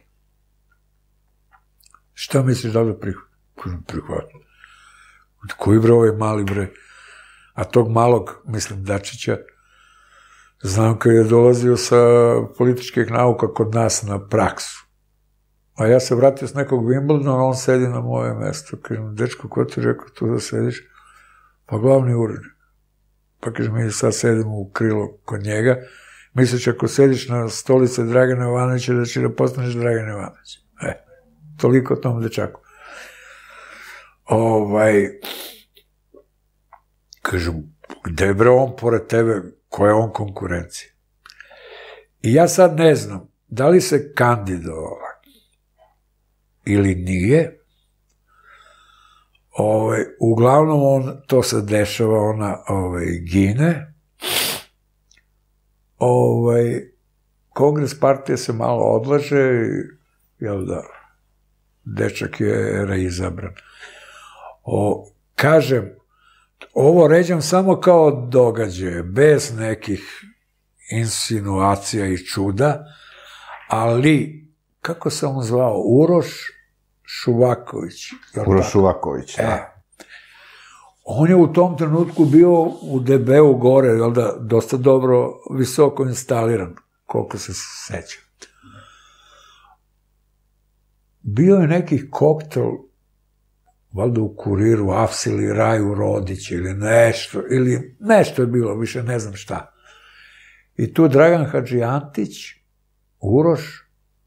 Šta misliš da li prihvatim? Koji bre ovaj mali bre? A tog malog, mislim, Dačića, znam kad je dolazio sa političkih nauka kod nas na praksu. A ja se vratio s nekog Wimbledona, on sedi na moje mesto. Kažem, dečko, ko ti rekao tu da sediš? Pa glavni urednik. Pa kažem, mi sad sedimo u krilo kod njega. Misliš, ako sediš na stolice Dragana Jovanovića, da će da postaneš Dragan Jovanović. E, toliko o tom dečaku. Ovaj, kažem, gde je bre on pored tebe, koja je on konkurencija? I ja sad ne znam, da li se kandidovala ili nije. Ovaj, uglavnom, on, to se dešava, ona ovaj, gine. Ovaj, kongres partije se malo odlaže i, jel da, dečak je reizabran. O, kažem, ovo ređam samo kao događaje, bez nekih insinuacija i čuda, ali, kako se on zvao, Uroš Šuvaković. Uroš Šuvaković, da. E, on je u tom trenutku bio u de be u gore, jel da, dosta dobro, visoko instaliran, koliko se sećam. Bio je neki koktel, valjda u Kuriru, Afs ili Raju Rodić ili nešto, ili nešto je bilo, više ne znam šta. I tu Dragan Hadžijantić, Uroš,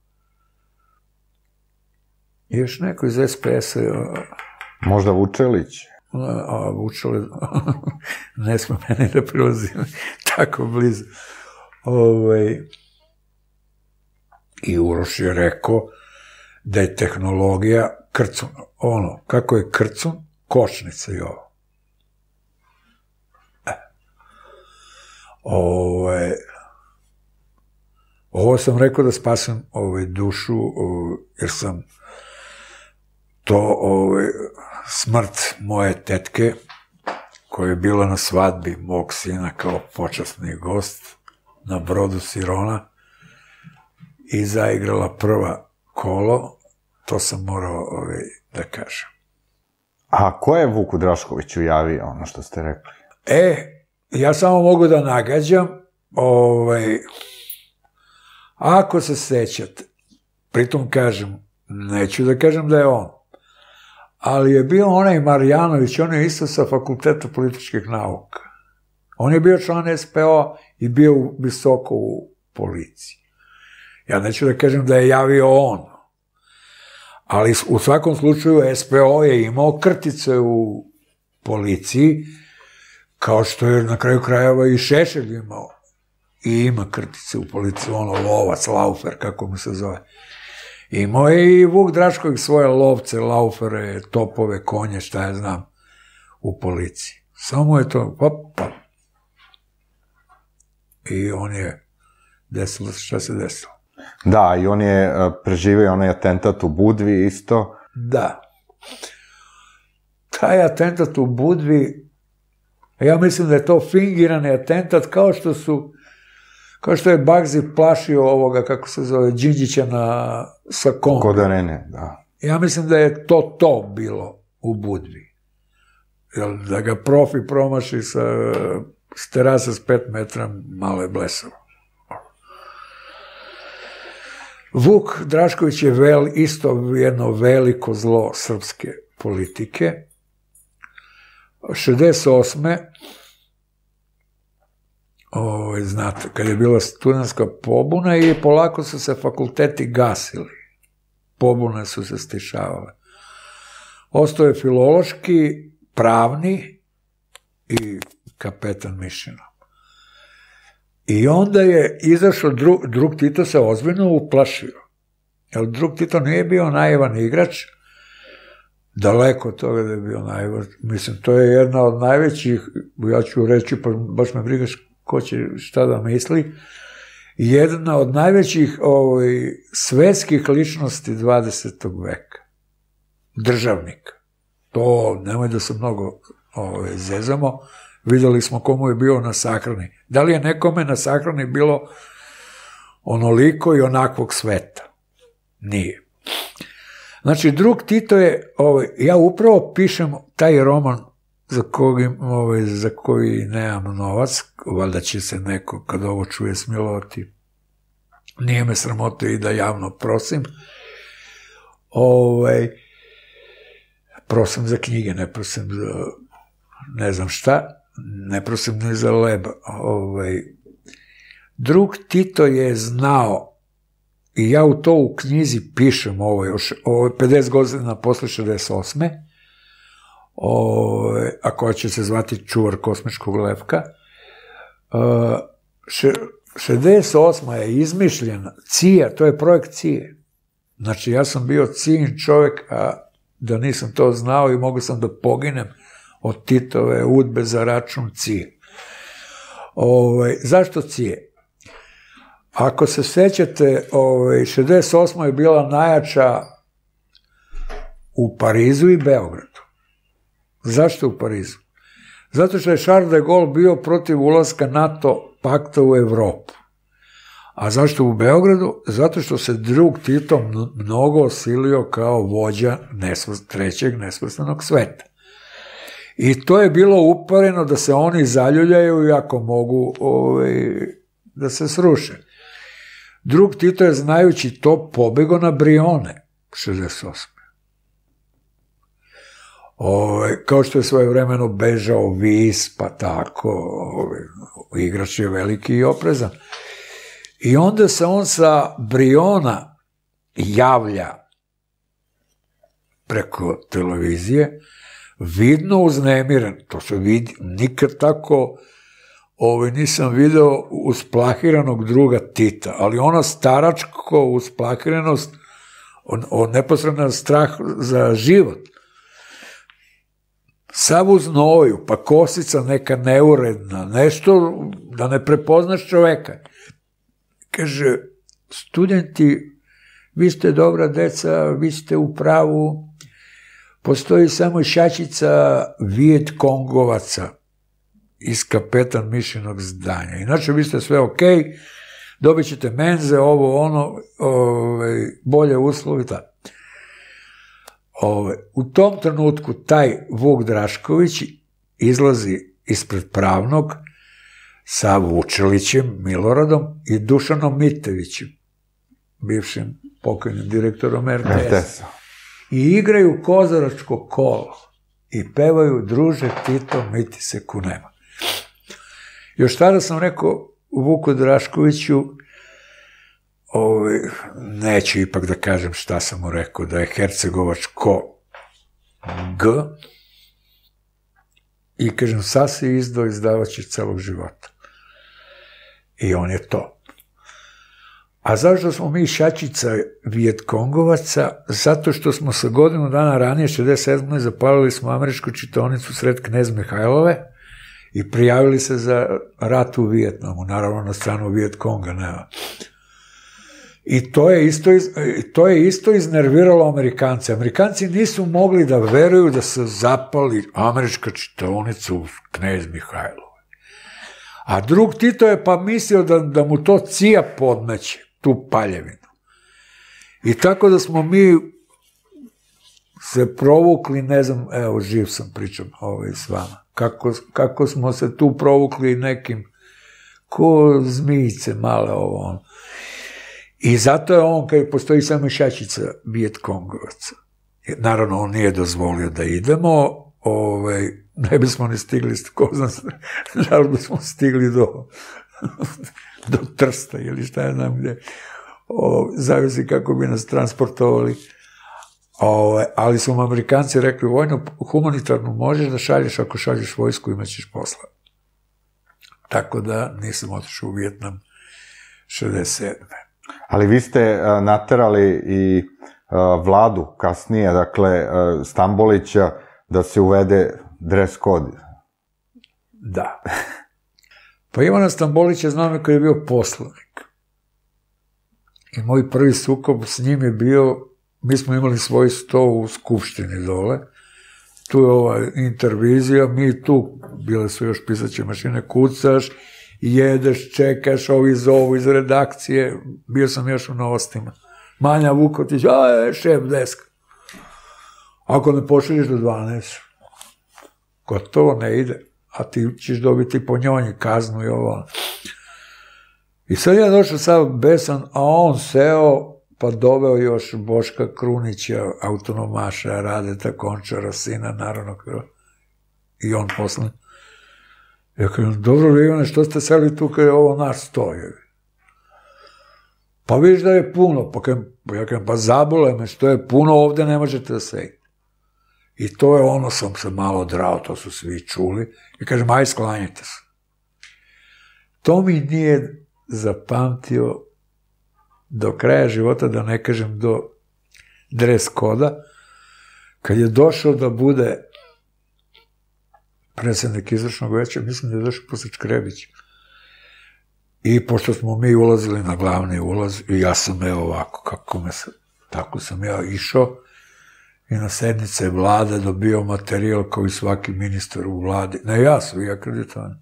i još neko iz es pe es-a. Možda Vučelić? A Vučelić, ne smo meni da prilazim tako blizu. Ovaj, i Uroš je rekao da je tehnologija krcun, ono, kako je krcun, kočnica i ovo. E. Ovaj, ovo sam rekao da spasam ovaj, dušu, ovaj, jer sam to, ovaj, smrt moje tetke, koja je bila na svadbi mog sina kao počasni gost na brodu Sirona i zaigrala prva kolo, to sam morao ovaj, da kažem. A ko je Vuku Draškoviću javio ono što ste rekli? E, ja samo mogu da nagađam, ovaj, ako se sećate, pritom kažem, neću da kažem da je on, ali je bio onaj Marjanović, on je isto sa Fakulteta političkih nauka. On je bio član es pe o i bio visoko u policiji. Ja neću da kažem da je javio on, ali u svakom slučaju es pe o je imao krtice u policiji, kao što je na kraju krajeva i Šešelj imao. I ima krtice u policiji, ono lovac, laufer, kako mu se zove. Imao je i Vuk Drašković svoje lovce, laufere, topove, konje, šta ja znam, u policiji. Samo je to, pa, pa. I on je desilo se šta se desilo. Da, i on je preživio onaj atentat u Budvi isto. Da. Taj atentat u Budvi, ja mislim da je to fingirani atentat, kao što su, kao što je Bagzi plašio ovoga, kako se zove, Đinđića na Sakom. Kod arene, da. Ja mislim da je to to bilo u Budvi. Jer da ga profi promaši sa, s terasa s pet metra, malo je blesavo. Vuk Drašković je vel, isto jedno veliko zlo srpske politike. šezdeset osme O, znate, kad je bila studentska pobuna i polako su se fakulteti gasili. Pobune su se stišavale. Ostao je filološki, pravni i kapetan Mišinov. I onda je izašao, drug, drug Tito se ozbiljno uplašio. Jer drug Tito nije bio naivan igrač, daleko od toga da je bio naivan. Mislim, to je jedna od najvećih, ja ću reći, pa baš me brigaš ko će šta da misli, jedna od najvećih ovaj, svetskih ličnosti dvadesetog veka. Državnik. To, nemoj da se mnogo ovaj, zezamo, videli smo komu je bio na sahrani. Da li je nekome na sahrani bilo onoliko i onakvog sveta? Nije. Znači, drug Tito je, ovaj, ja upravo pišem taj roman za, kogi, ovaj, za koji nemam novac, valjda će se neko, kad ovo čuje, smilovati. Nije me sramota i da javno prosim. Ovaj, prosim za knjige, ne prosim za ne znam šta, ne prosim ni za leb. Ovaj, drug Tito je znao, i ja u to u knjizi pišem, ovo je pedeset godina posle šezdeset osme Ovaj, a koja će se zvati Čuvar kosmičkog levka. šezdeset osma je izmišljena, C I A, to je projekt C I A. Znači, ja sam bio C I A čovjek, a da nisam to znao i mogu sam da poginem od Titove udbe za račun C I A. Ovaj, zašto C I A? Ako se sećate, ovaj, šezdeset osma je bila najjača u Parizu i Beogradu. Zašto u Parizu? Zato što je Charles de Gaulle bio protiv ulaska NATO pakta u Evropu. A zašto u Beogradu? Zato što se drug Tito mnogo osilio kao vođa nesvrst, trećeg nesvrstanog sveta. I to je bilo upareno da se oni zaljuljaju i ako mogu ovaj, da se sruše. Drug Tito je, znajući to, pobego na Brione šezdeset osme Ove, kao što je svojevremeno bežao Vis, pa tako, ove, igrač je veliki i oprezan. I onda se on sa Briona javlja preko televizije, vidno uznemiren, to se vidi, nikad tako ove, nisam video usplahiranog druga Tita, ali ona staračko usplahiranost, on, on neposredan strah za život. Sav u znoju, pa kosica neka neuredna, nešto da ne prepoznaš čoveka. Kaže, studenti, vi ste dobra deca, vi ste u pravu, postoji samo šačica Vijet Kongovaca iz kapetan Mišinog zdanja. Inače, vi ste sve okej, dobit ćete menze, ovo, ono, ove, bolje uslovi, tako. Ove, u tom trenutku taj Vuk Drašković izlazi ispred pravnog sa Vučelićem, Miloradom i Dušanom Mitevićem, bivšim pokojnim direktorom er te es. I igraju kozaračko kolo i pevaju Druže Tito, miti se kunema. Još tada sam rekao Vuku Draškoviću, ovaj, neću ipak da kažem šta sam mu rekao, da je Hercegovač ko G, i kažem, sad si izdao izdavač celog života. I on je to. A zašto smo mi šačica Vijetkongovaca? Zato što smo sa godinu dana ranije, šezdeset sedme zapalili smo američku čitaonicu sred Knez Mihajlove i prijavili se za rat u Vijetnamu, naravno na stranu Vijetkonga, nema. I to je isto, to je isto iznerviralo Amerikance. Amerikanci nisu mogli da veruju da se zapali američka čitaonica u Knez Mihajlove. A drug Tito je pa mislio da, da mu to cija podmeće, tu paljevinu. I tako da smo mi se provukli, ne znam, evo, živ sam, pričam ovaj s vama, kako, kako smo se tu provukli nekim, ko zmijice male ovo, ono. I zato je on, kad postoji samo šačica Vijetkongovaca. Naravno, on nije dozvolio da idemo, ovaj, ne bismo ni stigli, ko znam, naravno smo stigli do, do Trsta ili šta je nam gde, o, zavisi kako bi nas transportovali. O, ali su mu Amerikanci rekli, vojno humanitarnu možeš da šalješ, ako šalješ vojsku imaćeš posla. Tako da nisam otišao u Vijetnam šezdeset sedme. Ali vi ste uh, naterali i uh, vladu kasnije, dakle, uh, Stambolića, da se uvede dres kod. Da. Pa Ivana Stambolića znam je koji je bio poslanik. I moj prvi sukob s njim je bio, mi smo imali svoj sto u Skupštini dole, tu je ova intervizija, mi tu, bile su još pisaće mašine, kucaš, jedeš, čekaš, ovi zovu iz redakcije, bio sam još u Novostima. Manja Vukotić, a je, šef deska. Ako ne pošliš do dvanaest, gotovo ne ide, a ti ćeš dobiti po njoj kaznu i ovo. I sad ja došao sad besan, a on seo, pa doveo još Boška Krunića, autonomaša, Radeta Končara, sina narodnog, i on posle. Ja kažem, dobro li Ivane, što ste seli tu kada je ovo naš stoji? Pa vidiš da je puno, pa kažem, ja kažem, pa zabole me, što je puno, ovde ne možete da sedite. I to je ono, sam se malo drao, to su svi čuli, i kažem, aj sklanjite se. To mi nije zapamtio do kraja života, da ne kažem do dres koda, kad je došao da bude predsjednik izvršnog veća, mislim da je došao posle Škrebića. I pošto smo mi ulazili na glavni ulaz, i ja sam evo ovako, kako me se, tako sam ja išao, i na sednice vlade dobio materijal kao i svaki ministar u vladi. Ne, ja sam i akreditovan.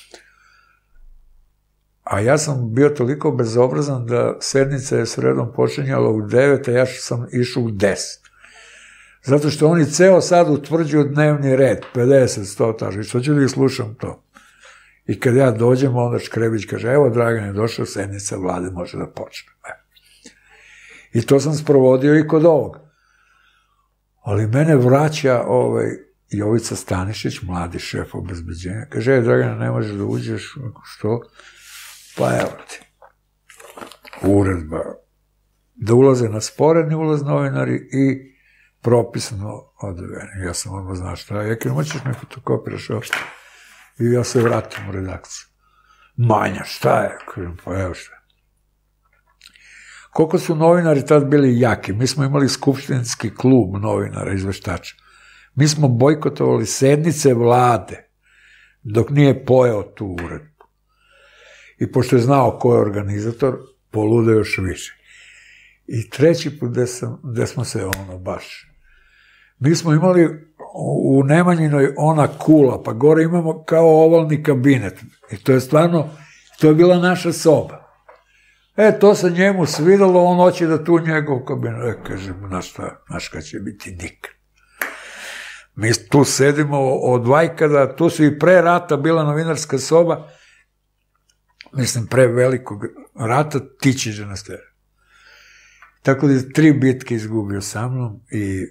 A ja sam bio toliko bezobrazan da sednica je sredom počinjala u devet, a ja sam išao u deset. Zato što oni ceo sad utvrđuju dnevni red, pedeset, sto taži, što ću da ih slušam to. I kad ja dođem, onda Škrebić kaže, evo, Dragan je došao, sednica vlade može da počne. I to sam sprovodio i kod ovog. Ali mene vraća ovaj Jovica Stanišić, mladi šef obezbeđenja, kaže, je, Dragana, ne možeš da uđeš, što? Pa evo ti, uredba, da ulaze na sporedni ulaz novinari i propisano odveni. Ja sam odmah znao šta, ja kažem, hoćeš me fotokopiraš ovo? I ja se vratim u redakciju. Manja, šta je? Kažem, pa evo šta. Koliko su novinari tad bili jaki? Mi smo imali skupštinski klub novinara, izveštača. Mi smo bojkotovali sednice vlade, dok nije pojeo tu uredbu. I pošto je znao ko je organizator, polude još više. I treći put gde, sam, gde smo se ono baš... Mi smo imali u Nemanjinoj ona kula, pa gore imamo kao ovalni kabinet. I to je stvarno, to je bila naša soba. E, to se njemu svidalo, on hoće da tu njegov kabinet. E, kažem, znaš šta, znaš kad će biti nikad. Mi tu sedimo od vajkada, tu su i pre rata bila novinarska soba, mislim, pre velikog rata, tičiđe na stere. Tako da je tri bitke izgubio sa mnom i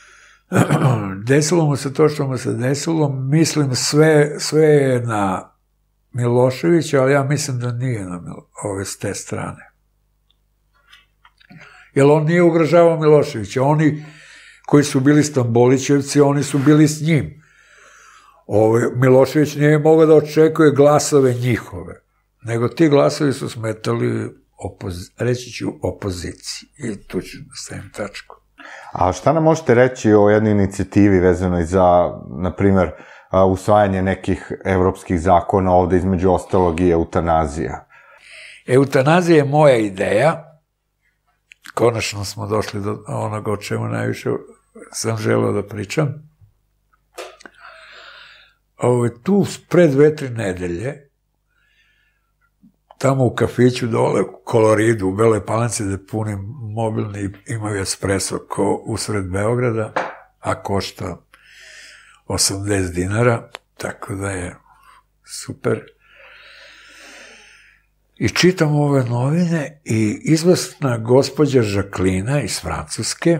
desilo mu se to što mu se desilo, mislim, sve, sve je na Miloševića, ali ja mislim da nije na ove s te strane. Jer on nije ugrožavao Miloševića. Oni koji su bili Stambolićevci, oni su bili s njim. Ove, Milošević nije mogao da očekuje glasove njihove, nego ti glasovi su smetali, opozi, reći ću, opoziciji. I tu ću da stavim tačku. A šta nam možete reći o jednoj inicijativi vezanoj za, na primer, usvajanje nekih evropskih zakona, ovde između ostalog i eutanazija? Eutanazija je moja ideja. Konačno smo došli do onoga o čemu najviše sam želeo da pričam. Ovo, tu pred dve, tri nedelje, tamo u kafiću dole, u Koloridu, u Beloj Palanci, da punim mobilni, imaju espresso ko usred Beograda, a košta osamdeset dinara, tako da je super. I čitam ove novine i izvesna gospođa Žaklina iz Francuske,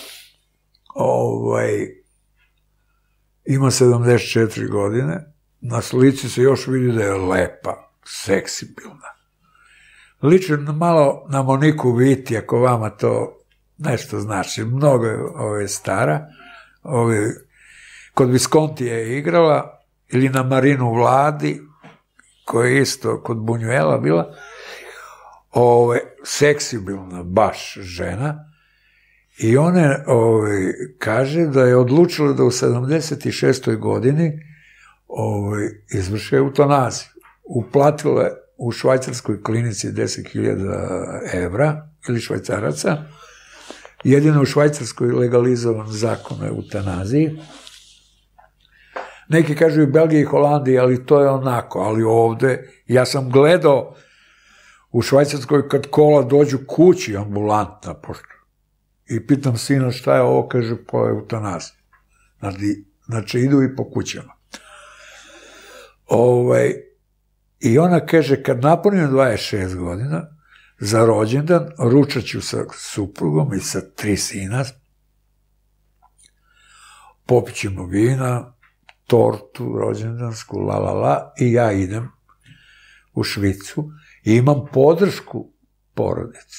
ovaj, ima sedamdeset četiri godine, na slici se još vidi da je lepa, seksibilna. Liči malo na Moniku Viti, ako vama to nešto znači, mnogo je ove stara, ove, kod Visconti je igrala, ili na Marinu Vladi, koja je isto kod Bunjuela bila, ove, seksibilna baš žena, i ona ove, kaže da je odlučila da u sedamdeset šestoj godini ove, izvrše eutanaziju. Uplatila je u švajcarskoj klinici deset hiljada evra ili švajcaraca, jedino u Švajcarskoj legalizovan zakon o eutanaziji. Neki kažu i Belgiji i Holandiji, ali to je onako, ali ovde, ja sam gledao u Švajcarskoj kad kola dođu kući ambulantna, pošto, i pitam sina šta je ovo, kaže po eutanaziji. Znači, znači idu i po kućama. Ovaj, i ona kaže, kad napunim dvadeset šest godina, za rođendan, ručat ću sa suprugom i sa tri sina, popit ćemo vina, tortu rođendansku, la la la, i ja idem u Švicu i imam podršku porodice.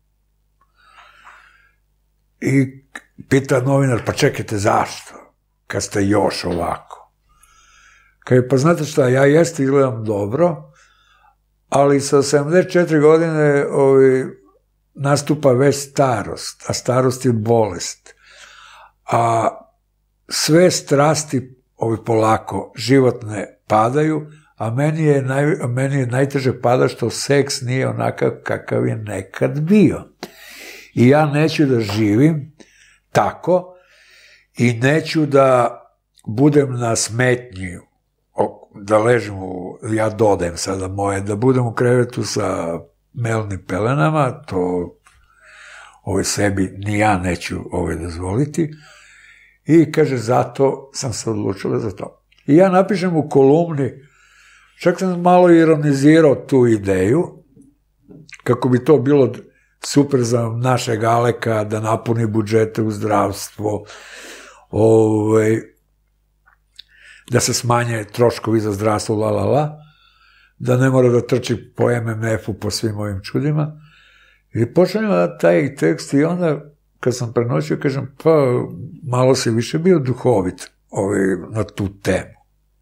I pita novinar, pa čekajte, zašto? Kad ste još ovako. Kaže, pa znate šta, ja jeste izgledam dobro, ali sa sedamdeset četiri godine ovi, nastupa već starost, a starost je bolest. A sve strasti, ovi polako, životne padaju, a meni je, naj, meni je najteže pada što seks nije onakav kakav je nekad bio. I ja neću da živim tako i neću da budem na smetnji, da ležim u, ja dodajem sada moje, da budem u krevetu sa melnim pelenama, to ovaj sebi ni ja neću ovaj dozvoliti. I kaže, zato sam se odlučila za to. I ja napišem u kolumni, čak sam malo ironizirao tu ideju, kako bi to bilo super za našeg Aleka, da napuni budžete u zdravstvo, ovaj, da se smanje troškovi za zdravstvo, la, la, la, da ne mora da trči po em em efu, po svim ovim čudima. I počnem da taj tekst i onda, kad sam prenoćio, kažem, pa malo si više bio duhovit ovaj, na tu temu.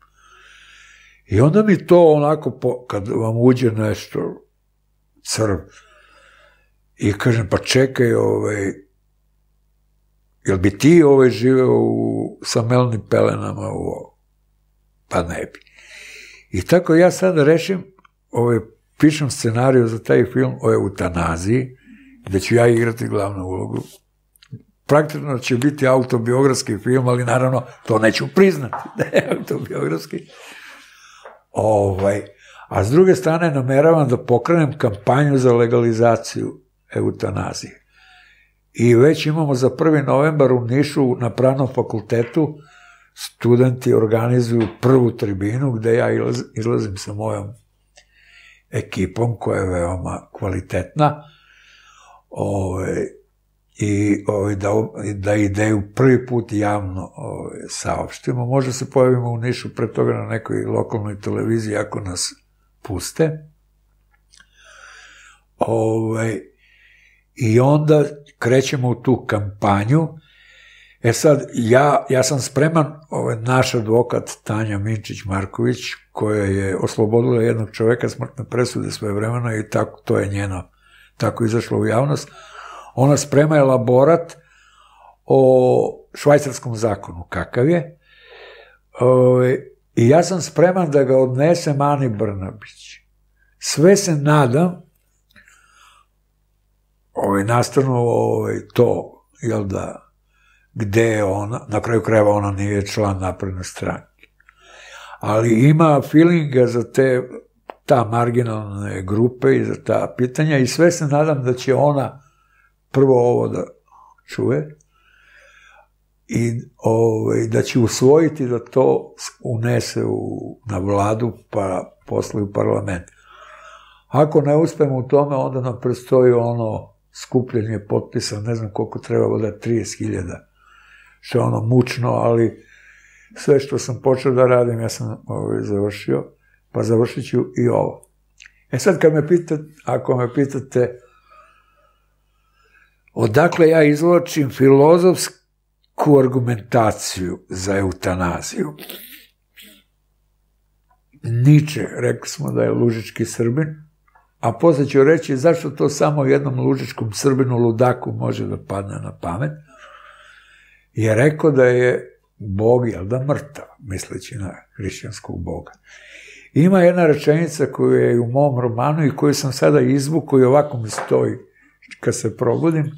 I onda mi to onako, po, kad vam uđe nešto, crv, i kažem, pa čekaj, ovaj, jel bi ti ovaj živeo u, sa melnim pelenama u ovo? Pa ne bi. I tako ja sada rešim, ovaj, pišem scenariju za taj film o eutanaziji, gde ću ja igrati glavnu ulogu. Praktično će biti autobiografski film, ali naravno to neću priznati da je autobiografski. Ovaj, a s druge strane nameravam da pokrenem kampanju za legalizaciju eutanazije. I već imamo za prvi novembar u Nišu na Pravnom fakultetu studenti organizuju prvu tribinu gde ja izlazim sa mojom ekipom koja je veoma kvalitetna. Ove, i ovaj, da, da ideju prvi put javno ovaj, saopštimo. Možda se pojavimo u Nišu pre toga na nekoj lokalnoj televiziji ako nas puste. Ovaj, I onda krećemo u tu kampanju. E sad, ja, ja sam spreman, ovaj, naš advokat Tanja Minčić-Marković, koja je oslobodila jednog čoveka smrtne presude svojevremeno i tako, to je njeno, tako izašlo u javnost. Ona sprema elaborat o švajcarskom zakonu, kakav je. I ja sam spreman da ga odnesem Ani Brnabić. Sve se nadam, ovaj, nastavno ovaj, to, jel da, gde je ona, na kraju krajeva ona nije član Napredne stranke. Ali ima feelinga za te, ta marginalne grupe i za ta pitanja i sve se nadam da će ona prvo ovo da čuje i ovaj, da će usvojiti da to unese u, na vladu pa posle u parlament. Ako ne uspemo u tome, onda nam predstoji ono skupljenje potpisa, ne znam koliko treba da trideset hiljada, što je ono mučno, ali sve što sam počeo da radim, ja sam ovaj, završio, pa završit ću i ovo. E sad, kad me pitate, ako me pitate odakle ja izvlačim filozofsku argumentaciju za eutanaziju. Niče, rekli smo da je lužički Srbin, a posle ću reći zašto to samo jednom lužičkom Srbinu ludaku može da padne na pamet, je rekao da je Bog, jel da, mrtav, misleći na hrišćanskog Boga. Ima jedna rečenica koju je u mom romanu i koju sam sada izvukao i ovako mi stoji kad se probudim,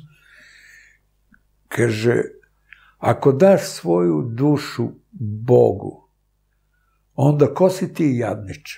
kaže, ako daš svoju dušu Bogu, onda ko si ti, jadniče?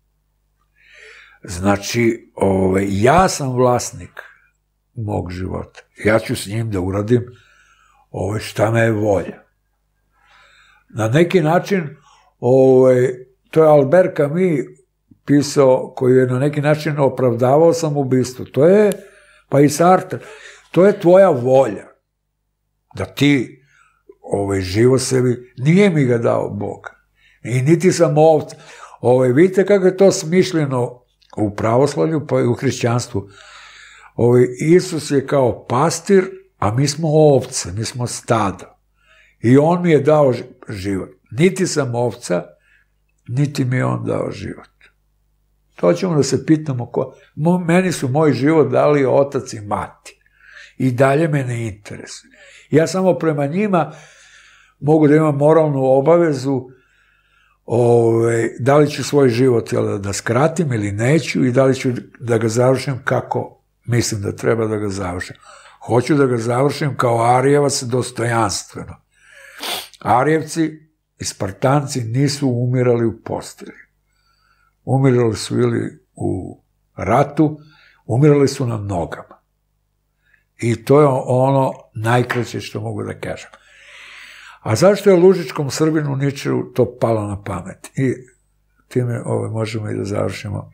Znači, ovaj, ja sam vlasnik mog života. Ja ću s njim da uradim ovaj, šta me je volja. Na neki način, ovaj, to je Albert Camus pisao, koji je na neki način opravdavao samoubistvo. To je, pa i Sartre, to je tvoja volja. Da ti ovaj, živo sebi, nije mi ga dao Bog. I niti sam ovca. Ovaj, vidite kako je to smišljeno u pravoslavlju, pa i u hrišćanstvu. Ovaj, Isus je kao pastir, a mi smo ovce, mi smo stada. I on mi je dao život. Niti sam ovca, niti mi je on dao život. To ćemo da se pitamo ko. Meni su moj život dali otac i mati. I dalje me ne interesuje. Ja samo prema njima mogu da imam moralnu obavezu ove, da li ću svoj život jel, da skratim ili neću i da li ću da ga završim kako mislim da treba da ga završim. Hoću da ga završim kao Arijevac dostojanstveno. Arijevci i Spartanci nisu umirali u postelji. Umirali su ili u ratu, umirali su na nogama. I to je ono najkraće što mogu da kažem. A zašto je lužičkom Srbinu Ničeru to palo na pamet? I time ove, možemo i da završimo.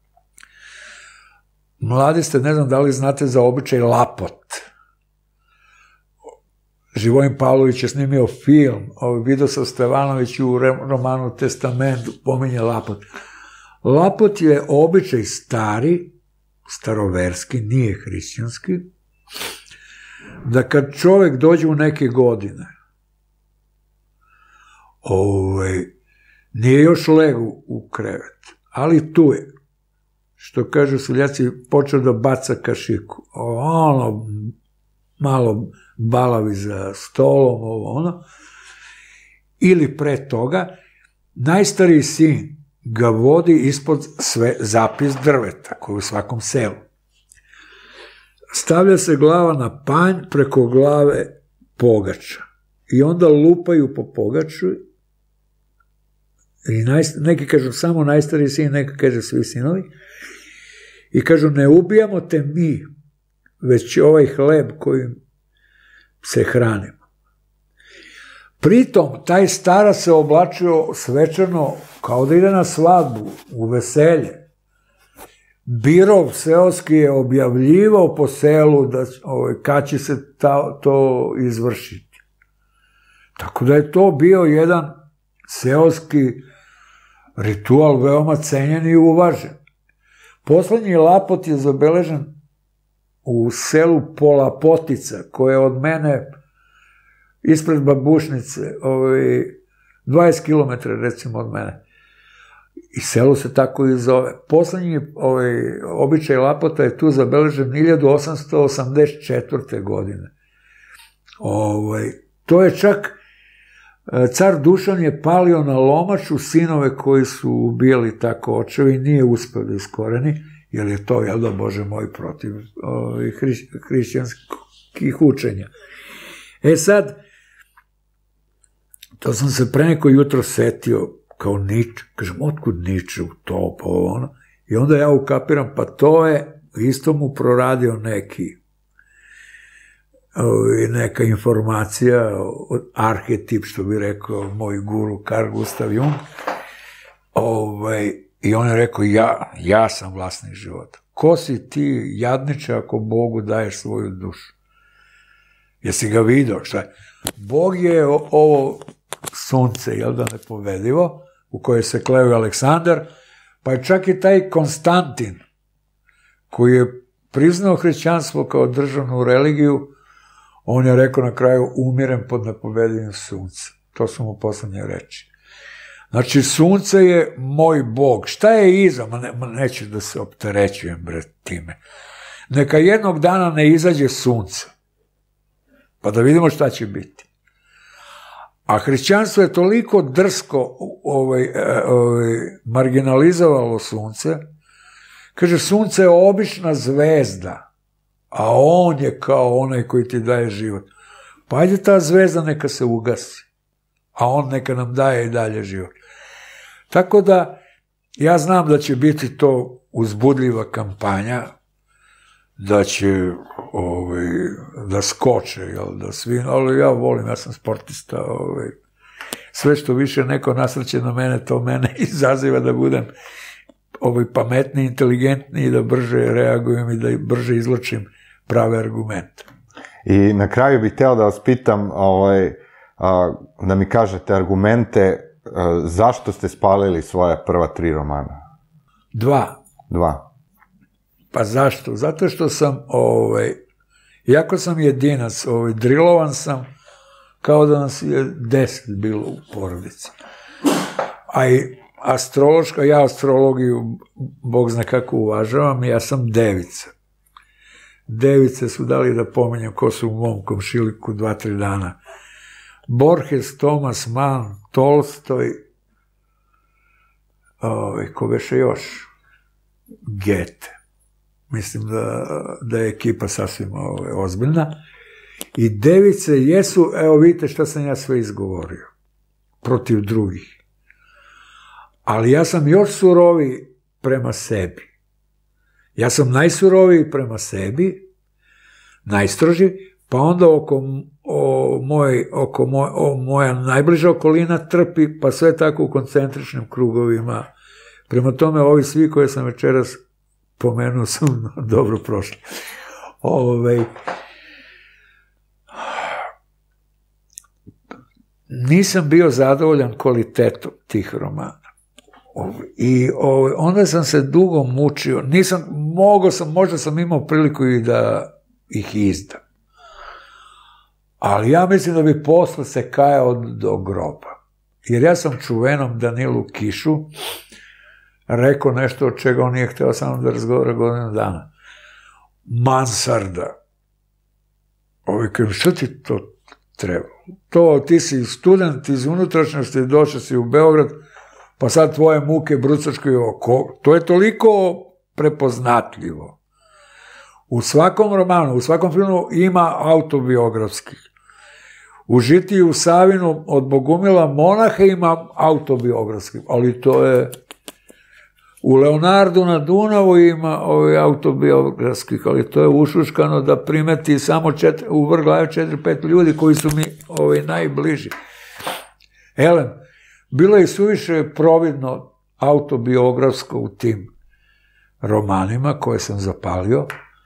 Mladi ste, ne znam da li znate za običaj lapot. Živojin Pavlović je snimio film, ovaj Vidosav Stevanović u romanu Testament pominje lapot. Lapot je običaj stari, staroverski, nije hrišćanski, da kad čovek dođe u neke godine, ovaj, nije još legu u krevet, ali tu je, što kažu seljaci, počeo da baca kašiku, ono, malo balavi za stolom, ovo ono, ili pre toga, najstariji sin ga vodi ispod sve zapis drveta, koji je u svakom selu. Stavlja se glava na panj preko glave pogača i onda lupaju po pogaču i naj, neki kažu samo najstariji sin, neki kažu svi sinovi i kažu ne ubijamo te mi, već ovaj hleb kojim se hranimo. Pritom, taj stara se oblačio svečano kao da ide na svadbu, u veselje. Birov seoski je objavljivao po selu da, ovaj, kad će se ta, to izvršiti. Tako da je to bio jedan seoski ritual veoma cenjen i uvažen. Poslednji lapot je zabeležen u selu Polapotica, koje je od mene ispred Babušnice, ovaj, dvadeset kilometara recimo od mene. I selo se tako i zove. Poslednji ovaj, običaj lapota je tu zabeležen hiljadu osamsto osamdeset četvrte. godine. Ovaj, to je čak car Dušan je palio na Lomaču sinove koji su ubijali tako očevi i nije uspeo da iskoreni, jer je to, jel da, Bože moj, protiv ovaj, hriš, hrišćanskih učenja. E sad, to sam se pre neko jutro setio, kao Nič, kažem, otkud Niče u to, pa ono, i onda ja ukapiram, pa to je, isto mu proradio neki, neka informacija, arhetip, što bi rekao moj guru Carl Gustav Jung, ovaj, i on je rekao, ja, ja sam vlasnik života. Ko si ti, jadniče, ako Bogu daješ svoju dušu? Jesi ga vidio? Šta je? Bog je ovo sunce, jel da, nepovedivo, u koje se kleo Aleksandar, pa je čak i taj Konstantin, koji je priznao hrišćanstvo kao državnu religiju, on je rekao na kraju, umirem pod nepovedivim suncem. To su mu poslednje reči. Znači, sunce je moj Bog. Šta je iza? Ma, ne, ma neću da se opterećujem, bre, time. Neka jednog dana ne izađe sunce, pa da vidimo šta će biti. A hrišćanstvo je toliko drsko ovaj, ovaj, marginalizovalo sunce, kaže, sunce je obična zvezda, a on je kao onaj koji ti daje život. Pa ajde ta zvezda neka se ugasi, a on neka nam daje i dalje život. Tako da, ja znam da će biti to uzbudljiva kampanja, da će ovaj, da skoče, jel, da svi, ali ja volim, ja sam sportista, ovaj, sve što više neko nasrće na mene, to mene izaziva da budem ovaj, pametniji, inteligentniji i da brže reagujem i da brže izločim prave argumente. I na kraju bih hteo da vas pitam, ovaj, a, da mi kažete argumente a, zašto ste spalili svoje prva tri romana? Dva. Dva. Pa zašto? Zato što sam, ovaj, iako sam jedinac, ovaj, drilovan sam, kao da nas je deset bilo u porodici. A i astrološka, ja astrologiju, Bog zna kako uvažavam, ja sam devica. Device su dali da pomenjam ko su u mom komšiliku dva, tri dana. Borges, Thomas Mann, Tolstoj, ovaj, ko beše još? Goethe. Mislim da, da je ekipa sasvim ovaj, ozbiljna. I device jesu, evo vidite šta sam ja sve izgovorio, protiv drugih. Ali ja sam još suroviji prema sebi. Ja sam najsuroviji prema sebi, najstroži, pa onda oko, o, moj, oko moj, o, moja najbliža okolina trpi, pa sve tako u koncentričnim krugovima. Prema tome, ovi svi koje sam večeras pomenuo sam dobro prošli. Ove, nisam bio zadovoljan kvalitetom tih romana. I ove, onda sam se dugo mučio. Nisam, mogao sam, možda sam imao priliku i da ih izdam. Ali ja mislim da bi posle se kajao do groba. Jer ja sam čuvenom Danilu Kišu rekao nešto od čega on nije hteo samo da razgovara godinu dana. Mansarda. Ovi kažem, što ti to treba? To, ti si student iz unutrašnjosti, došao si u Beograd, pa sad tvoje muke, brucačko i oko. To je toliko prepoznatljivo. U svakom romanu, u svakom filmu ima autobiografskih. U Žitiju Savinu od Bogumila Monaha ima autobiografskih, ali to je... U Leonardu na Dunavu ima ovaj autobiografskih, ali to je ušuškano da primeti samo četiri, u vrh četiri, pet ljudi koji su mi ovaj, najbliži. Elem, bilo je suviše providno autobiografsko u tim romanima koje sam zapalio.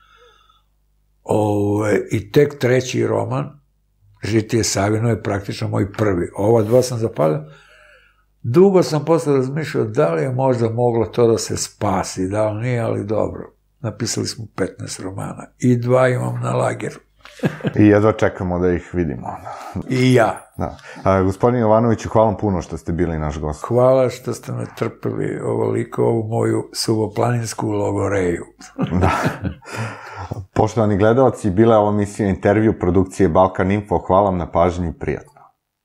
Ove, I tek treći roman, Žitije Savino, je praktično moj prvi. Ova dva sam zapalio. Dugo sam posle razmišljao da li je možda moglo to da se spasi, da li nije, ali dobro. Napisali smo petnaest romana i dva imam na lageru. I jedva čekamo da ih vidimo. I ja. Da. A, gospodin Jovanoviću, hvala vam puno što ste bili naš gost. Hvala što ste me trpeli ovoliko ovu moju suvoplaninsku logoreju. Da. Poštovani gledalci, bila je ova emisija intervju produkcije Balkan Info. Hvala vam na pažnji i prijatno.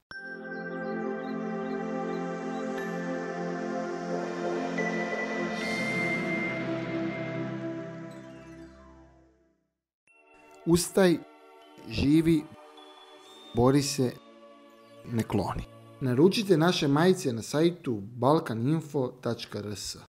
Ustaj, živi, bori se, ne kloni. Naručite naše majice na sajtu balkan info tačka r s.